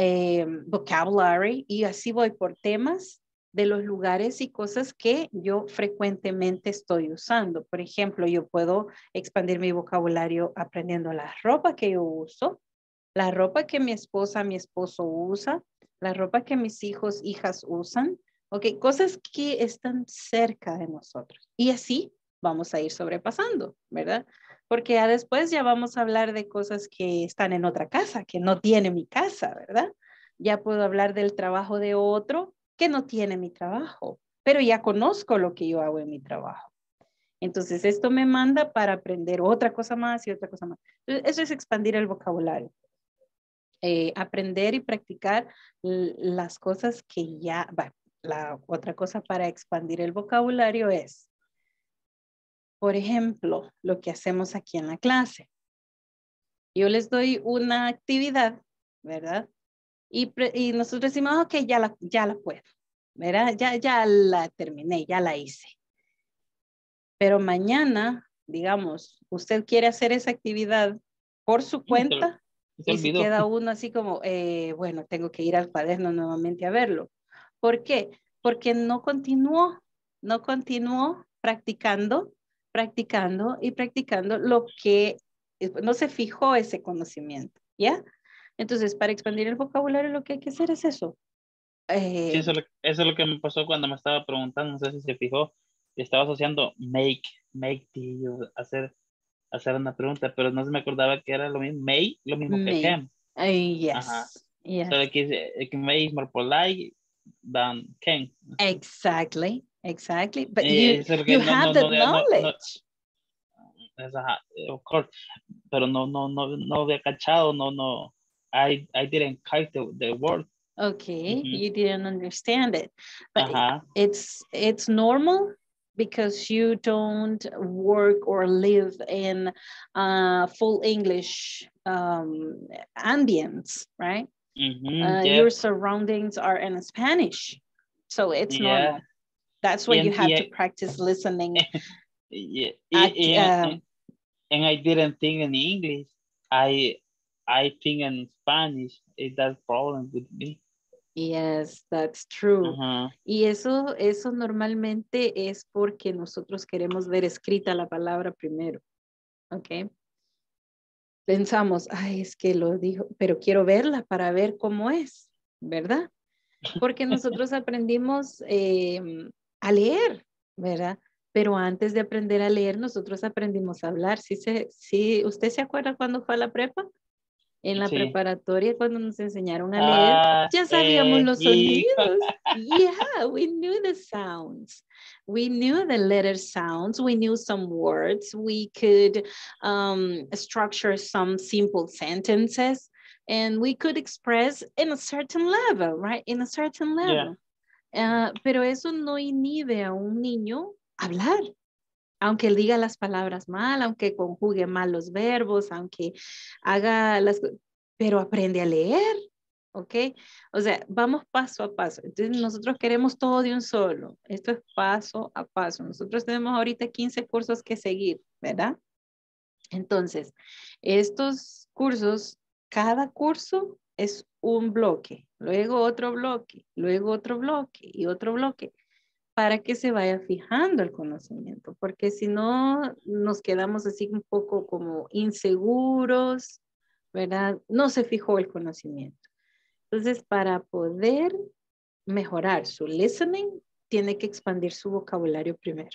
vocabulary. Y así voy por temas de los lugares y cosas que yo frecuentemente estoy usando. Por ejemplo, yo puedo expandir mi vocabulario aprendiendo la ropa que yo uso, la ropa que mi esposa, mi esposo usa, la ropa que mis hijos, hijas usan, ok, cosas que están cerca de nosotros. Y así vamos a ir sobrepasando, ¿verdad? Porque ya después ya vamos a hablar de cosas que están en otra casa, que no tiene mi casa, ¿verdad? Ya puedo hablar del trabajo de otro que no tiene mi trabajo, pero ya conozco lo que yo hago en mi trabajo. Entonces esto me manda para aprender otra cosa más y otra cosa más. Entonces, eso es expandir el vocabulario. Aprender y practicar las cosas que ya, la otra cosa para expandir el vocabulario es, por ejemplo, lo que hacemos aquí en la clase. Yo les doy una actividad, ¿verdad? Y nosotros decimos, ok, ya la puedo, ¿verdad? Ya la terminé, ya la hice. Pero mañana, digamos, usted quiere hacer esa actividad por su cuenta y se queda uno así como, bueno, tengo que ir al cuaderno nuevamente a verlo. ¿Por qué? Porque no continuó practicando y practicando lo que no se fijó ese conocimiento, ¿ya? Entonces, para expandir el vocabulario lo que hay que hacer es eso. Sí, eso es lo que me pasó cuando me estaba preguntando, no sé si se fijó, estaba asociando make hacer una pregunta, pero no se me acordaba que era lo mismo, lo mismo que can. Yes. Ajá. Yes. So que may is more polite than can. Exactly. But you have the knowledge. Of course. Pero no había cachado, I didn't catch the word. Okay, you didn't understand it. But it's normal because you don't work or live in full English ambience, right? Your surroundings are in Spanish, so it's normal. That's why you have to practice listening. And I didn't think in English. I think in Spanish. Is that problem with me? Yes, that's true. Y eso normalmente es porque nosotros queremos ver escrita la palabra primero. ¿Ok? Pensamos, ay, es que lo dijo, pero quiero verla para ver cómo es, ¿verdad? Porque nosotros aprendimos a leer, ¿verdad? Pero antes de aprender a leer, nosotros aprendimos a hablar. ¿Sí, ¿usted se acuerda cuando fue a la prepa? En la preparatoria, cuando nos enseñaron a leer, ya sabíamos los sonidos. Yeah, we knew the sounds. We knew the letter sounds. We knew some words. We could structure some simple sentences. And we could express in a certain level, right? In a certain level. Pero eso no inhibe a un niño a hablar. Aunque él diga las palabras mal, aunque conjugue mal los verbos, aunque haga pero aprende a leer, ¿ok? O sea, vamos paso a paso. Entonces nosotros queremos todo de un solo. Esto es paso a paso. Nosotros tenemos ahorita 15 cursos que seguir, ¿verdad? Entonces, estos cursos, cada curso es un bloque, luego otro bloque, luego otro bloque y otro bloque, para que se vaya fijando el conocimiento, porque si no nos quedamos así un poco como inseguros, ¿verdad? No se fijó el conocimiento. Entonces, para poder mejorar su listening, tiene que expandir su vocabulario primero.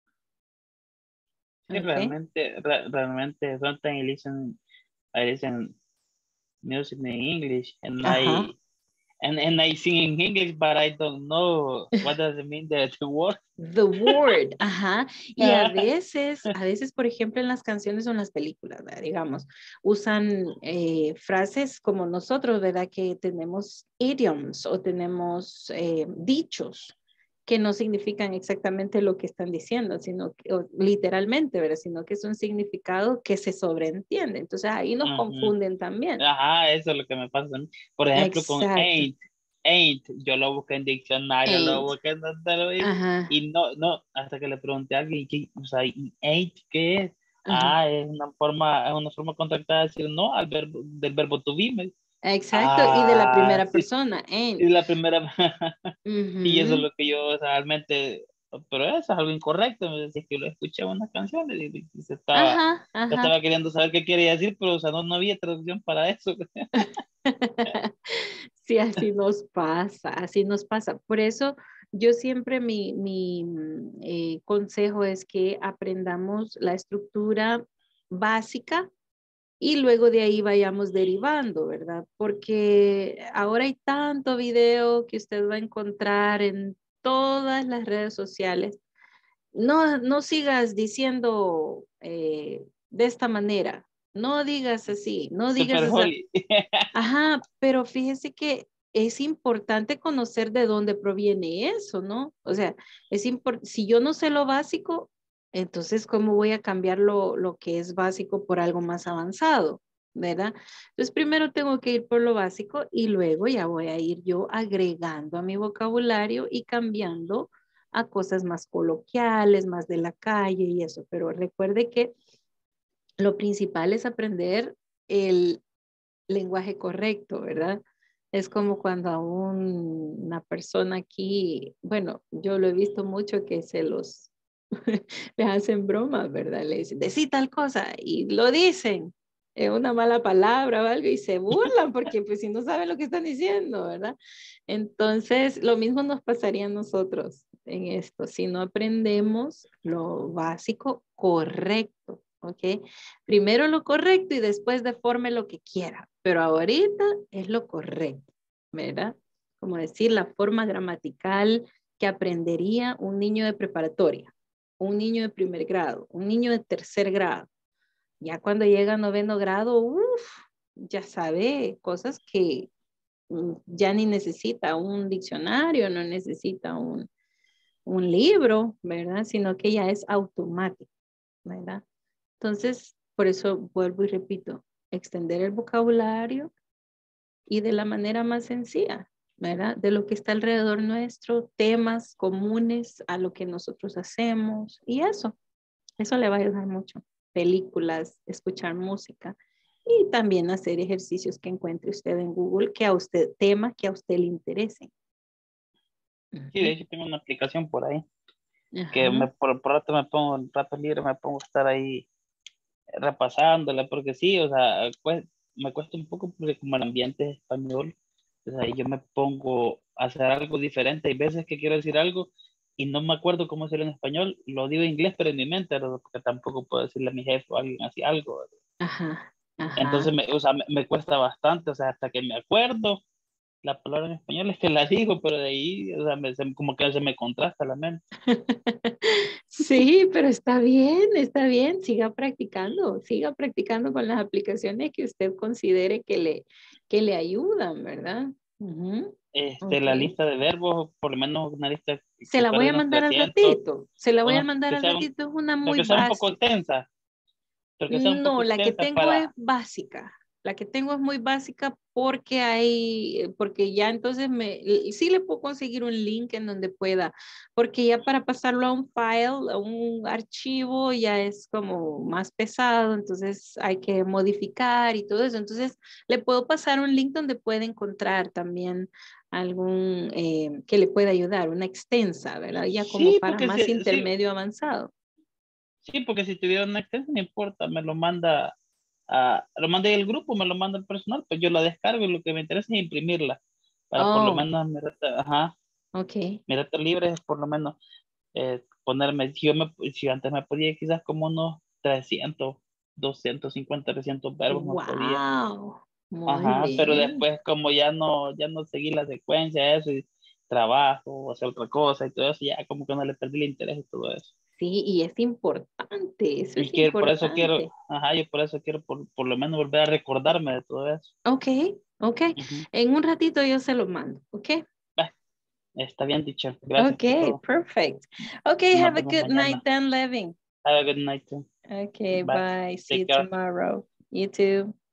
Sí, realmente, sometimes I listen music in English, and I sing in English, but I don't know what does it mean, the word. The word, Y a veces, por ejemplo, en las canciones o en las películas, ¿verdad? Digamos, usan frases como nosotros, ¿verdad? Que tenemos idioms o tenemos dichos que no significan exactamente lo que están diciendo, sino que, literalmente, ¿verdad? Sino que es un significado que se sobreentiende. Entonces ahí nos confunden también. Eso es lo que me pasa. Por ejemplo, con ain't, yo lo busqué en diccionario, lo busqué en y no, hasta que le pregunté a alguien, o sea, ain't, ¿qué es? Es una forma contractada de decir no del verbo to be. Exacto, y de la primera persona, ain't. Y de la primera, y eso es lo que yo realmente, pero eso es algo incorrecto, me decía que lo escuché en unas canciones y se estaba queriendo saber qué quería decir, pero o sea, no había traducción para eso. Sí, así nos pasa. Por eso yo siempre mi consejo es que aprendamos la estructura básica y luego de ahí vayamos derivando, ¿verdad? Porque ahora hay tanto video que usted va a encontrar en todas las redes sociales. No sigas diciendo de esta manera. No digas así, no digas así. Pero fíjese que es importante conocer de dónde proviene eso, ¿no? O sea, si yo no sé lo básico, entonces, ¿cómo voy a cambiar lo que es básico por algo más avanzado? ¿Verdad? Entonces, primero tengo que ir por lo básico y luego ya voy a ir yo agregando a mi vocabulario y cambiando a cosas más coloquiales, más de la calle y eso. Pero recuerde que lo principal es aprender el lenguaje correcto, ¿verdad? Es como cuando a una persona aquí, bueno, yo lo he visto mucho que se los les hacen bromas, ¿verdad? Le dicen, decí tal cosa y lo dicen, una mala palabra o algo y se burlan porque pues si no saben lo que están diciendo, ¿verdad? Entonces, lo mismo nos pasaría a nosotros en esto, si no aprendemos lo básico correcto, ¿ok? Primero lo correcto y después deforme lo que quiera, pero ahorita es lo correcto, ¿verdad? Como decir la forma gramatical que aprendería un niño de preparatoria, un niño de primer grado, un niño de tercer grado. Ya cuando llega a noveno grado, ya sabe cosas que ya ni necesita un diccionario, no necesita un libro, ¿verdad? Sino que ya es automático, ¿verdad? Entonces, por eso vuelvo y repito, extender el vocabulario y de la manera más sencilla, ¿verdad? De lo que está alrededor nuestro, temas comunes a lo que nosotros hacemos y eso le va a ayudar mucho. Películas, escuchar música y también hacer ejercicios que encuentre usted en Google temas que a usted le interesen. Sí, de hecho tengo una aplicación por ahí que por rato me pongo, en rato libre me pongo a estar ahí repasándola, porque sí, o sea, pues, me cuesta un poco porque como el ambiente es español, o sea, yo me pongo a hacer algo diferente. Hay veces que quiero decir algo y no me acuerdo cómo decirlo en español, lo digo en inglés, pero en mi mente, ¿verdad? Porque tampoco puedo decirle a mi jefe o a alguien así algo, ¿verdad? Entonces, o sea, me cuesta bastante, o sea, hasta que me acuerdo la palabra en español es que la digo, pero de ahí, o sea, como que se me contrasta la mente. Sí, pero está bien, siga practicando con las aplicaciones que usted considere que le ayudan, ¿verdad? Okay. La lista de verbos, por lo menos una lista. Se la voy a mandar al ratito, es una muy básica. Que sea un poco extensa. No, la que tengo es básica. La que tengo es muy básica porque ya entonces sí le puedo conseguir un link en donde pueda, porque ya para pasarlo a un file, a un archivo, ya es como más pesado, entonces hay que modificar y todo eso. Entonces le puedo pasar un link donde puede encontrar también algún que le pueda ayudar, una extensa, ¿verdad? Ya como para más intermedio avanzado. Sí, porque si tuviera una extensa, no importa, me lo manda lo manda el grupo, me lo manda el personal, pues yo la descargo y lo que me interesa es imprimirla para por lo menos mi rato libre es por lo menos ponerme, si antes me podía quizás como unos 300, 250, 300 verbos no podía. Pero después como ya no seguí la secuencia, eso, y trabajo, o hacer otra cosa y todo eso, ya como que no le perdí el interés y todo eso. Sí, y es importante, eso es importante. Por eso quiero, yo por eso quiero por lo menos volver a recordarme de todo eso. Ok. En un ratito yo se lo mando, ¿ok? Está bien, teacher. Gracias. Ok, perfect. Ok, have a good night then, Levin. Have a good night too. Okay, bye. See you tomorrow. You too.